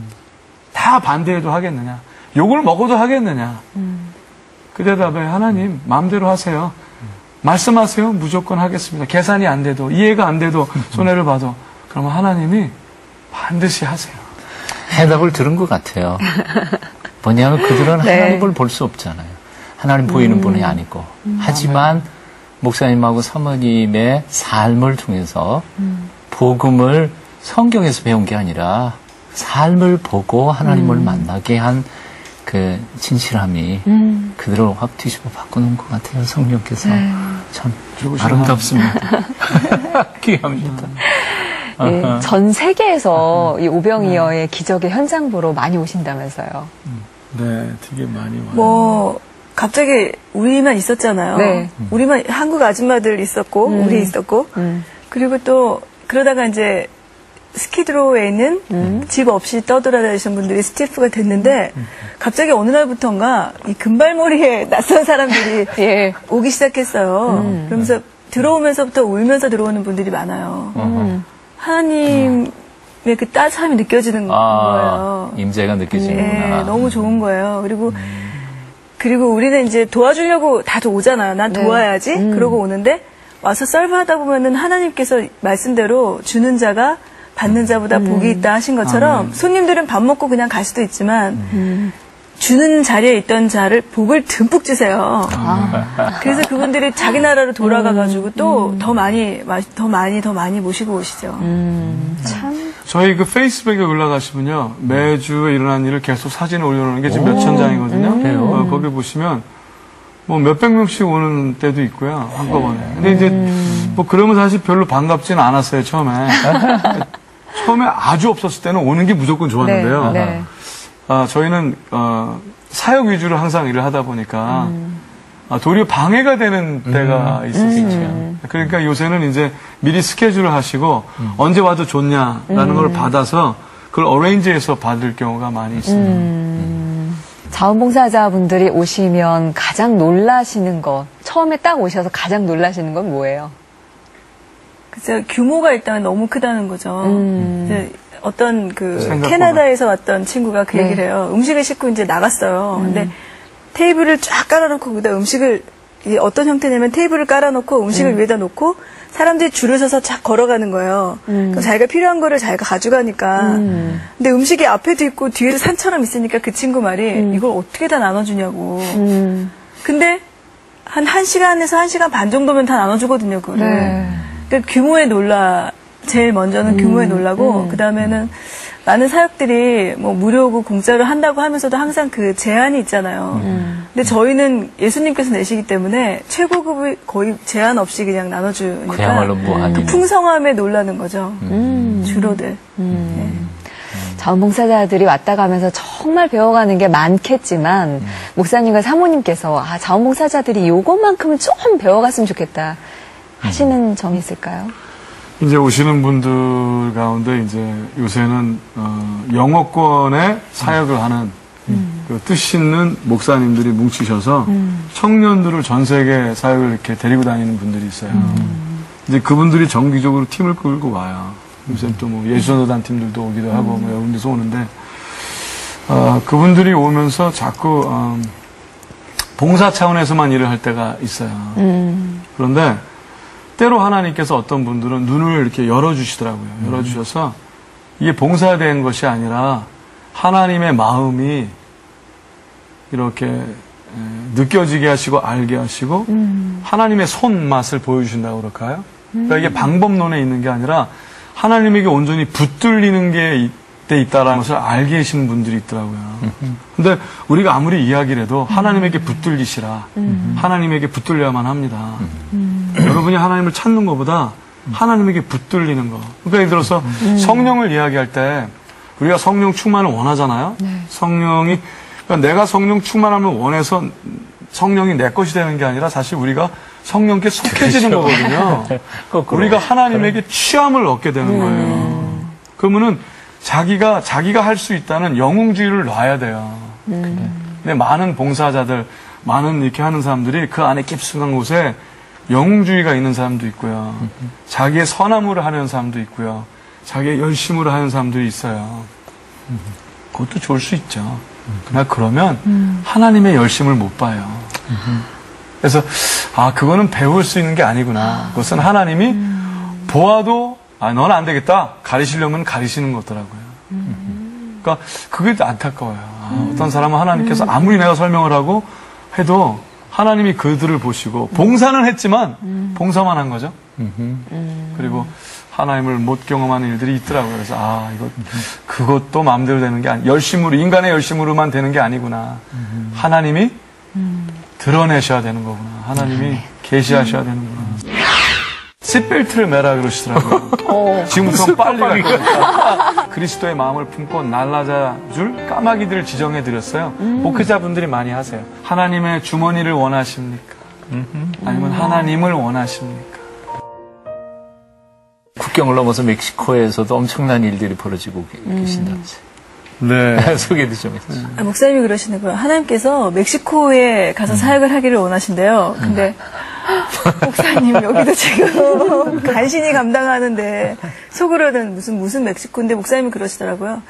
Speaker 3: 다 반대해도 하겠느냐, 욕을 먹어도 하겠느냐. 그 대답에 하나님 마음대로 하세요. 말씀하세요. 무조건 하겠습니다. 계산이 안 돼도, 이해가 안 돼도, 손해를 봐도. 그러면 하나님이 반드시 하세요.
Speaker 1: 해답을 들은 것 같아요. 뭐냐면 그들은
Speaker 2: 네.
Speaker 1: 하나님을 볼 수 없잖아요. 하나님 보이는 분이 아니고. 하지만 목사님하고 사모님의 삶을 통해서 복음을 성경에서 배운 게 아니라 삶을 보고 하나님을 만나게 한 그 진실함이
Speaker 2: 음.
Speaker 1: 그들을 확 뒤집어 바꾸는 것 같아요. 성령께서. 참
Speaker 3: 좋으시다.
Speaker 1: 아름답습니다. 귀합니다.
Speaker 2: 예, 전 세계에서 이 오병이어의 기적의 현장 보러 많이 오신다면서요.
Speaker 3: 네, 되게 많이 와요.
Speaker 4: 뭐 갑자기 우리만 있었잖아요.
Speaker 2: 네.
Speaker 4: 우리만 한국 아줌마들 있었고
Speaker 2: 음.
Speaker 4: 우리 있었고
Speaker 2: 음.
Speaker 4: 그리고 또 그러다가 이제 스키드로에 있는
Speaker 2: 음.
Speaker 4: 집 없이 떠돌아다니신 분들이 스티프가 됐는데 갑자기 어느 날부터인가 이 금발머리에 낯선 사람들이
Speaker 2: 예.
Speaker 4: 오기 시작했어요.
Speaker 2: 음.
Speaker 4: 그러면서 들어오면서부터 울면서 들어오는 분들이 많아요.
Speaker 1: 음.
Speaker 4: 하나님의 그 따뜻함이 느껴지는
Speaker 1: 아,
Speaker 4: 거예요.
Speaker 1: 임재가 느껴지는구나.
Speaker 4: 예, 너무 좋은 거예요. 그리고 그리고 우리는 이제 도와주려고 다들 오잖아요. 난
Speaker 2: 네.
Speaker 4: 도와야지.
Speaker 2: 음.
Speaker 4: 그러고 오는데 와서 썰브하다 보면은 하나님께서 말씀대로 주는 자가 받는 자보다 복이 있다 하신 것처럼 손님들은 밥 먹고 그냥 갈 수도 있지만
Speaker 2: 음.
Speaker 4: 주는 자리에 있던 자를 복을 듬뿍 주세요.
Speaker 2: 아.
Speaker 4: 그래서 그분들이 자기 나라로 돌아가가지고 또 더 많이 더 많이 더 많이 모시고 오시죠.
Speaker 2: 음, 참.
Speaker 3: 저희 그 페이스북에 올라가시면요. 매주 일어난 일을 계속 사진에 올려놓는 게 지금 몇천 장이거든요.
Speaker 1: 그래요?
Speaker 3: 어, 거기 보시면 뭐 몇백 명씩 오는 때도 있고요. 한꺼번에. 근데 이제 뭐 그러면 사실 별로 반갑지는 않았어요, 처음에. 처음에 아주 없었을 때는 오는 게 무조건 좋았는데요.
Speaker 2: 네, 네.
Speaker 3: 아, 저희는 어, 사역 위주로 항상 일을 하다 보니까 아, 도리어 방해가 되는 때가 있었어요. 그러니까 요새는 이제 미리 스케줄을 하시고 언제 와도 좋냐라는 걸 받아서 그걸 어레인지해서 받을 경우가 많이 있습니다.
Speaker 2: 음, 자원봉사자분들이 오시면 가장 놀라시는 것, 처음에 딱 오셔서 가장 놀라시는 건 뭐예요?
Speaker 4: 그래서 규모가 일단 너무 크다는 거죠.
Speaker 2: 음.
Speaker 4: 이제 어떤 그
Speaker 3: 생각보다.
Speaker 4: 캐나다에서 왔던 친구가 그
Speaker 2: 네.
Speaker 4: 얘기를 해요. 음식을 싣고 이제 나갔어요.
Speaker 2: 음.
Speaker 4: 근데 테이블을 쫙 깔아놓고 거기다 음식을 이게 어떤 형태냐면 테이블을 깔아놓고 음식을
Speaker 2: 음.
Speaker 4: 위에다 놓고 사람들이 줄을 서서 쫙 걸어가는 거예요.
Speaker 2: 음.
Speaker 4: 그럼 자기가 필요한 거를 자기가 가져가니까.
Speaker 2: 음.
Speaker 4: 근데 음식이 앞에도 있고 뒤에도 산처럼 있으니까 그 친구 말이 이걸 어떻게 다 나눠주냐고.
Speaker 2: 음,
Speaker 4: 근데 한 1시간에서 한 시간 반 정도면 다 나눠주거든요, 그거를.
Speaker 2: 네.
Speaker 4: 그러니까 규모에 놀라, 제일 먼저는 규모에 놀라고, 그 다음에는 많은 사역들이 뭐 무료고 공짜로 한다고 하면서도 항상 그 제한이 있잖아요. 근데 저희는 예수님께서 내시기 때문에 최고급을 거의 제한 없이 그냥 나눠주니까.
Speaker 1: 그야말로 무한히.
Speaker 4: 그 풍성함에 놀라는 거죠.
Speaker 2: 음.
Speaker 4: 주로들.
Speaker 2: 자원봉사자들이 왔다 가면서 정말 배워가는 게 많겠지만, 목사님과 사모님께서, 아, 자원봉사자들이 요것만큼은 좀 배워갔으면 좋겠다 하시는 점이 있을까요?
Speaker 3: 이제 오시는 분들 가운데 이제 요새는 어, 영어권의 사역을 하는 그 뜻 있는 목사님들이 뭉치셔서 청년들을 전 세계 사역을 이렇게 데리고 다니는 분들이 있어요. 이제 그분들이 정기적으로 팀을 끌고 와요. 요새 또 뭐 예수전도단 팀들도 오기도 하고 뭐 여러 군데서 오는데 어, 그분들이 오면서 자꾸 어, 봉사 차원에서만 일을 할 때가 있어요.
Speaker 2: 음.
Speaker 3: 그런데 때로 하나님께서 어떤 분들은 눈을 이렇게 열어주시더라고요. 열어주셔서 이게 봉사된 것이 아니라 하나님의 마음이 이렇게 느껴지게 하시고 알게 하시고
Speaker 2: 음.
Speaker 3: 하나님의 손맛을 보여주신다고 그럴까요? 그러니까 이게 방법론에 있는 게 아니라 하나님에게 온전히 붙들리는 게 돼 있다라는 것을 알게 계시는 분들이 있더라고요. 근데 우리가 아무리 이야기를 해도 하나님에게 붙들리시라. 하나님에게 붙들려야만 합니다. 여러분이 하나님을 찾는 것보다 하나님에게 붙들리는 거. 그러니까 예를 들어서 성령을 이야기할 때 우리가 성령 충만을 원하잖아요. 성령이 그러니까 내가 성령 충만함을 원해서 성령이 내 것이 되는 게 아니라 사실 우리가 성령께 속해지는
Speaker 1: 그렇죠.
Speaker 3: 거거든요.
Speaker 1: 거꾸로.
Speaker 3: 우리가 하나님에게 취함을 얻게 되는 거예요. 그러면은 자기가 자기가 할 수 있다는 영웅주의를 놔야 돼요. 근데 많은 봉사자들, 많은 이렇게 하는 사람들이 그 안에 깊숙한 곳에 영웅주의가 있는 사람도 있고요. 자기의 선함으로 하는 사람도 있고요. 자기의 열심으로 하는 사람들이 있어요. 그것도 좋을 수 있죠. 그러나 그러면 하나님의 열심을 못 봐요. 그래서 아 그거는 배울 수 있는 게 아니구나. 그것은 하나님이 보아도 아, 넌 안 되겠다. 가리시려면 가리시는 거더라고요. 그러니까 그게 안타까워요. 아, 어떤 사람은 하나님께서 아무리 내가 설명을 하고 해도 하나님이 그들을 보시고 봉사는 했지만 봉사만 한 거죠. 그리고 하나님을 못 경험하는 일들이 있더라고요. 그래서 아 이거 그것도 마음대로 되는 게 아니 열심으로 인간의 열심으로만 되는 게 아니구나. 하나님이 드러내셔야 되는 거구나. 하나님이 계시하셔야 되는구나. 씨벨트를 매라 그러시더라고요.
Speaker 2: 어.
Speaker 3: 지금부터 빨리 갈 거니까. 그리스도의 마음을 품고 날라자 줄 까마귀들을 지정해 드렸어요.
Speaker 2: 음.
Speaker 3: 목회자분들이 많이 하세요. 하나님의 주머니를 원하십니까? 아니면 하나님을 원하십니까?
Speaker 1: 국경을 넘어서 멕시코에서도 엄청난 일들이 벌어지고 계신다면서요.
Speaker 3: 네.
Speaker 1: 소개도 좀 해주세요.
Speaker 4: 아, 목사님이 그러시는 거예요. 하나님께서 멕시코에 가서 사역을 하기를 원하신대요. 근데 목사님 여기도 지금 간신히 감당하는데 속으로는 무슨 무슨 멕시코인데 목사님이 그러시더라고요.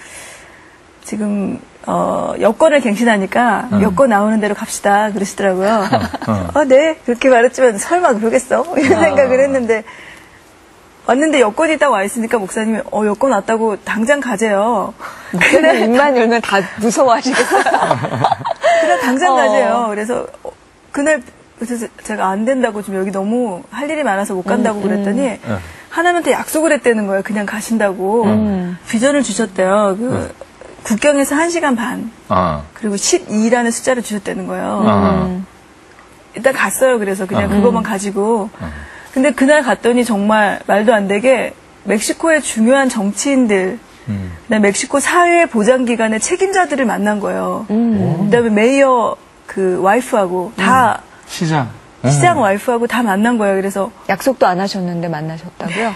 Speaker 4: 지금 어, 여권을 갱신하니까
Speaker 1: 음.
Speaker 4: 여권 나오는 대로 갑시다 그러시더라고요.
Speaker 1: 어.
Speaker 4: 아, 네 그렇게 말했지만 설마 그러겠어 이런 생각을 했는데 왔는데 여권이 딱 와 있으니까 목사님이 어 여권 왔다고 당장 가재요.
Speaker 2: 근데 입만 열면 다 무서워하시겠어요.
Speaker 4: 그냥 당장
Speaker 2: 어.
Speaker 4: 가재요. 그래서 어, 그날 그래서 제가 안 된다고 좀 여기 너무 할 일이 많아서 못 간다고
Speaker 2: 음,
Speaker 4: 그랬더니
Speaker 1: 음.
Speaker 4: 하나님한테 약속을 했다는 거예요. 그냥 가신다고
Speaker 2: 음.
Speaker 4: 비전을 주셨대요. 그
Speaker 1: 음.
Speaker 4: 국경에서 한 시간 반
Speaker 1: 어.
Speaker 4: 그리고 십이라는 숫자를 주셨다는 거예요.
Speaker 1: 어.
Speaker 4: 일단 갔어요. 그래서 그냥
Speaker 1: 음.
Speaker 4: 그것만 가지고. 근데 그날 갔더니 정말 말도 안 되게 멕시코의 중요한 정치인들,
Speaker 1: 음.
Speaker 4: 그다음에 멕시코 사회 보장 기관의 책임자들을 만난 거예요.
Speaker 2: 음.
Speaker 4: 그다음에 메이어 그 와이프하고 다
Speaker 3: 시장.
Speaker 4: 시장 와이프하고 다 만난 거예요. 그래서
Speaker 2: 약속도 안 하셨는데 만나셨다고요?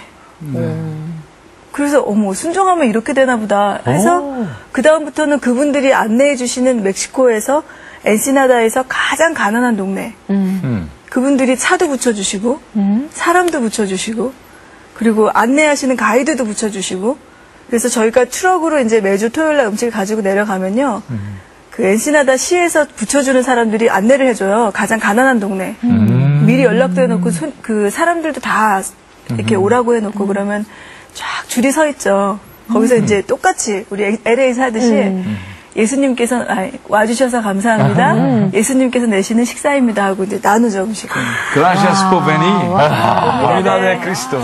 Speaker 4: 그래서 어머 순종하면 이렇게 되나 보다 해서
Speaker 1: 오.
Speaker 4: 그 다음부터는 그분들이 안내해 주시는 멕시코에서 엔시나다에서 가장 가난한 동네.
Speaker 2: 음.
Speaker 1: 음.
Speaker 4: 그분들이 차도 붙여주시고
Speaker 2: 음.
Speaker 4: 사람도 붙여주시고 그리고 안내하시는 가이드도 붙여주시고 그래서 저희가 트럭으로 이제 매주 토요일 날 음식을 가지고 내려가면요
Speaker 1: 음.
Speaker 4: 그 엔시나다 시에서 붙여주는 사람들이 안내를 해줘요. 가장 가난한 동네.
Speaker 1: 음.
Speaker 4: 미리 연락도 해놓고 손- 그 사람들도 다 이렇게 오라고 해놓고 그러면 쫙 줄이 서 있죠. 거기서 이제 똑같이 우리 엘에이에서 하듯이
Speaker 2: 음.
Speaker 4: 예수님께서 아, 와주셔서 감사합니다. 예수님께서 내시는 식사입니다 하고 이제 나누죠 음식을.
Speaker 3: 그라시아스 포베니. 오미다네 크리스토.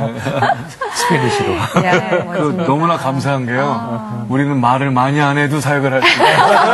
Speaker 1: 스페니시로.
Speaker 2: 야,
Speaker 3: 그 너무나 감사한 게요. 우리는 말을 많이 안 해도 사역을 할 수 있어요.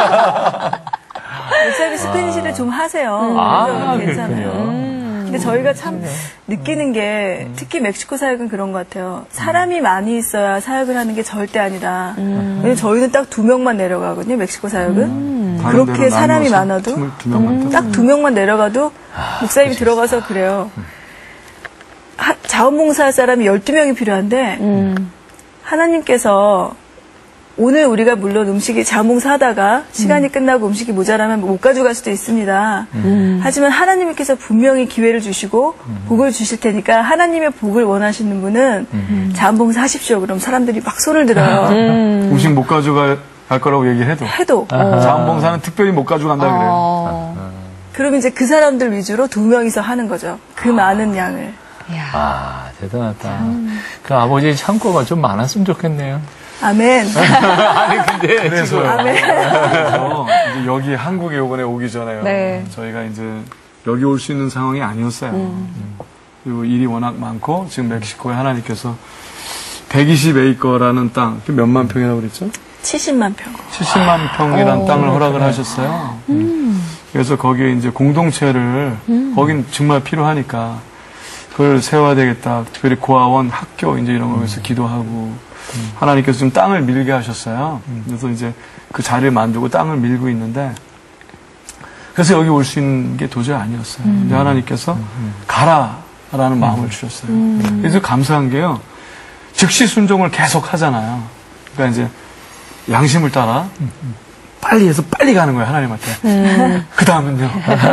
Speaker 4: 목사님이 스페니시를 좀 하세요.
Speaker 1: 아,
Speaker 4: 그래서 괜찮아요.
Speaker 1: 그렇군요.
Speaker 4: 근데 저희가 참 느끼는 게 특히 멕시코 사역은 그런 것 같아요. 사람이 많이 있어야 사역을 하는 게 절대 아니다. 왜냐면 저희는 딱 두 명만 내려가거든요. 멕시코 사역은.
Speaker 3: 다른 데로
Speaker 4: 그렇게 사람이
Speaker 3: 나누어서
Speaker 4: 많아도
Speaker 3: 스물두 명만
Speaker 4: 딱 두 명만 내려가도 목사님이 들어가서 그래요. 하- 자원봉사할 사람이 열두 명이 필요한데
Speaker 2: 음.
Speaker 4: 하나님께서 오늘 우리가 물론 음식이 자원봉사 하다가 시간이 끝나고 음식이 모자라면 못 가져갈 수도 있습니다. 하지만 하나님께서 분명히 기회를 주시고 복을 주실 테니까 하나님의 복을 원하시는 분은 자원봉사 하십시오. 그럼 사람들이 막 손을 들어요.
Speaker 3: 음식 못 가져갈 거라고 얘기를 해도.
Speaker 4: 해도.
Speaker 3: 자원봉사는 특별히 못 가져간다 그래요.
Speaker 2: 어.
Speaker 4: 그럼 이제 그 사람들 위주로 두 명이서 하는 거죠. 그 많은 양을.
Speaker 2: 야.
Speaker 1: 아, 대단하다. 그 아버지의 창고가 좀 많았으면 좋겠네요.
Speaker 4: 아멘.
Speaker 1: 아니, 근데.
Speaker 3: 그래서
Speaker 4: 아멘.
Speaker 3: 그래서 이제 여기 한국에 이번에 오기 전에요.
Speaker 2: 네.
Speaker 3: 저희가 이제 여기 올 수 있는 상황이 아니었어요. 음. 그리고 일이 워낙 많고 지금 멕시코에 하나님께서 백이십 에이커라는 땅, 그게 몇만 평이라고 그랬죠?
Speaker 4: 칠십만 평.
Speaker 3: 칠십만 평이라는 땅을 허락을 하셨어요. 음. 그래서 거기에 이제 공동체를 거긴 정말 필요하니까 그걸 세워야 되겠다. 특별히 고아원, 학교 이제 이런 거에서 기도하고 하나님께서 좀 땅을 밀게 하셨어요. 그래서 이제 그 자리를 만들고 땅을 밀고 있는데 그래서 여기 올 수 있는 게 도저히 아니었어요. 근데 하나님께서 가라라는 마음을 주셨어요. 그래서 감사한 게요. 즉시 순종을 계속 하잖아요. 그러니까 이제 양심을 따라 빨리 해서 빨리 가는 거예요. 하나님한테. 그 다음은요.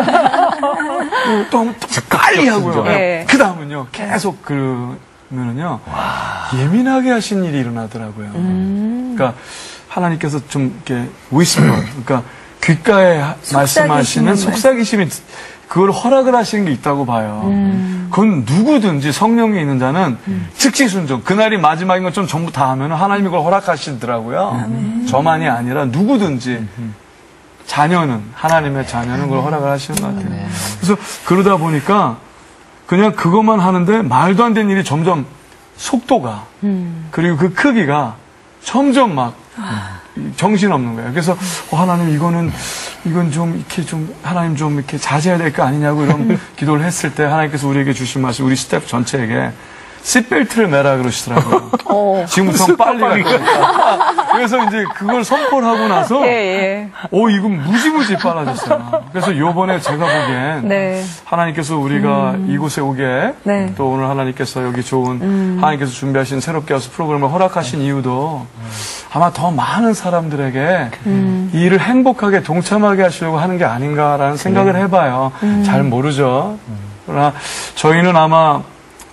Speaker 3: 또, 또 빨리 하고요.
Speaker 2: 네.
Speaker 3: 그 다음은요. 계속 그러면은요. 예민하게 하신 일이 일어나더라고요. 그러니까 하나님께서 좀 이렇게 위스퍼, 그러니까 귓가에 하- 말씀하시는 속삭이심이 그걸 허락을 하시는 게 있다고 봐요. 그건 누구든지 성령이 있는 자는 즉시 순종. 그날이 마지막인 것처럼 전부 다 하면 하나님이 그걸 허락하시더라고요. 저만이 아니라 누구든지 자녀는 하나님의 자녀는 그걸 허락을 하시는 것 같아요. 그래서 그러다 보니까 그냥 그것만 하는데 말도 안 되는 일이 점점 속도가 그리고 그 크기가 점점 막 정신없는 거예요. 그래서 어, 하나님 이거는 이건 좀 이렇게 좀 하나님 좀 이렇게 자제해야 될 거 아니냐고 이런 기도를 했을 때 하나님께서 우리에게 주신 말씀, 우리 스태프 전체에게 시트벨트를 매라 그러시더라고요.
Speaker 2: 어.
Speaker 3: 지금부터 빨리 갈 거니까. 그래서 이제 그걸 선포를 하고 나서,
Speaker 2: 예, 예.
Speaker 3: 오, 이건 무지무지 빨라졌어요. 그래서 요번에 제가 보기엔,
Speaker 2: 네.
Speaker 3: 하나님께서 우리가
Speaker 2: 음.
Speaker 3: 이곳에 오게,
Speaker 2: 네.
Speaker 3: 또 오늘 하나님께서 여기 좋은,
Speaker 2: 음.
Speaker 3: 하나님께서 준비하신 새롭게 와서 프로그램을 허락하신 이유도 아마 더 많은 사람들에게
Speaker 2: 음.
Speaker 3: 이 일을 행복하게 동참하게 하시려고 하는 게 아닌가라는 생각을 해봐요.
Speaker 2: 음.
Speaker 3: 잘 모르죠. 그러나 저희는 아마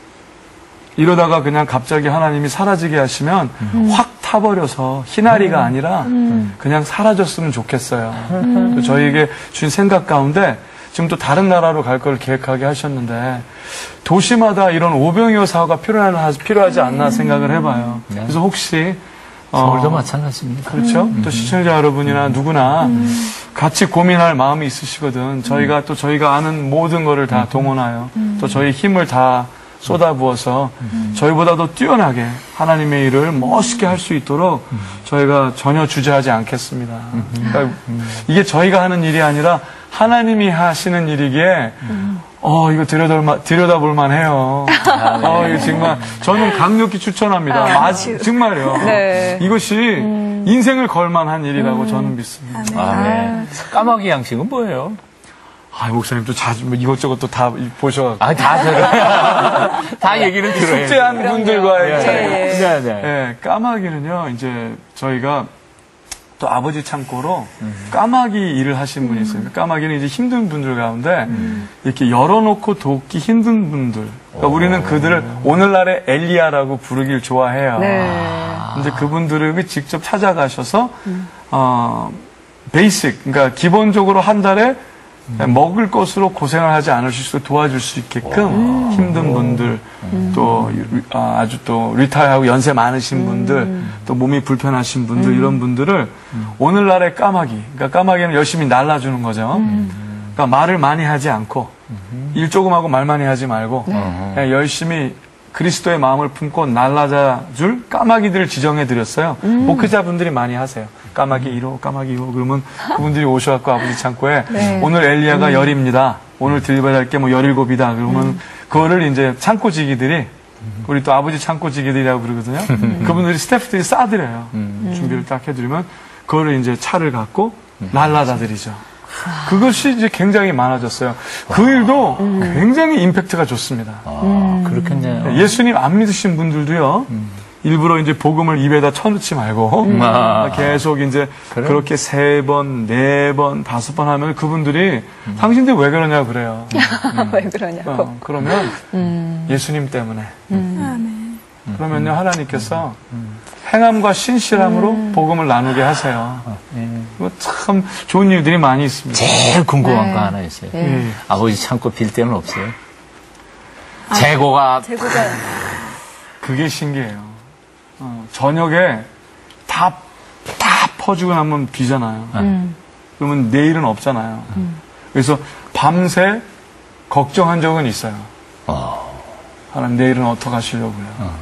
Speaker 3: 이러다가 그냥 갑자기 하나님이 사라지게 하시면
Speaker 2: 음.
Speaker 3: 확 타버려서 희나리가 아니라
Speaker 2: 음.
Speaker 3: 그냥 사라졌으면 좋겠어요. 또 저희에게 주신 생각 가운데 지금 또 다른 나라로 갈 걸 계획하게 하셨는데 도시마다 이런 오병이어 사고가 필요하지, 필요하지 않나 생각을 해봐요.
Speaker 1: 네.
Speaker 3: 그래서 혹시
Speaker 1: 서울도
Speaker 3: 어,
Speaker 1: 마찬가지입니다.
Speaker 3: 그렇죠. 또 시청자 여러분이나 누구나 같이 고민할 마음이 있으시거든. 저희가 또 저희가 아는 모든 거를 다 동원하여 또 저희 힘을 다 쏟아부어서 저희보다도 뛰어나게 하나님의 일을 멋있게 할 수 있도록 저희가 전혀 주저하지 않겠습니다. 그러니까 이게 저희가 하는 일이 아니라 하나님이 하시는 일이기에 어 이거 들여다볼, 들여다볼 만해요.
Speaker 1: 아, 네.
Speaker 3: 어 이거 정말 저는 강력히 추천합니다.
Speaker 2: 아,
Speaker 3: 아, 정말요.
Speaker 2: 네.
Speaker 3: 이것이 인생을 걸만한 일이라고 저는 믿습니다.
Speaker 1: 아, 네. 까마귀 양식은 뭐예요?
Speaker 3: 아, 목사님 또 자주 뭐 이것저것 또 다 보셔가지고.
Speaker 1: 아, 다 들어요. 다 얘기는 들어요.
Speaker 3: 숙제한 분들과의
Speaker 1: 네,
Speaker 3: 차이.
Speaker 1: 네, 네. 네.
Speaker 3: 예, 까마귀는요, 이제 저희가 또 아버지 창고로 까마귀 일을 하신 분이 있어요. 까마귀는 이제 힘든 분들 가운데 이렇게 열어놓고 돕기 힘든 분들. 그러니까 우리는 그들을 오늘날의 엘리야라고 부르길 좋아해요.
Speaker 2: 네.
Speaker 3: 근데 그분들에게 직접 찾아가셔서, 어, 베이직, 그러니까 기본적으로 한 달에 먹을 것으로 고생을 하지 않으실 수 도와줄 수 있게끔 힘든 분들 또 아, 아주 또 리타이어하고 연세 많으신 분들 또 몸이 불편하신 분들 이런 분들을 오늘날의 까마귀 그러니까 까마귀는 열심히 날라주는 거죠. 그러니까 말을 많이 하지 않고 일 조금 하고 말 많이 하지 말고 그냥 열심히 그리스도의 마음을 품고 날라자 줄 까마귀들을 지정해 드렸어요. 목회자분들이 많이 하세요. 까마귀 일 호, 까마귀 이 호. 그러면 그분들이 오셔갖고 아버지 창고에
Speaker 2: 네.
Speaker 3: 오늘 엘리야가 음. 열입니다. 오늘 드리블 할 게 뭐 열일곱이다. 그러면 음. 그거를 이제 창고지기들이 우리 또 아버지 창고지기들이라고 그러거든요. 음. 그분들이 스태프들이 싸드려요. 음. 준비를 딱 해드리면 그거를 이제 차를 갖고 날라다 드리죠. 그것이 이제 굉장히 많아졌어요. 그 일도 음. 굉장히 임팩트가 좋습니다.
Speaker 1: 아, 그렇겠네요.
Speaker 3: 예수님 안 믿으신 분들도요. 음. 일부러 이제 복음을 입에다 쳐넣지 말고
Speaker 1: 음. 아.
Speaker 3: 계속 이제
Speaker 1: 그래?
Speaker 3: 그렇게 세 번, 네 번, 다섯 번 하면 그분들이 음. 당신들 왜 그러냐 그래요.
Speaker 2: 음. 왜 그러냐고.
Speaker 3: 어, 그러면
Speaker 2: 음.
Speaker 3: 예수님 때문에.
Speaker 2: 음.
Speaker 3: 그러면요 하나님께서 행함과 신실함으로 음. 복음을 나누게 하세요.
Speaker 1: 음.
Speaker 3: 이거 참 좋은 일들이 많이 있습니다.
Speaker 1: 제일 궁금한
Speaker 2: 네.
Speaker 1: 거 하나 있어요.
Speaker 2: 네.
Speaker 1: 아버지 창고 빌 데는 없어요?
Speaker 2: 아,
Speaker 1: 재고가
Speaker 4: 재고가
Speaker 3: 그게 신기해요. 어, 저녁에 다, 다 퍼주고 나면 비잖아요.
Speaker 2: 음.
Speaker 3: 그러면 내일은 없잖아요.
Speaker 2: 음.
Speaker 3: 그래서 밤새 걱정한 적은 있어요.
Speaker 1: 어.
Speaker 3: 하나님 내일은 어떻게 하시려고요. 어.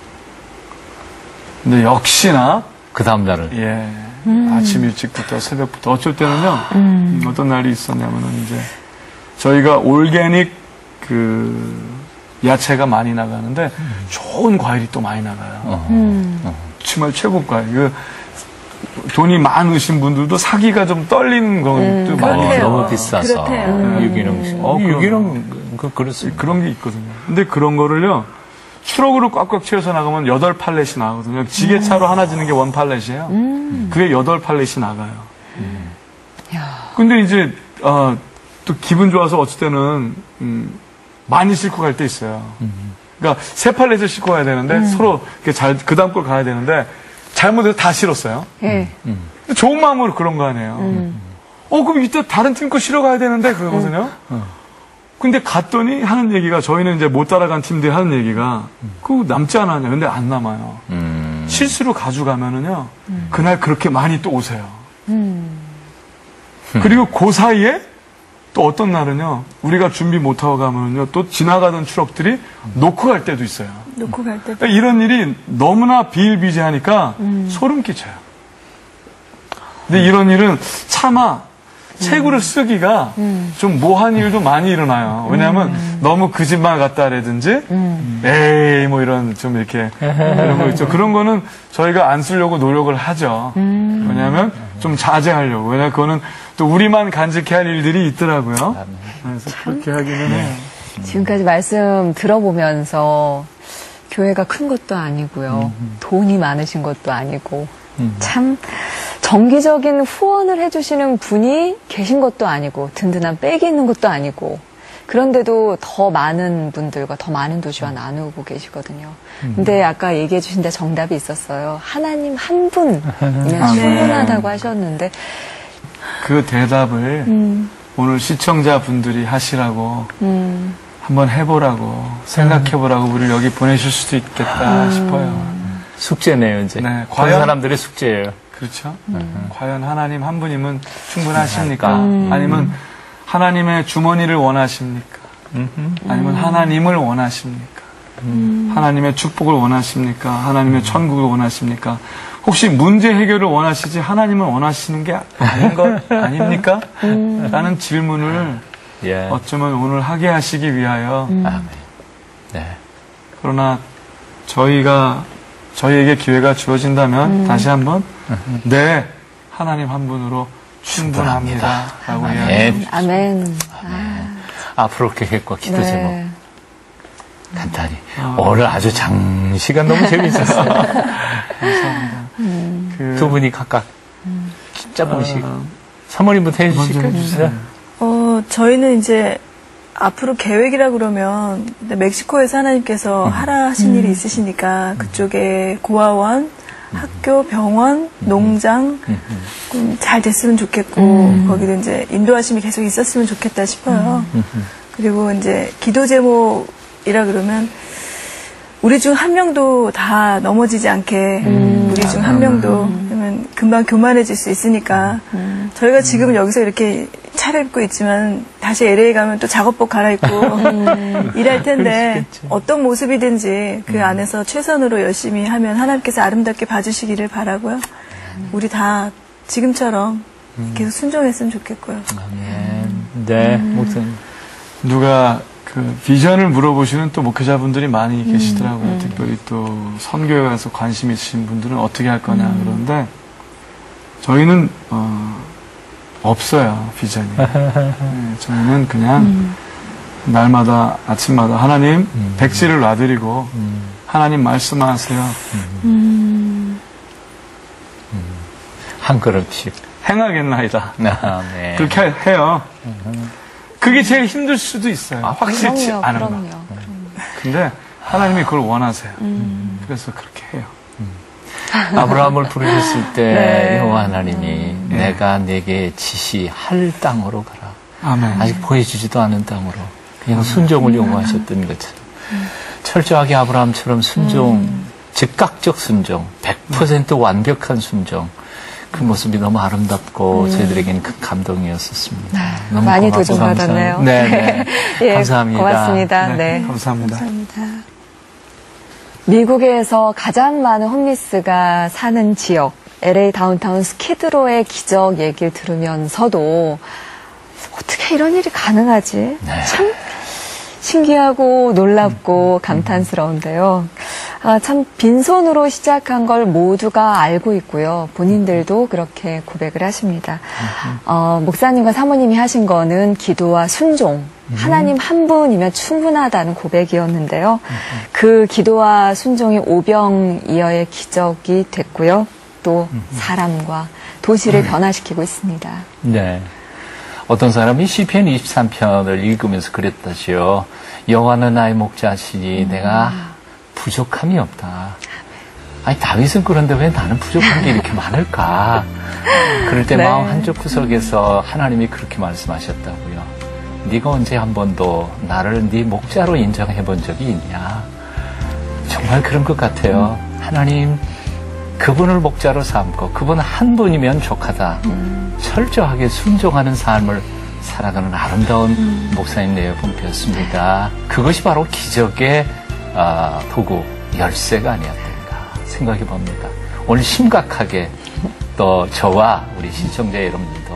Speaker 3: 근데 역시나
Speaker 1: 그 다음날을
Speaker 3: 예
Speaker 2: 음.
Speaker 3: 아침 일찍부터 새벽부터 어쩔 때는요
Speaker 2: 음.
Speaker 3: 어떤 날이 있었냐면은 이제 저희가 올게닉 그 야채가 많이 나가는데 좋은 과일이 또 많이 나가요.
Speaker 1: 어.
Speaker 2: 음.
Speaker 3: 정말 최고 과일. 그 돈이 많으신 분들도 사기가 좀 떨리는 것도
Speaker 2: 음,
Speaker 3: 많이
Speaker 2: 그렇대요.
Speaker 3: 있어요.
Speaker 1: 너무 비싸서
Speaker 4: 그렇대요.
Speaker 1: 음. 유기농
Speaker 3: 어, 그럼.
Speaker 1: 유기농 그 그렇습니다.
Speaker 3: 그런 게 있거든요. 근데 그런 거를요 추록으로 꽉꽉 채워서 나가면 여덟 팔렛이 나가거든요. 지게차로 하나 지는 게 원 팔렛이에요.
Speaker 2: 음.
Speaker 3: 그게 여덟 팔렛이 나가요.
Speaker 1: 음.
Speaker 2: 야.
Speaker 3: 근데 이제 어, 또 기분 좋아서 어쩔 때는 음, 많이 싣고 갈 때 있어요. 그러니까 세 팔렛을 싣고 가야 되는데
Speaker 2: 음.
Speaker 3: 서로 잘 그 다음 걸 가야 되는데 잘못해서 다 실었어요.
Speaker 2: 예.
Speaker 3: 좋은 마음으로 그런 거 아니에요.
Speaker 2: 음.
Speaker 3: 어 그럼 이따 다른 팀 거 실어 가야 되는데 그러거든요. 근데 갔더니 하는 얘기가 저희는 이제 못 따라간 팀들이 하는 얘기가 그거 남지 않았냐. 근데 안 남아요.
Speaker 1: 음.
Speaker 3: 실수로 가져가면은요 그날 그렇게 많이 또 오세요.
Speaker 2: 음.
Speaker 3: 그리고 그 사이에 또 어떤 날은요 우리가 준비 못하고 가면은요 또 지나가던 추럭들이 놓고 갈 때도 있어요.
Speaker 4: 놓고 갈 때.
Speaker 3: 그러니까 이런 일이 너무나 비일비재하니까 소름 끼쳐요. 근데 이런 일은 차마 책으로 쓰기가 좀 모한 일도 많이 일어나요. 왜냐하면 너무 거짓말 같다라든지 에이 뭐 이런 좀 이렇게 이런 거 있죠. 그런 거는 저희가 안 쓰려고 노력을 하죠. 왜냐하면 좀 자제하려고. 왜냐하면 그거는 또 우리만 간직해야 할 일들이 있더라고요. 그래서 그렇게 하기는 해요.
Speaker 2: 지금까지 말씀 들어보면서 교회가 큰 것도 아니고요. 돈이 많으신 것도 아니고 참 정기적인 후원을 해주시는 분이 계신 것도 아니고 든든한 백이 있는 것도 아니고 그런데도 더 많은 분들과 더 많은 도시와 나누고 계시거든요. 근데 아까 얘기해 주신 데 정답이 있었어요. 하나님 한 분이면 충분하다고 하셨는데
Speaker 3: 그 대답을 음. 오늘 시청자분들이 하시라고 음. 한번 해보라고 생각해보라고 우리를 여기 보내실 수도 있겠다 음. 싶어요.
Speaker 1: 숙제네요, 이제. 네, 과연 사람들의 숙제예요.
Speaker 3: 그렇죠. 음. 과연 하나님 한 분이면 충분하십니까? 음. 아니면 하나님의 주머니를 원하십니까? 음. 아니면 하나님을 원하십니까? 음. 하나님의 축복을 원하십니까? 하나님의 천국을 원하십니까? 혹시 문제 해결을 원하시지 하나님을 원하시는 게 아닌 것 아닙니까? 음. 라는 질문을 예. 어쩌면 오늘 하게 하시기 위하여
Speaker 1: 음. 네.
Speaker 3: 그러나 저희가 저희에게 기회가 주어진다면 음. 다시 한번 네 하나님 한 분으로 충분합니다 라고 이야기합니다.
Speaker 2: 아멘.
Speaker 1: 아멘. 앞으로 계획과 기도 네. 제목 간단히 아. 오늘 아주 장시간 너무 재미있었어요.
Speaker 3: 감사합니다.
Speaker 2: 음.
Speaker 3: 그,
Speaker 1: 두 분이 각각 음. 짧은씩 아, 사모님부터 해주실까요?
Speaker 4: 어, 저희는 이제 앞으로 계획이라 그러면 멕시코에서 하나님께서 음. 하라 하신 음. 일이 있으시니까 그쪽에 고아원, 음. 학교, 병원, 음. 농장 음. 잘 됐으면 좋겠고 음. 거기도 이제 인도하심이 계속 있었으면 좋겠다 싶어요. 음. 그리고 이제 기도 제목이라 그러면 우리 중 한 명도 다 넘어지지 않게 음. 우리 중 한 명도 그러면 금방 교만해질 수 있으니까 음. 저희가 지금 음. 여기서 이렇게 차려입고 있지만 다시 엘에이 가면 또 작업복 갈아입고 음. 일할 텐데 어떤 모습이든지 그 음. 안에서 최선으로 열심히 하면 하나님께서 아름답게 봐주시기를 바라고요. 음. 우리 다 지금처럼 음. 계속 순종했으면 좋겠고요.
Speaker 1: 아멘. 네, 음. 목사님.
Speaker 3: 누가 그 비전을 물어보시는 또 목회자분들이 많이 음. 계시더라고요. 음. 특별히 또 선교에 가서 관심 있으신 분들은 어떻게 할 거냐 음. 그런데 저희는 어, 없어요 비전이. 네, 저희는 그냥 음. 날마다 아침마다 하나님 음. 백지를 놔드리고 음. 하나님 말씀하세요.
Speaker 1: 음. 음. 한 걸음씩
Speaker 3: 행하겠나이다.
Speaker 1: 아, 네.
Speaker 3: 그렇게 해요. 그게 제일 힘들 수도 있어요. 아, 확실치
Speaker 2: 그럼요,
Speaker 3: 않은
Speaker 2: 그럼요,
Speaker 3: 거.
Speaker 2: 그럼요.
Speaker 3: 근데 하나님이 그걸 원하세요.
Speaker 2: 음.
Speaker 3: 그래서 그렇게 해요.
Speaker 1: 음. 아브라함을 부르셨을 때
Speaker 2: 네.
Speaker 1: 여호와 하나님이
Speaker 3: 음.
Speaker 1: 내가 내게 지시할 땅으로 가라.
Speaker 3: 아멘.
Speaker 1: 아직 보여주지도 않은 땅으로 그냥 순종을
Speaker 2: 음.
Speaker 1: 요구하셨던 것처럼 음. 철저하게 아브라함처럼 순종, 음. 즉각적 순종, 백 퍼센트 완벽한 순종 그 모습이 너무 아름답고 음. 저희들에게는 큰 감동이었었습니다. 너무
Speaker 2: 많이 도전받았네요.
Speaker 1: 네, 네.
Speaker 2: 예,
Speaker 1: 감사합니다.
Speaker 2: 고맙습니다. 네,
Speaker 3: 네. 감사합니다.
Speaker 2: 감사합니다. 미국에서 가장 많은 홈리스가 사는 지역 엘에이 다운타운 스키드로의 기적 얘기를 들으면서도 어떻게 이런 일이 가능하지?
Speaker 1: 네.
Speaker 2: 참 신기하고 놀랍고 감탄스러운데요. 아, 참 빈손으로 시작한 걸 모두가 알고 있고요. 본인들도 그렇게 고백을 하십니다. 어, 목사님과 사모님이 하신 거는 기도와 순종, 하나님 한 분이면 충분하다는 고백이었는데요. 그 기도와 순종이 오병이어의 기적이 됐고요. 또 사람과 도시를 변화시키고 있습니다.
Speaker 1: 네. 어떤 사람이 시편 이십삼 편을 읽으면서 그랬다지요. 여호와는 나의 목자시니 음. 내가 부족함이 없다. 아니 다윗은 그런데 왜 나는 부족한 게 이렇게 많을까? 그럴 때 네. 마음 한쪽 구석에서 하나님이 그렇게 말씀하셨다고요. 네가 언제 한 번도 나를 네 목자로 인정해 본 적이 있냐? 정말 그런 것 같아요. 음. 하나님 그분을 목자로 삼고 그분 한 분이면 족하다. 음. 철저하게 순종하는 삶을 살아가는 아름다운 음. 목사님 내분이었습니다. 그것이 바로 기적의 어, 도구, 열쇠가 아니었던가 생각해 봅니다. 오늘 심각하게 또 저와 우리 시청자 여러분들도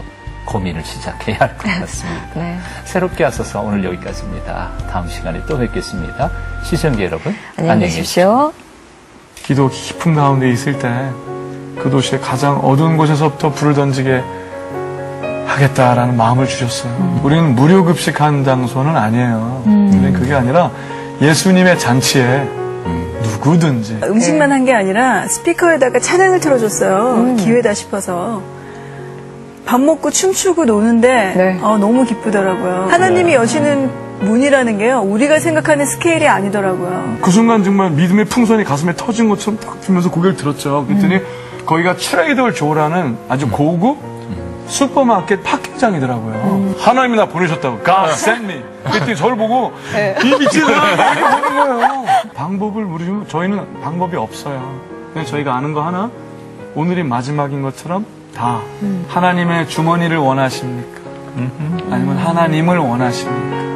Speaker 1: 고민을 시작해야 할 것 같습니다.
Speaker 2: 네.
Speaker 1: 새롭게 하셔서 오늘 여기까지입니다. 다음 시간에 또 뵙겠습니다. 시청자 여러분,
Speaker 2: 안녕히 계십시오.
Speaker 3: 기도 깊은 가운데 있을 때 그 도시의 가장 어두운 곳에서부터 불을 던지게 하겠다라는 마음을 주셨어요. 음. 우리는 무료급식한 장소는 아니에요.
Speaker 2: 음.
Speaker 3: 우리는 그게 아니라 예수님의 잔치에 음. 누구든지
Speaker 4: 음식만 한 게 아니라 스피커에다가 찬양을 틀어줬어요.
Speaker 2: 음.
Speaker 4: 기회다 싶어서. 밥 먹고 춤추고 노는데
Speaker 2: 네.
Speaker 4: 어, 너무 기쁘더라고요. 하나님이 여시는 문이라는 게요. 우리가 생각하는 스케일이 아니더라고요.
Speaker 3: 그 순간 정말 믿음의 풍선이 가슴에 터진 것처럼 딱 들면서 고개를 들었죠. 그랬더니 음. 거기가 트레이더를 조라는 아주 고급 음. 슈퍼마켓 파킹장이더라고요. 음. 하나님이 나 보내셨다고. God sent me. 그랬더니 저를 보고
Speaker 2: 네.
Speaker 3: 이 미친아 이렇게 보는 거예요. 방법을 모르시면 저희는 방법이 없어요. 그냥 저희가 아는 거 하나, 오늘이 마지막인 것처럼 다 음. 하나님의 주머니를 원하십니까? 음. 아니면 하나님을 원하십니까?